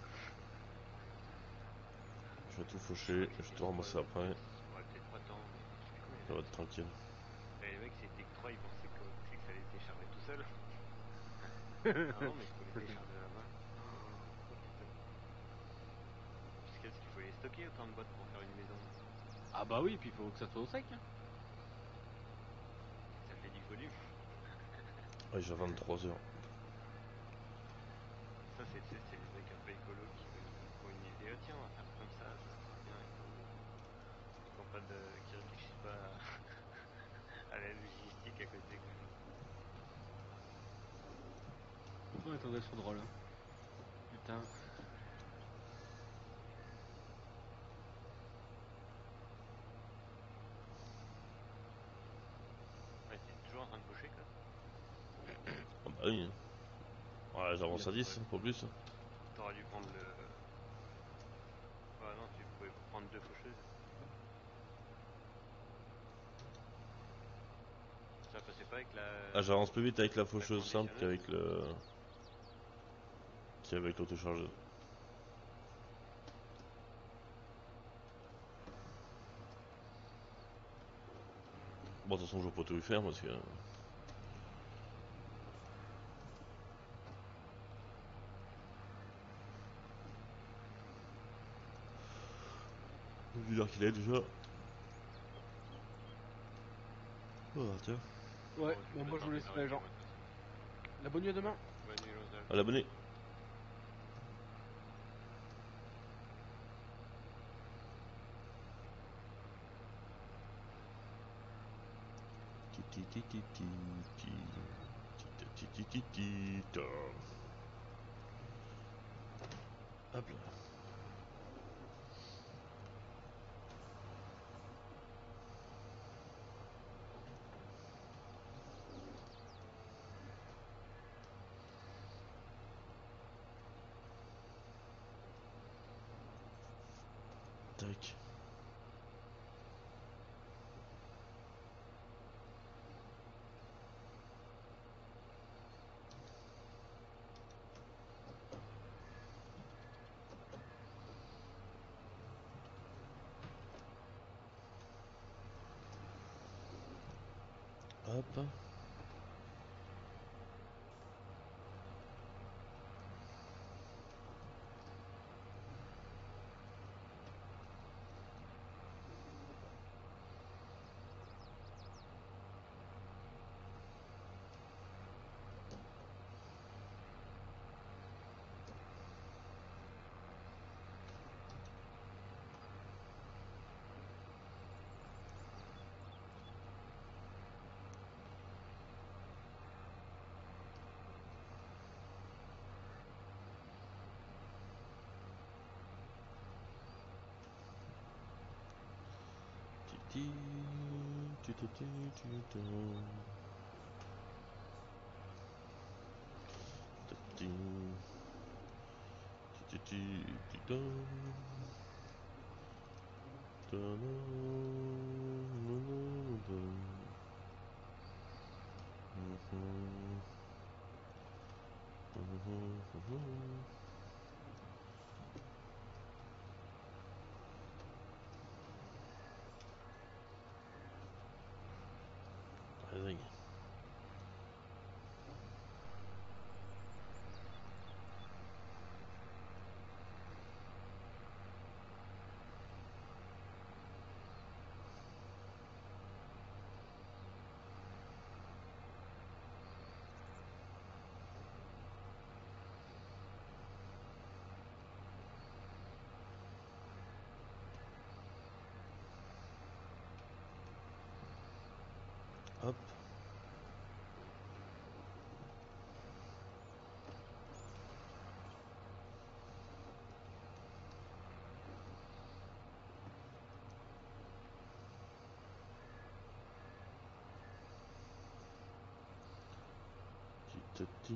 Je vais tout faucher, je vais tout ramasser après. Ouais, peut-être pas tant, mais je sais plus combien il y Ça en va avait. être tranquille. Et les mecs, c'était que 3, ils pensaient que, tu sais, que ça allait se décharger tout seul. Ah non, mais il faut les décharger de là-bas. Oh putain. Parce qu'il faut les stocker autant de bottes pour faire une maison. Ah bah oui, puis il faut que ça soit au sec. Hein. Ça fait du volume. Ouais, j'ai 23 heures. Ça, c'est les mecs un peu écolos qui ont une idée. Ah, tiens, on va faire comme ça. Ouais, attendez, c'est drôle. Hein. Putain. Ouais, t'es toujours en train de faucher, quoi. Ah bah oui. Ouais, j'avance à 10, pas plus. T'aurais dû prendre le... Ouais, non, tu pouvais prendre 2 faucheuses. Ça passait pas avec la... Ah, j'avance plus vite avec la la faucheuse simple conditionneuse. qu'avec l'autochargeuse. Bon, de toute façon, je vais pas tout lui faire parce que. Vu l'heure qu'il est déjà. Oh, tiens. Ouais, Bon, tu bon, peux moi je vous tenter laisse d'arriver, les gens. moi, de toute façon. La bonne nuit à demain. Bonne nuit, Lonzel. À l'abonné. Hop là. Tac. Hop. Vas-y. Hop. Petit.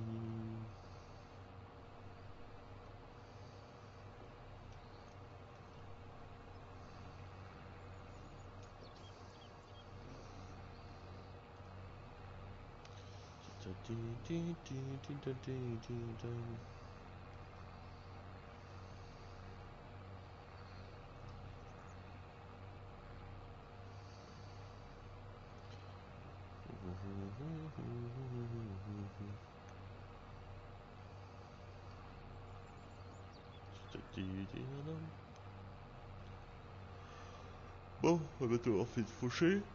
Bon, on va bientôt avoir fait de faucher.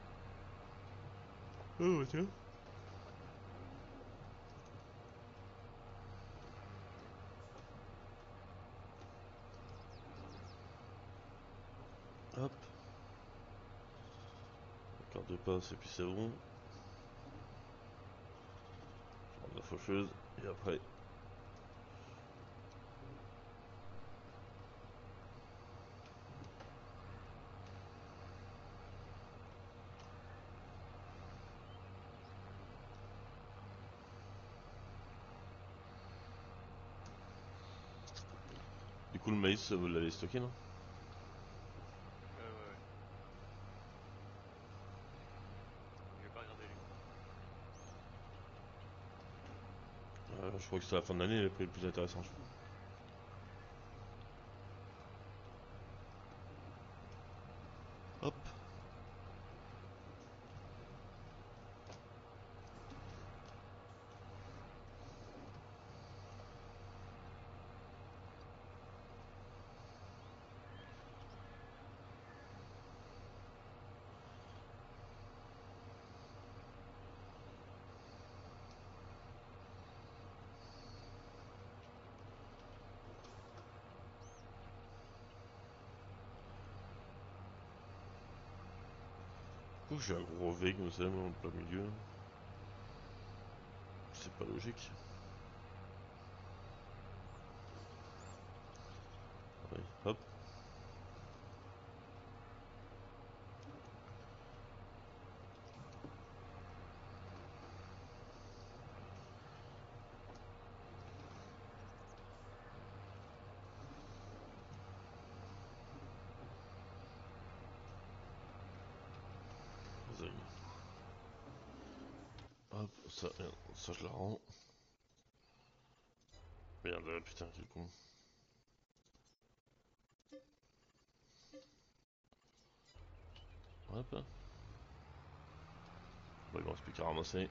Oh, tiens. Hop. Encore deux passes et puis c'est bon. Je prends la faucheuse et après coup, le maïs, vous l'avez stocké, non? Ouais. J'ai pas regardé lui. Je crois que c'était à la fin de l'année, les prix les plus intéressants, je crois. Hop. Pourquoi j'ai un gros V comme ça, moi, en plein milieu? C'est pas logique. Oui, hop. Vas-y. Hop, ça je la rends. Merde, putain, quel con. Hop. Bon, il me reste plus qu'à ramasser.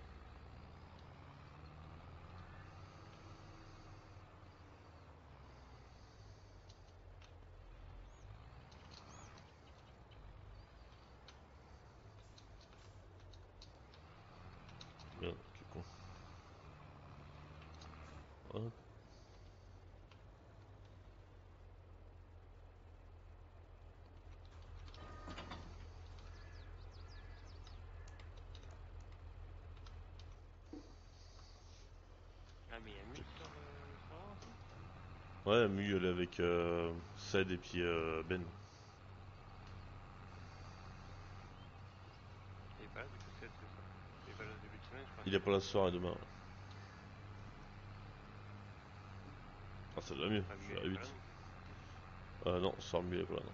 Merde, quel con. Hop. Ah mais y'a Mule sur le serveur aussi? Ouais, Mu, elle est avec Ced et puis Ben. Il est pas là du coup c'est ça. Il est pas là au début de semaine je crois. Il est pas là ce soir et demain. Ah, ça va mieux, Ah je suis Mule à est pas là 8. non plus. Non, ce soir, Mu, il est pas là, non.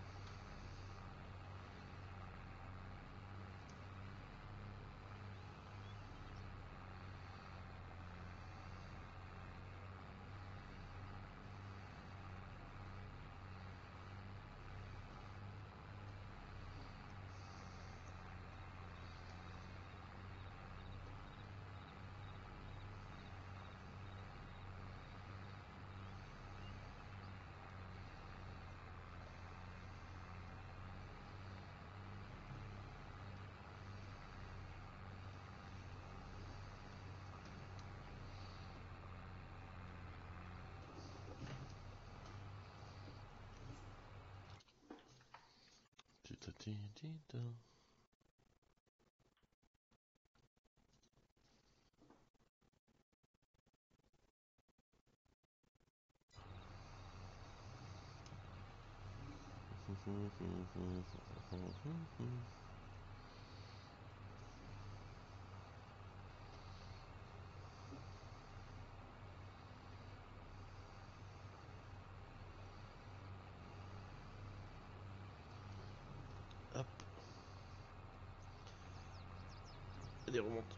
Tita. Hop. Allez, remonte.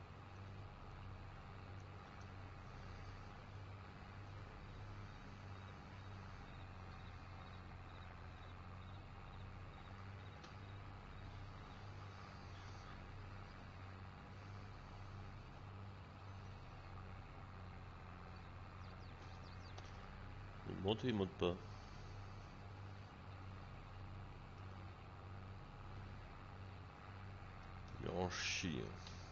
Il monte ou il monte pas? Il est en chien.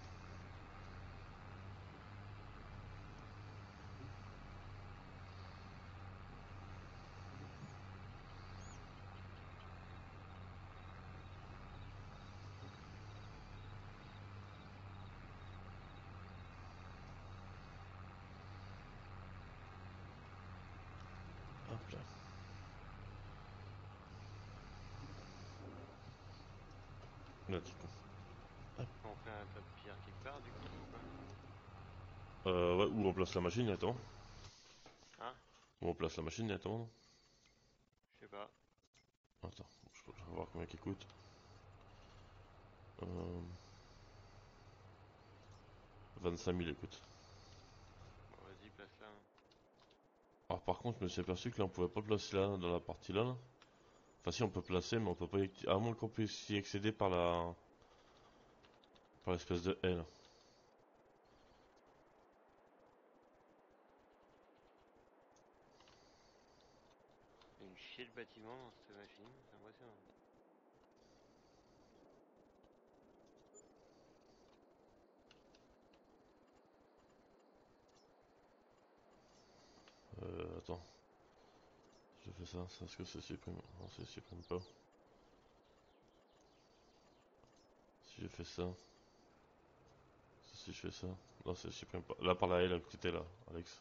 Hop là. Là, t'es con. On fait un tas de pierres quelque part du coup ou pas? Ouais, ou on place la machine directement. Hein? Ou on place la machine directement. Attends, je vais voir combien qu'il coûte. Euh... 25 000 écoute. Bon, vas-y, place là. Hein. Alors par contre, je me suis aperçu que là on pouvait pas placer là, dans la partie là. Enfin si on peut placer, mais on peut pas à moins qu'on puisse y accéder par la... par l'espèce de haie là. Une chier de bâtiment dans cette machine, c'est impressionnant. Attends. Je fais ça, est-ce que ça supprime? Non, ça supprime pas. Si je fais ça... Si je fais ça... Non, ça supprime pas. Là par la haie là, côté là, Alex.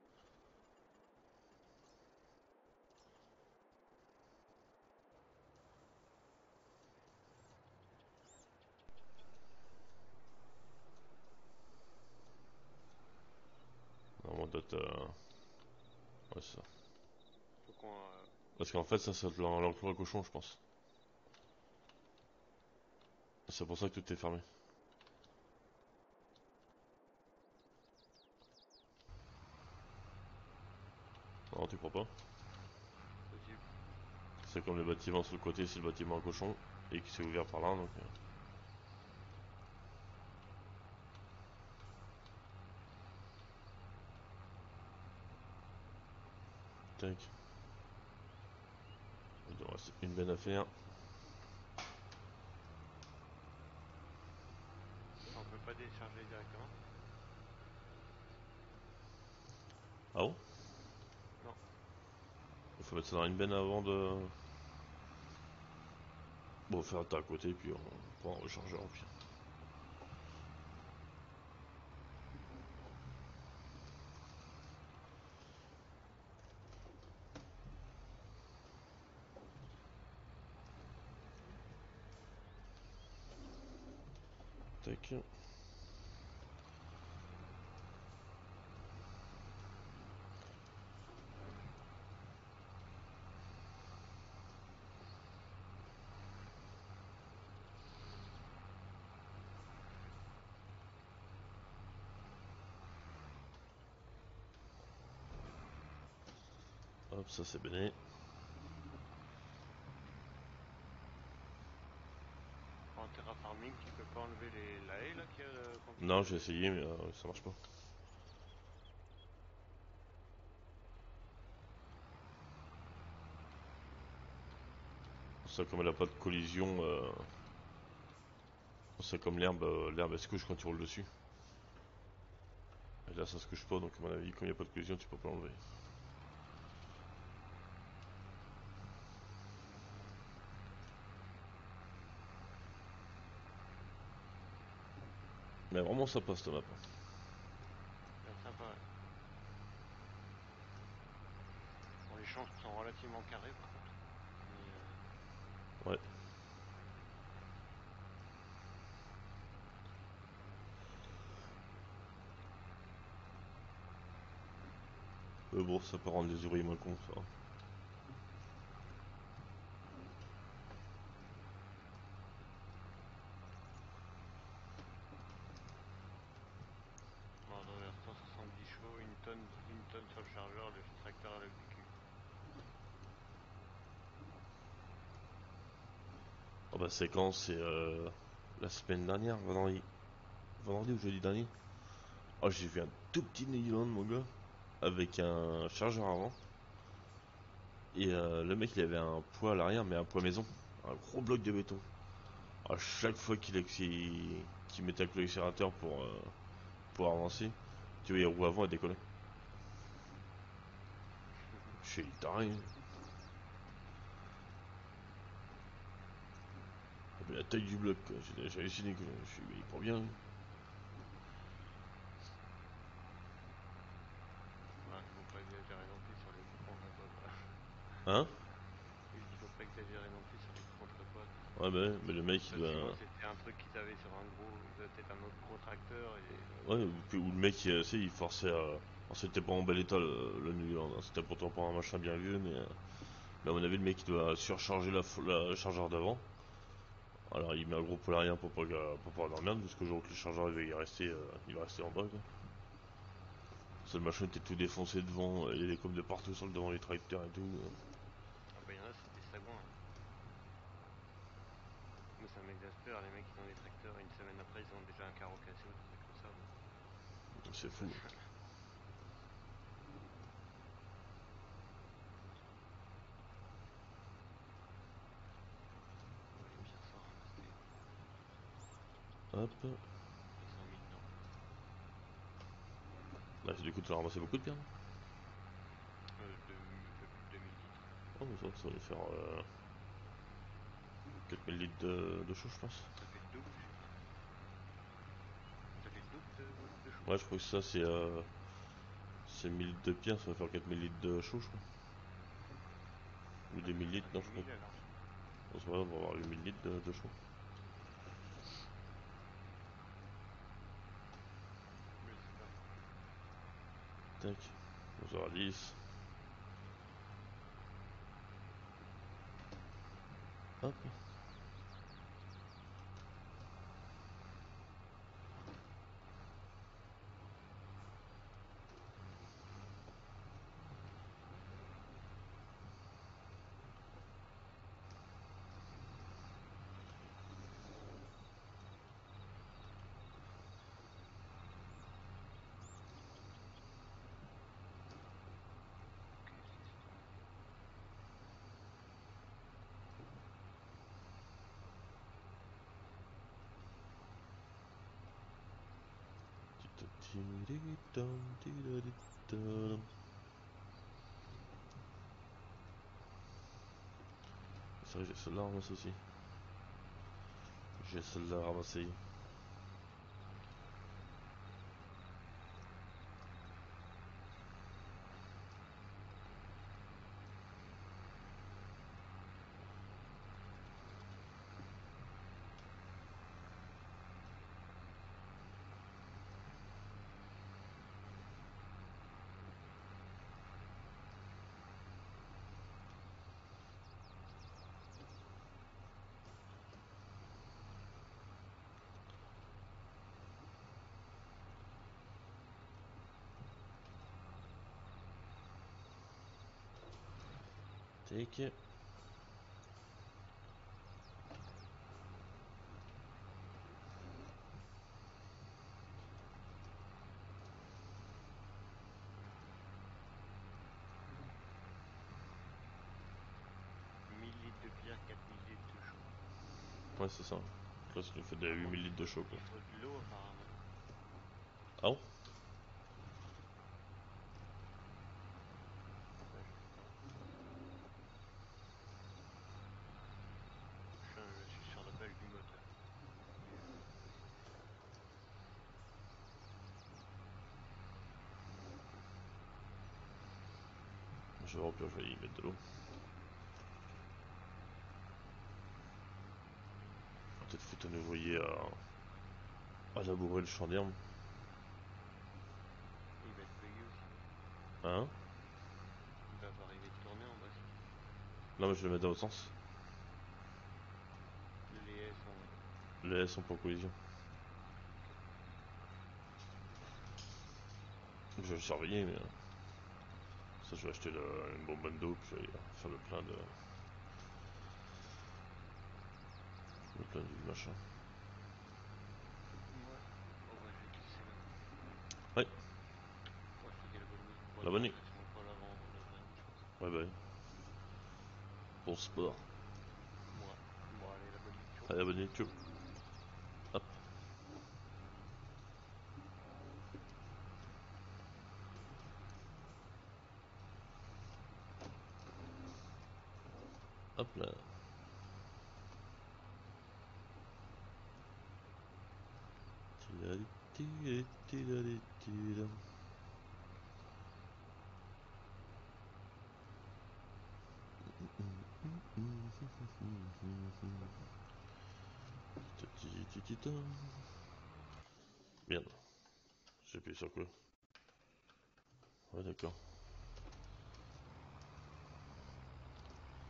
Non, on doit être... Ouais, c'est ça. Faut qu'on... Parce qu'en fait, ça c'est l'enclos à cochon, je pense. C'est pour ça que tout est fermé. Non, tu crois pas? possible. C'est comme les bâtiments sur le côté, c'est le bâtiment à cochon. Et qui s'est ouvert par là, donc... Tac. Il doit rester une benne à faire. On peut pas décharger directement. Ah bon? Non. Il faut mettre ça dans une benne avant de... Bon, faire un tas à côté, puis on prend un rechargeur au pire. Tac. Hop, ça c'est béné. En terraforming, tu peux pas enlever la haie là qui a compliqué. Non, j'ai essayé, mais ça marche pas. Ça, comme elle a pas de collision, c'est comme l'herbe, l'herbe elle se couche quand tu roules dessus. Et là, ça se couche pas, donc à mon avis, comme il n'y a pas de collision, tu peux pas l'enlever. Mais vraiment, ça passe, Thomas. C'est sympa, ouais. Bon, les champs sont relativement carrés par contre. Mais, Ouais. Bon, ça peut rendre les ouvriers moins cons, ça. bon, on doit 170 chevaux, une tonne sur le chargeur, le tracteur à le PQ. Oh bah, c'est quand? C'est la semaine dernière, vendredi ou jeudi dernier. Oh, j'ai vu un tout petit Neyland, mon gars, avec un chargeur avant. Et le mec, il avait un poids à l'arrière, mais un poids maison. Un gros bloc de béton. À chaque fois qu'il mettait avec l'accélérateur pour avancer, tu vois, les roues avant, elles décollaient. Je suis taré. Mais la taille du bloc, quoi. J'ai halluciné, quoi. Je suis, mais il prend bien. Ouais, faut pas exagérer non plus sur les contre-poids quoi. Hein? Et je dis faut pas exagérer non plus sur les contre-poids. Ouais, bah, ouais, mais le mec, il Ça, sinon doit. c'était un truc qu'ils avaient sur un gros, peut-être un autre gros tracteur et... Ouais, ou le mec, tu sais, il forçait à. Alors, c'était pas en bel état le New Holland, hein. C'était pourtant pas un machin bien vieux, mais Mais à mon avis, le mec il doit surcharger la chargeur d'avant. Alors il met un gros polarien pour pas avoir d'emmerde, parce que le jour où le chargeur il va rester en bas quoi. Seule machine était tout défoncé devant, il y avait comme de partout sur le devant des tracteurs et tout. Ah bah y'en a c'est des sagouins. Moi ça m'exaspère, les mecs ils ont des tracteurs, une semaine après ils ont déjà un carreau cassé ou des trucs comme ça. Donc... C'est fou. Les pierres sont ramassées. Hop. 200 000 non. Là du coup tu as ramassé beaucoup de pierres. Un peu plus de 2000 litres. Oh mais ça va nous faire 4000 litres de chaud je pense. Ça fait le double, je sais pas. Ça fait le double de chaud. Ouais je crois que ça c'est 1000 litres de pierre, ça va faire 4000 litres de chaud je crois. Ou des 1000 litres, non je crois. 1000 alors. Bon, c'est vrai, on va avoir 8000 litres de chaud. Je sais pas. Tac. On aura 10. Hop. C'est vrai, j'ai celle-là à ramasser aussi. J'ai celle-là à ramasser. Tac. Litres de pierre, 4000 litres de chaud. Ouais, c'est ça. Là, ça nous fait des 8000 litres de chaud quoi. Il faut de l'eau apparemment. Ah bon? Ça, je sais pas. Je suis sur la page du moteur. Je vais remplir, je vais y mettre de l'eau. Peut-être foutre un ouvrier à labourer le champ d'herbe. Il va être payé aussi. Hein? Il va pas arriver de tourner en bas si. Là, moi, je vais le mettre dans l'autre sens. Les haies sont. Les haies sont pour collision. Je vais le surveiller, mais. Ça, je vais acheter une bonbonne d'eau, puis je vais faire le plein de. Le plein du machin. Ouais. Bon bah je vais te laisser là. Ouais. Faut acheter la bonne nuit. Bon, La bonne non, nuit. parce qu'on fera la vraie nuit, je pense. Ouais, bah. Bon sport. Ouais. Bon allez, la bonne nuit. Ciao. Allez, la bonne nuit, ciao. Hop. Hop là. Merde. J'ai appuyé sur quoi? Ouais, d'accord.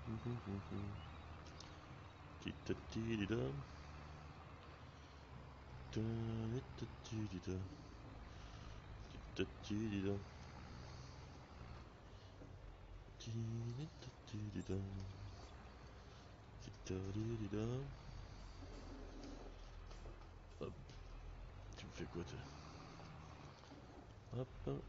Ti-ta-ti-di-da. Ta-ti-ta-ti-di-da. Ti-ta-ti-di-da. Ti-ta-ti-di-da. Ti-ta-di-di-da. Hop. Tu me fais quoi, toi? Hop.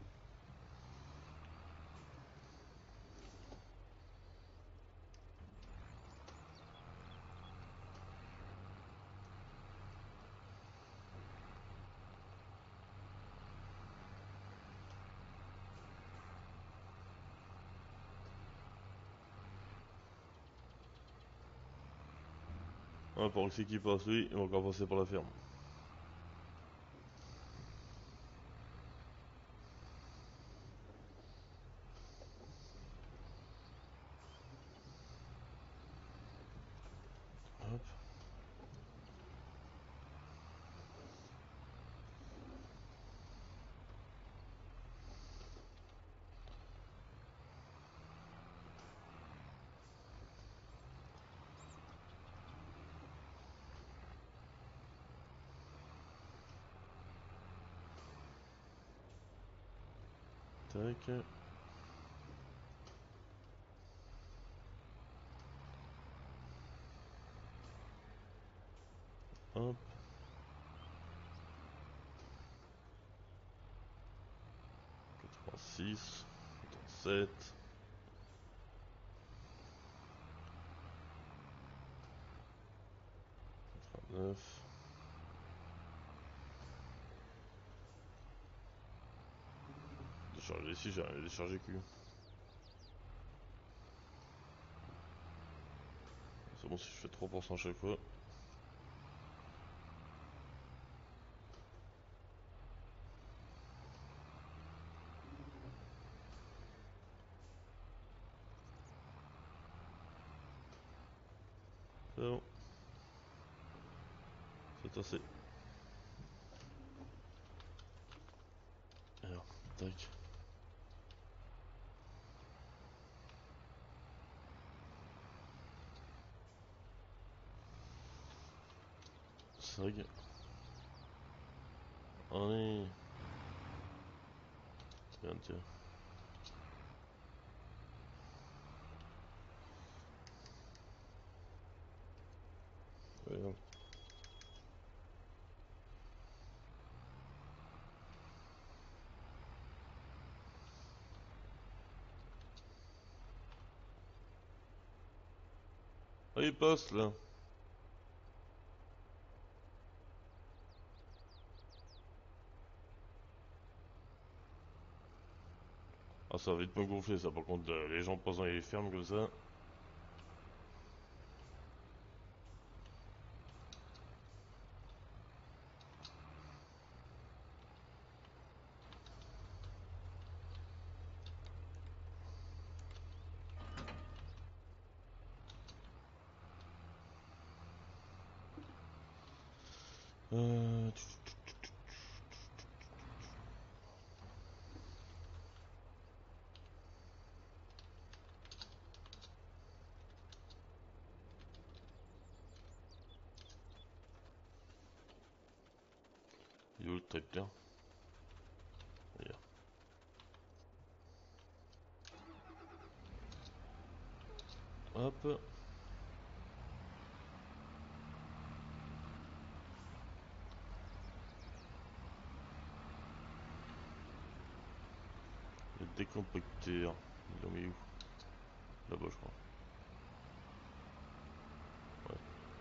Ah, par ici qui passe, lui, il va encore passer par la ferme. Hop. Tac. Hop. 86. 87. 89. Décharger ici, j'ai rien déchargé que. C'est bon si je fais 3% à chaque fois. C'est bon. C'est assez. Alors, tac. Sag. Allez. Tiens, tiens. Regarde. Ah, il passe là. Ah, ça va vite me gonfler ça. Par contre, les gens passent dans les fermes comme ça. Euh... Il est où le tracteur? Regarde. Hop. Le décompacteur. Ils l'ont mis où? Là-bas, je crois. Ouais.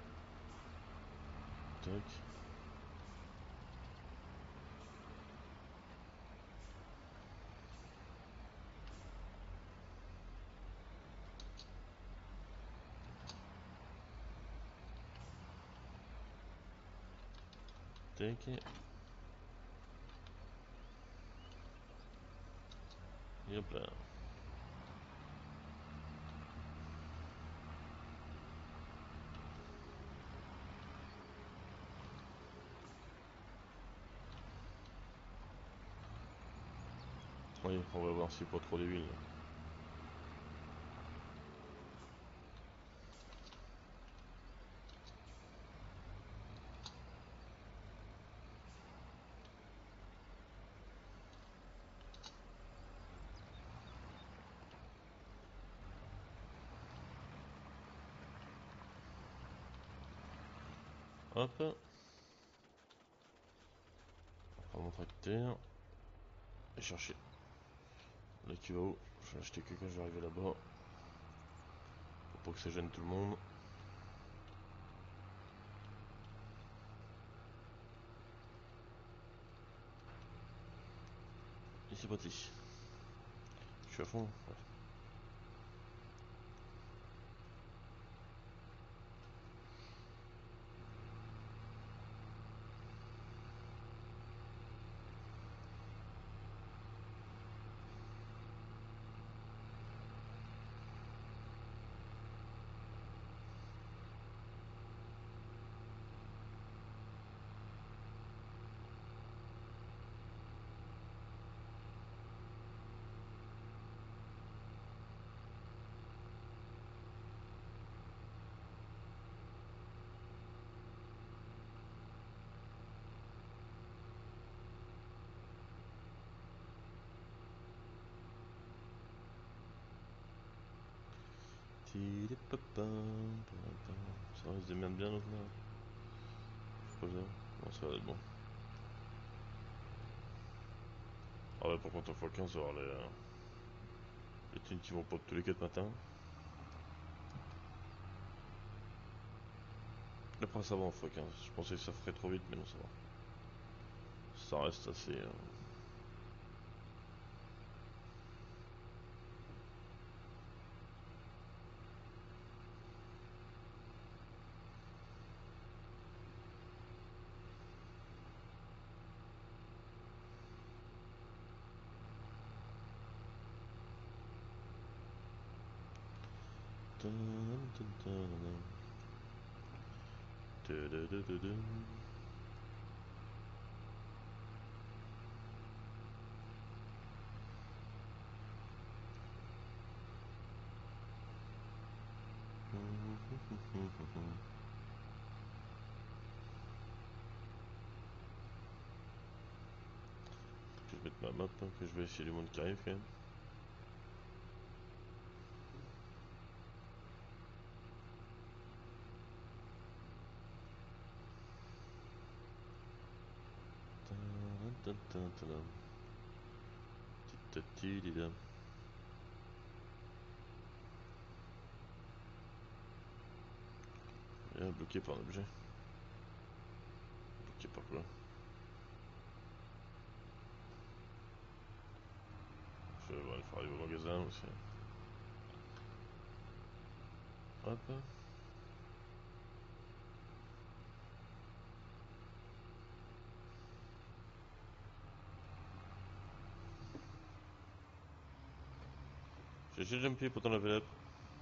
Tac. Tac. Et hop là. Oui, on va voir s'il n'y a pas trop d'huile. Hop. On va prendre mon tracteur. Et chercher. Là qui va où? Je vais acheter que quand je vais arriver là-bas. Pour pas que ça gêne tout le monde. Et c'est parti. Je suis à fond, ouais. Ça va, se démerde bien l'autre là. Je sais pas bien. Bon, ça va être bon. Ah ouais, par contre, en x15, ça va avoir les thunes qui vont pop tous les 4 matins. Après, ça va en x15. Je pensais que ça ferait trop vite, mais non, ça va. Ça reste assez. Que je mette ma map, hein, que je vais essayer du monde qui arrive quand même. Bloqué par un objet. Bloqué par quoi? Je vais le faire arriver au magasin aussi. Hop. J'ai jumpé pour ton level up.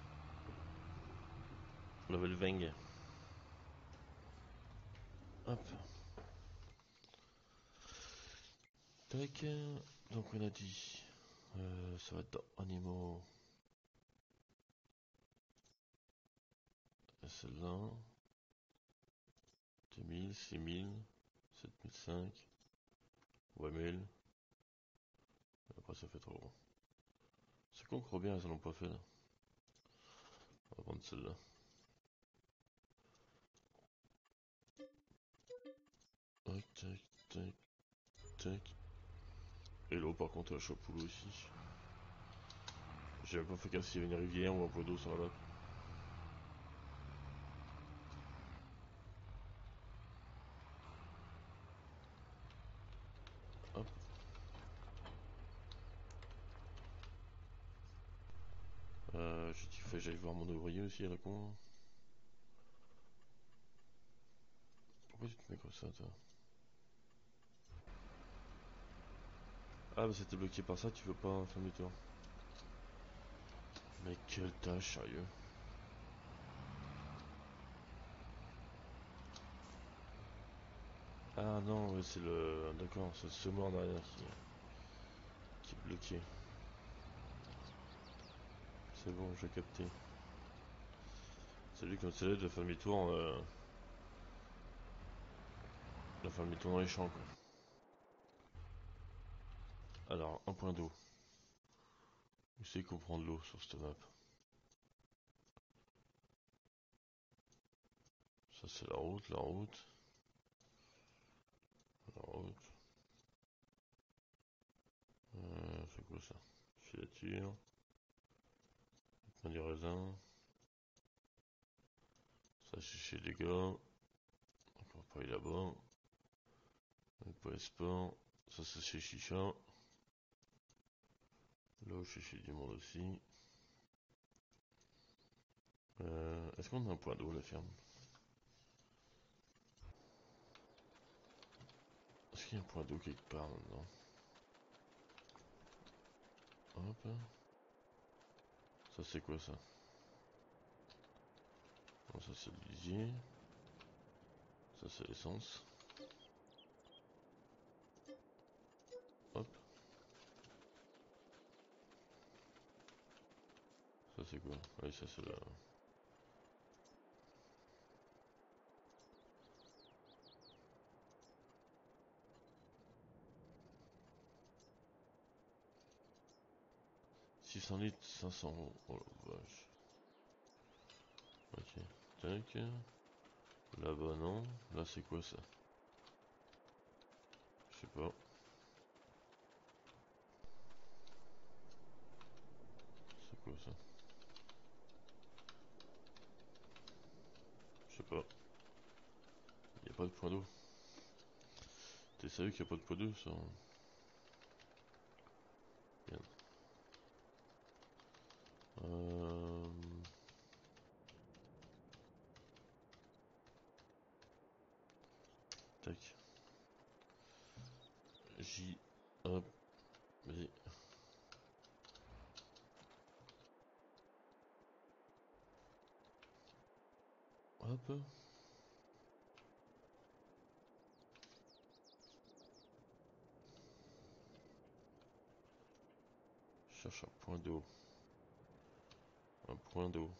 Level 20. Hop. Tac. Donc on a dit. Ça va être dans animaux. Celle-là. 2000, 6000, 7005. Ouais, 1000. Après ça fait trop gros. C'est con que bien, elles en ont pas fait là. On va prendre celle-là. Tac, tac, tac, tac. Et l'eau par contre, la chapoule aussi. J'ai même pas fait gaffe s'il y avait une rivière ou un point d'eau sur la map. Hop. J'ai dit fait j'aille voir mon ouvrier aussi à la con. Pourquoi tu te mets comme ça toi? Ah bah c'était bloqué par ça, tu veux pas faire demi-tour. Mais quelle tâche, sérieux. Ah non, ouais, c'est le... D'accord, c'est le semoir en arrière qui est bloqué. C'est bon, j'ai capté. C'est lui comme c'est là de faire demi-tour dans les champs quoi. Alors, un point d'eau. Où c'est qu'on prend de l'eau sur cette map? Ça c'est la route, la route. La route. C'est quoi ça? Filature. Pain du raisin. Ça c'est chez les gars. Encore pas là-bas. Pas sport. Ça c'est chez Chicha. Là je suis chez du monde aussi. Est-ce qu'on a un point d'eau la ferme? Est-ce qu'il y a un point d'eau quelque part maintenant? Hop. Ça c'est quoi ça? Bon, ça c'est le lisier. Ça c'est l'essence. Hop. Ça c'est quoi? Oui, ça c'est le... 600 litres, 500 €. Oh la vache. Ok. Tac. Là-bas non. Là c'est quoi ça? Je sais pas. C'est quoi ça? Je sais pas. Y a pas de point d'eau. T'es sérieux qu'il y a pas de point d'eau ça? Merde. Tac. J. Hop. Vas-y. Hop. Je cherche un point d'eau. Un point d'eau.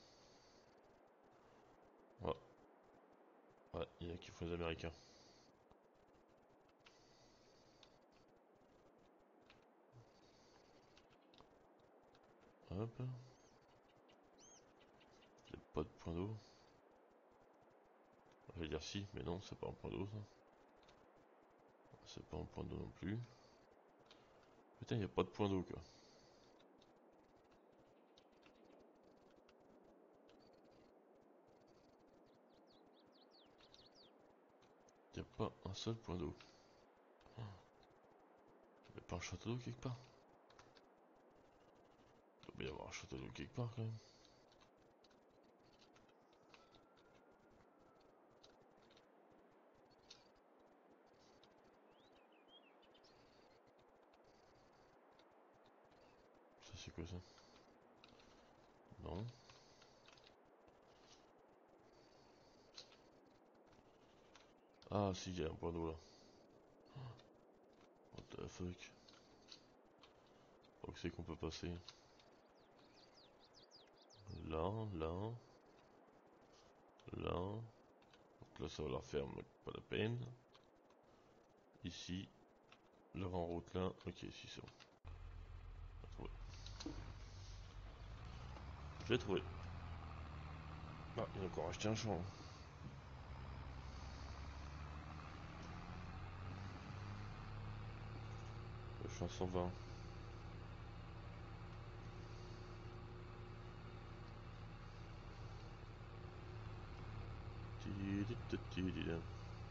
Ouais. Ouais, il y en a qui font les Américains. Hop. Il n'y a pas de point d'eau. Je vais dire si, mais non, c'est pas un point d'eau ça. C'est pas un point d'eau non plus. Putain, il n'y a pas de point d'eau quoi. Il n'y a pas un seul point d'eau. Oh. Il n'y a pas un château d'eau quelque part? Il doit bien y avoir un château d'eau quelque part quand même. Ça c'est quoi ça? Non. Ah si, il y a un point d'eau là. What the fuck? Où c'est qu'on peut passer? Là, là. Là. Donc là ça va la ferme, donc pas la peine. Ici. Là en route là. Ok, si c'est bon. J'ai trouvé. J'ai trouvé. Ah, il a encore acheté un champ. Le champ 120. Tididididididam.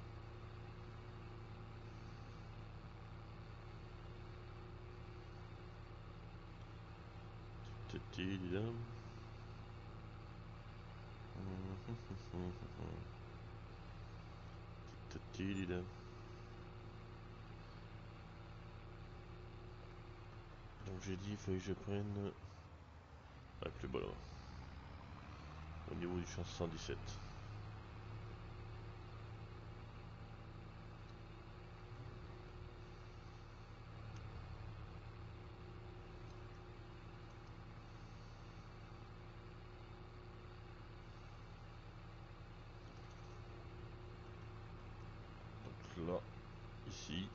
Tididididam. Tididididam. Donc j'ai dit il faut que je prenne la plus bas là. Au niveau du champ 117. Donc là, ici.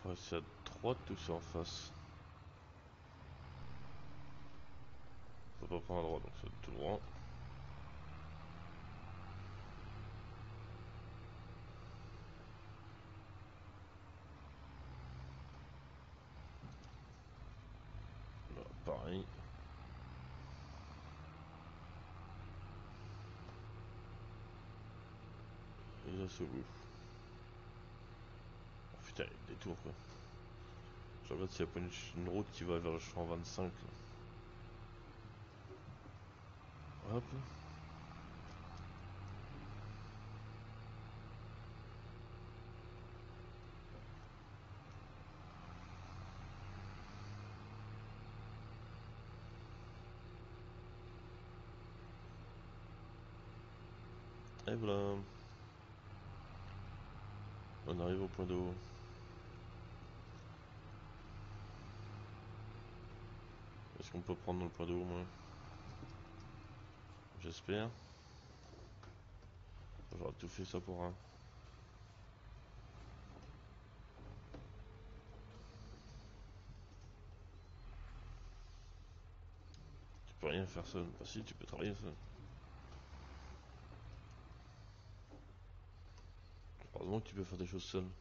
Après c'est à droite ou c'est en face? Faut pas prendre à droite donc c'est tout droit. Là pareil. Et là c'est où? Oh putain, il y a des tours quoi. Je regarde s'il n'y a pas une route qui va vers le champ 25 là. Hop. Et voilà. On arrive au point d'eau. Est-ce qu'on peut prendre dans le point d'eau au moins? J'espère. J'aurais tout fait ça pour un. Tu peux rien faire seul. Bah si, tu peux travailler seul. Heureusement que tu peux faire des choses seul.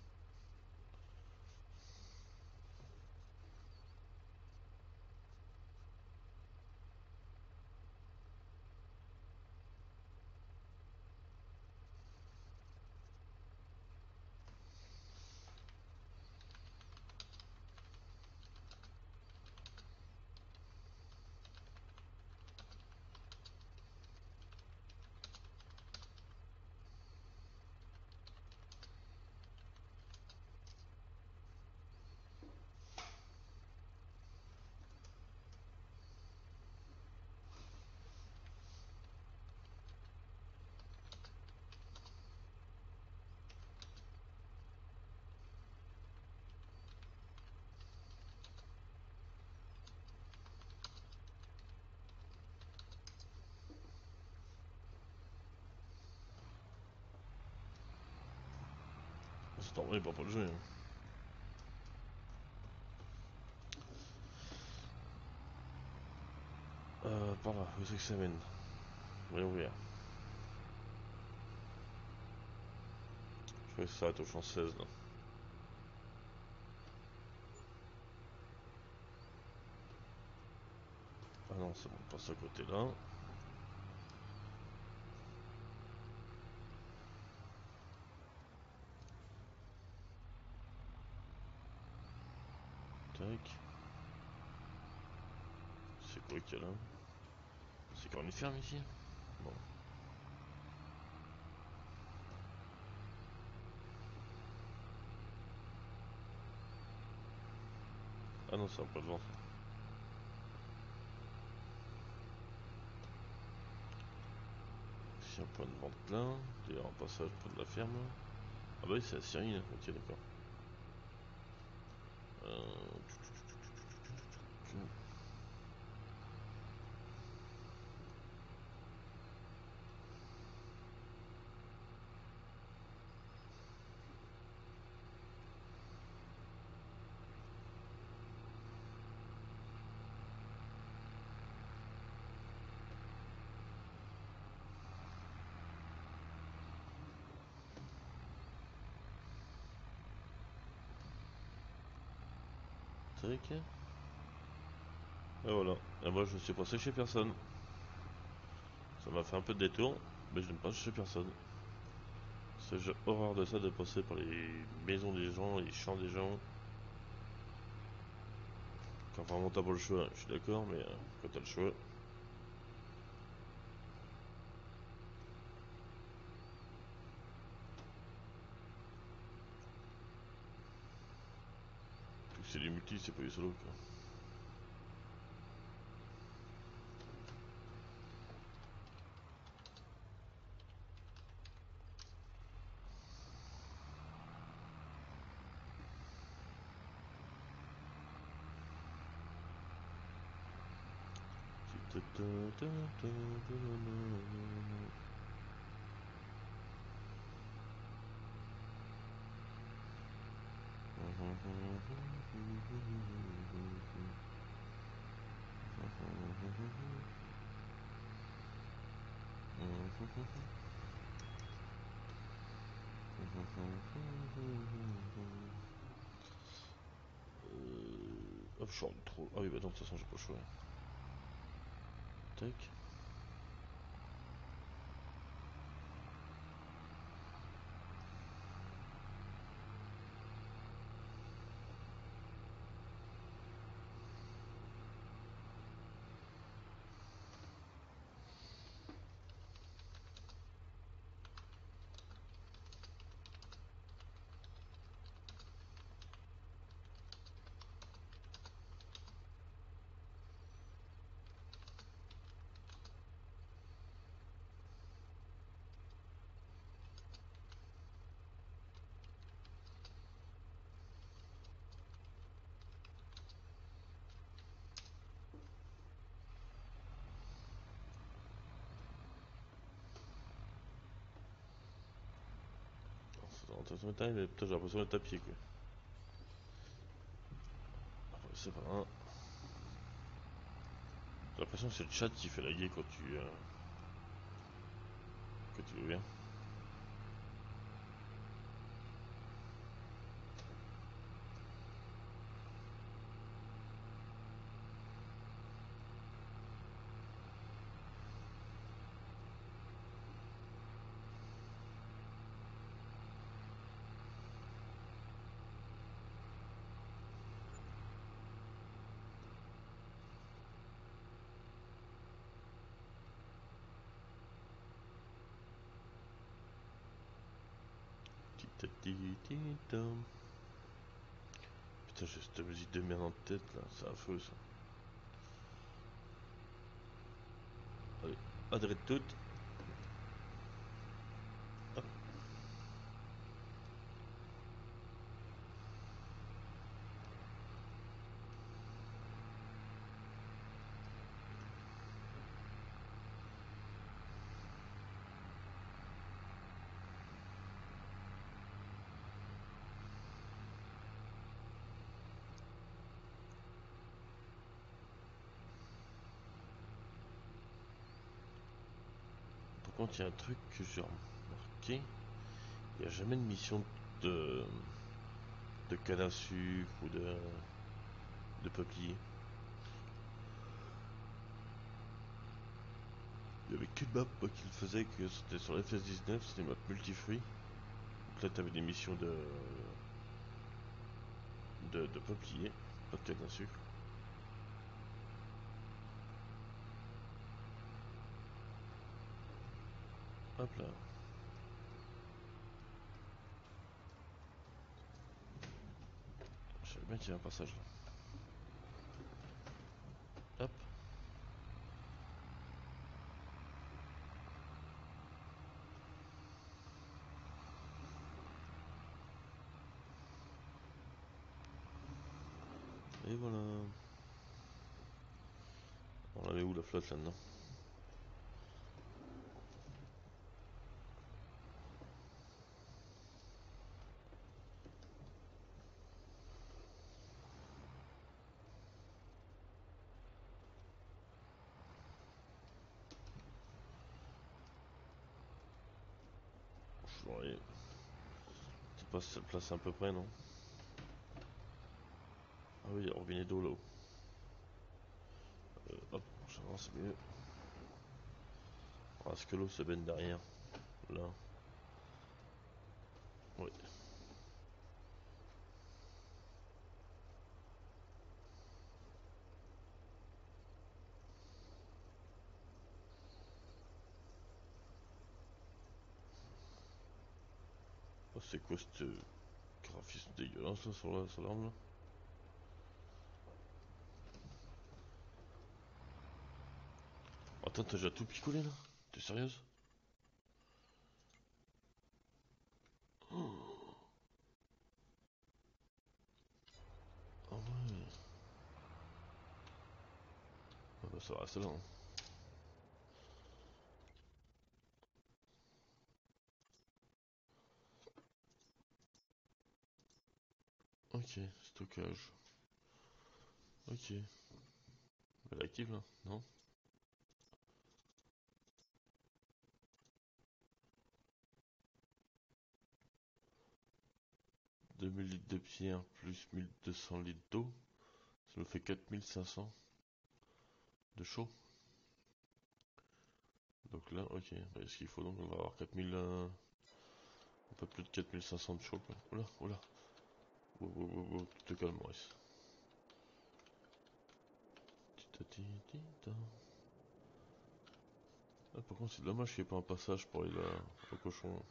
C'est normal, il pas le jeu. Hein. Par là, où c'est que ça mène? Voyons voir. Je crois que ça s'arrête au champ 16 là. Ah non, ça monte pas ce côté là. Tac. C'est quoi qu'il y a là? C'est quand une ferme ici? Bon. Ah non, c'est un point de vente. Ici un point de vente là. D'ailleurs un passage près de la ferme. Ah bah oui, c'est la Syrie là. Ok, d'accord. Tac. Et voilà. Et moi je suis passé chez personne. Ça m'a fait un peu de détour, mais je n'aime pas chez personne. J'ai horreur de ça, de passer par les maisons des gens, les champs des gens. Quand vraiment t'as pas le choix, je suis d'accord, mais quand t'as le choix. Tout c'est du multi, c'est pas du solo quoi. Hop, je suis en trop. Ah oui, bah non, de toute façon, j'ai pas le choix. Tac. C'est l'orientation de taille, mais putain, j'ai l'impression d'être à pied, quoi. Après, c'est pas un. J'ai l'impression que c'est le chat qui fait laguer quand tu l'ouvres. Putain, j'ai cette musique de merde en tête là, c'est affreux ça. Allez, adresse toute. Hop. Par contre, il y a un truc que j'ai remarqué, il n'y a jamais de mission de, de canne à sucre ou de peuplier. Il y avait qu'une map moi, qui le faisait, que c'était sur la FS19, c'était une map multifruits. Donc là, t'avais des missions de peuplier, pas de canne à sucre. Hop là. Je savais bien qu'il y avait un passage là. Hop. Et voilà. On l'avait où la flotte là-dedans? Je sais pas si ça le place à peu près, non? Ah oui, il y a robinet d'eau là-haut. Hop, j'avance, c'est mieux. Est-ce que l'eau se baigne derrière? Là. Oui. Oh, c'est quoi ce graphisme dégueulasse là sur l'arme là? Attends, t'as déjà tout picolé là? T'es sérieuse? Oh. Ah ouais. Ah bah ça va rester là. Hein. Oh. Ok, stockage. Ok. Elle est active là, non? « 2000 litres de pierre plus 1200 litres d'eau. Ça nous fait 4500 de chaud. Donc là, ok. Bah, ce qu'il faut donc, on va avoir 4000... un peu plus de 4500 de chaud quoi. Oula, oula. Wow, wow, wow, wow. Tu te calmes Maurice. Tita. Ah, par contre c'est dommage qu'il n'y ait pas un passage pour aller là, au cochon.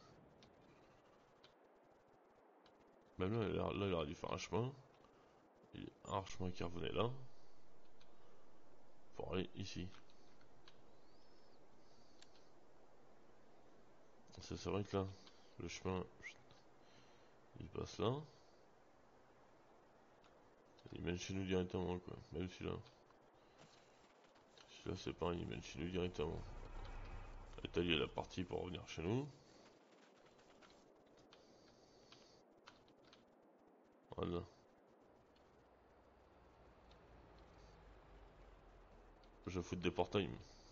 Même là, il aurait dû faire un chemin. Il y a un chemin qui revenait là. Pour aller ici. C'est vrai que là, le chemin, il passe là. Il mène chez nous directement quoi. Même celui-là. Celui-là c'est pas un, il mène chez nous directement. Étaler la partie pour revenir chez nous. Voilà. Je fous des portails.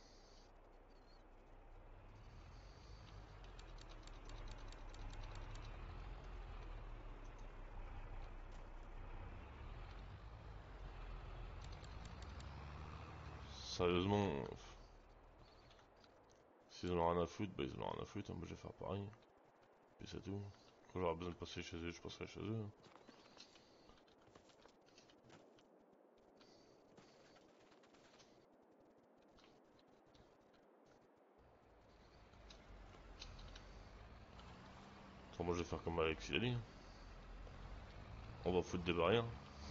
Sérieusement, s'ils en ont rien à foutre, bah ils en ont rien à foutre, hein. Moi je vais faire pareil. Puis c'est tout. Quand j'aurai besoin de passer chez eux, je passerai chez eux. Attends, moi je vais faire comme Alex il a dit. On va foutre des barrières.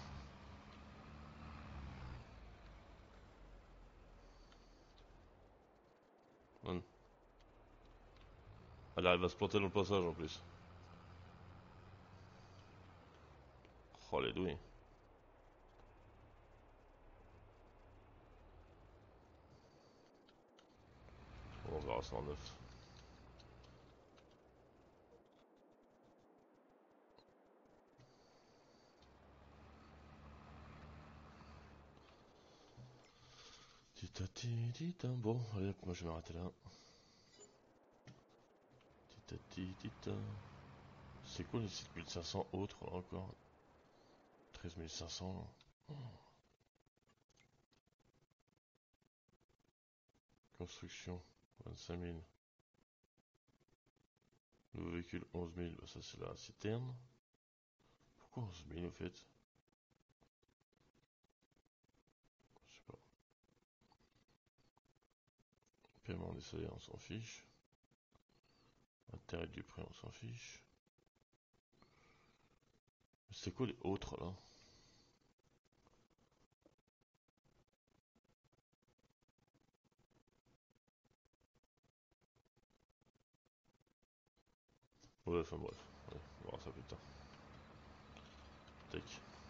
Voilà. Elle arrive à se planter dans le passage en plus. Oh les douilles. On verra ça en neuf. Tita. Bon, allez, moi je vais m'arrêter là. Tita. C'est quoi les 7500 autres là encore? 13500 là. Oh. Construction, 25 000. Nouveau véhicule, 11 000. Bah, ça c'est la citerne. Pourquoi 11 000 au fait? Je sais pas. Paiement des salaires, on s'en fiche. Intérêt du prêt, on s'en fiche. C'est quoi les autres là? Ouais, enfin bref. Ouais, on verra ça plus tard. Tac.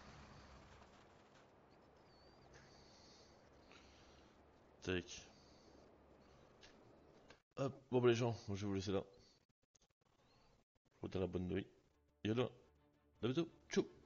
Tac. Hop, bon bah les gens, moi je vais vous laisser là. Vous à la bonne nuit. Et alors, à bientôt. Ciao.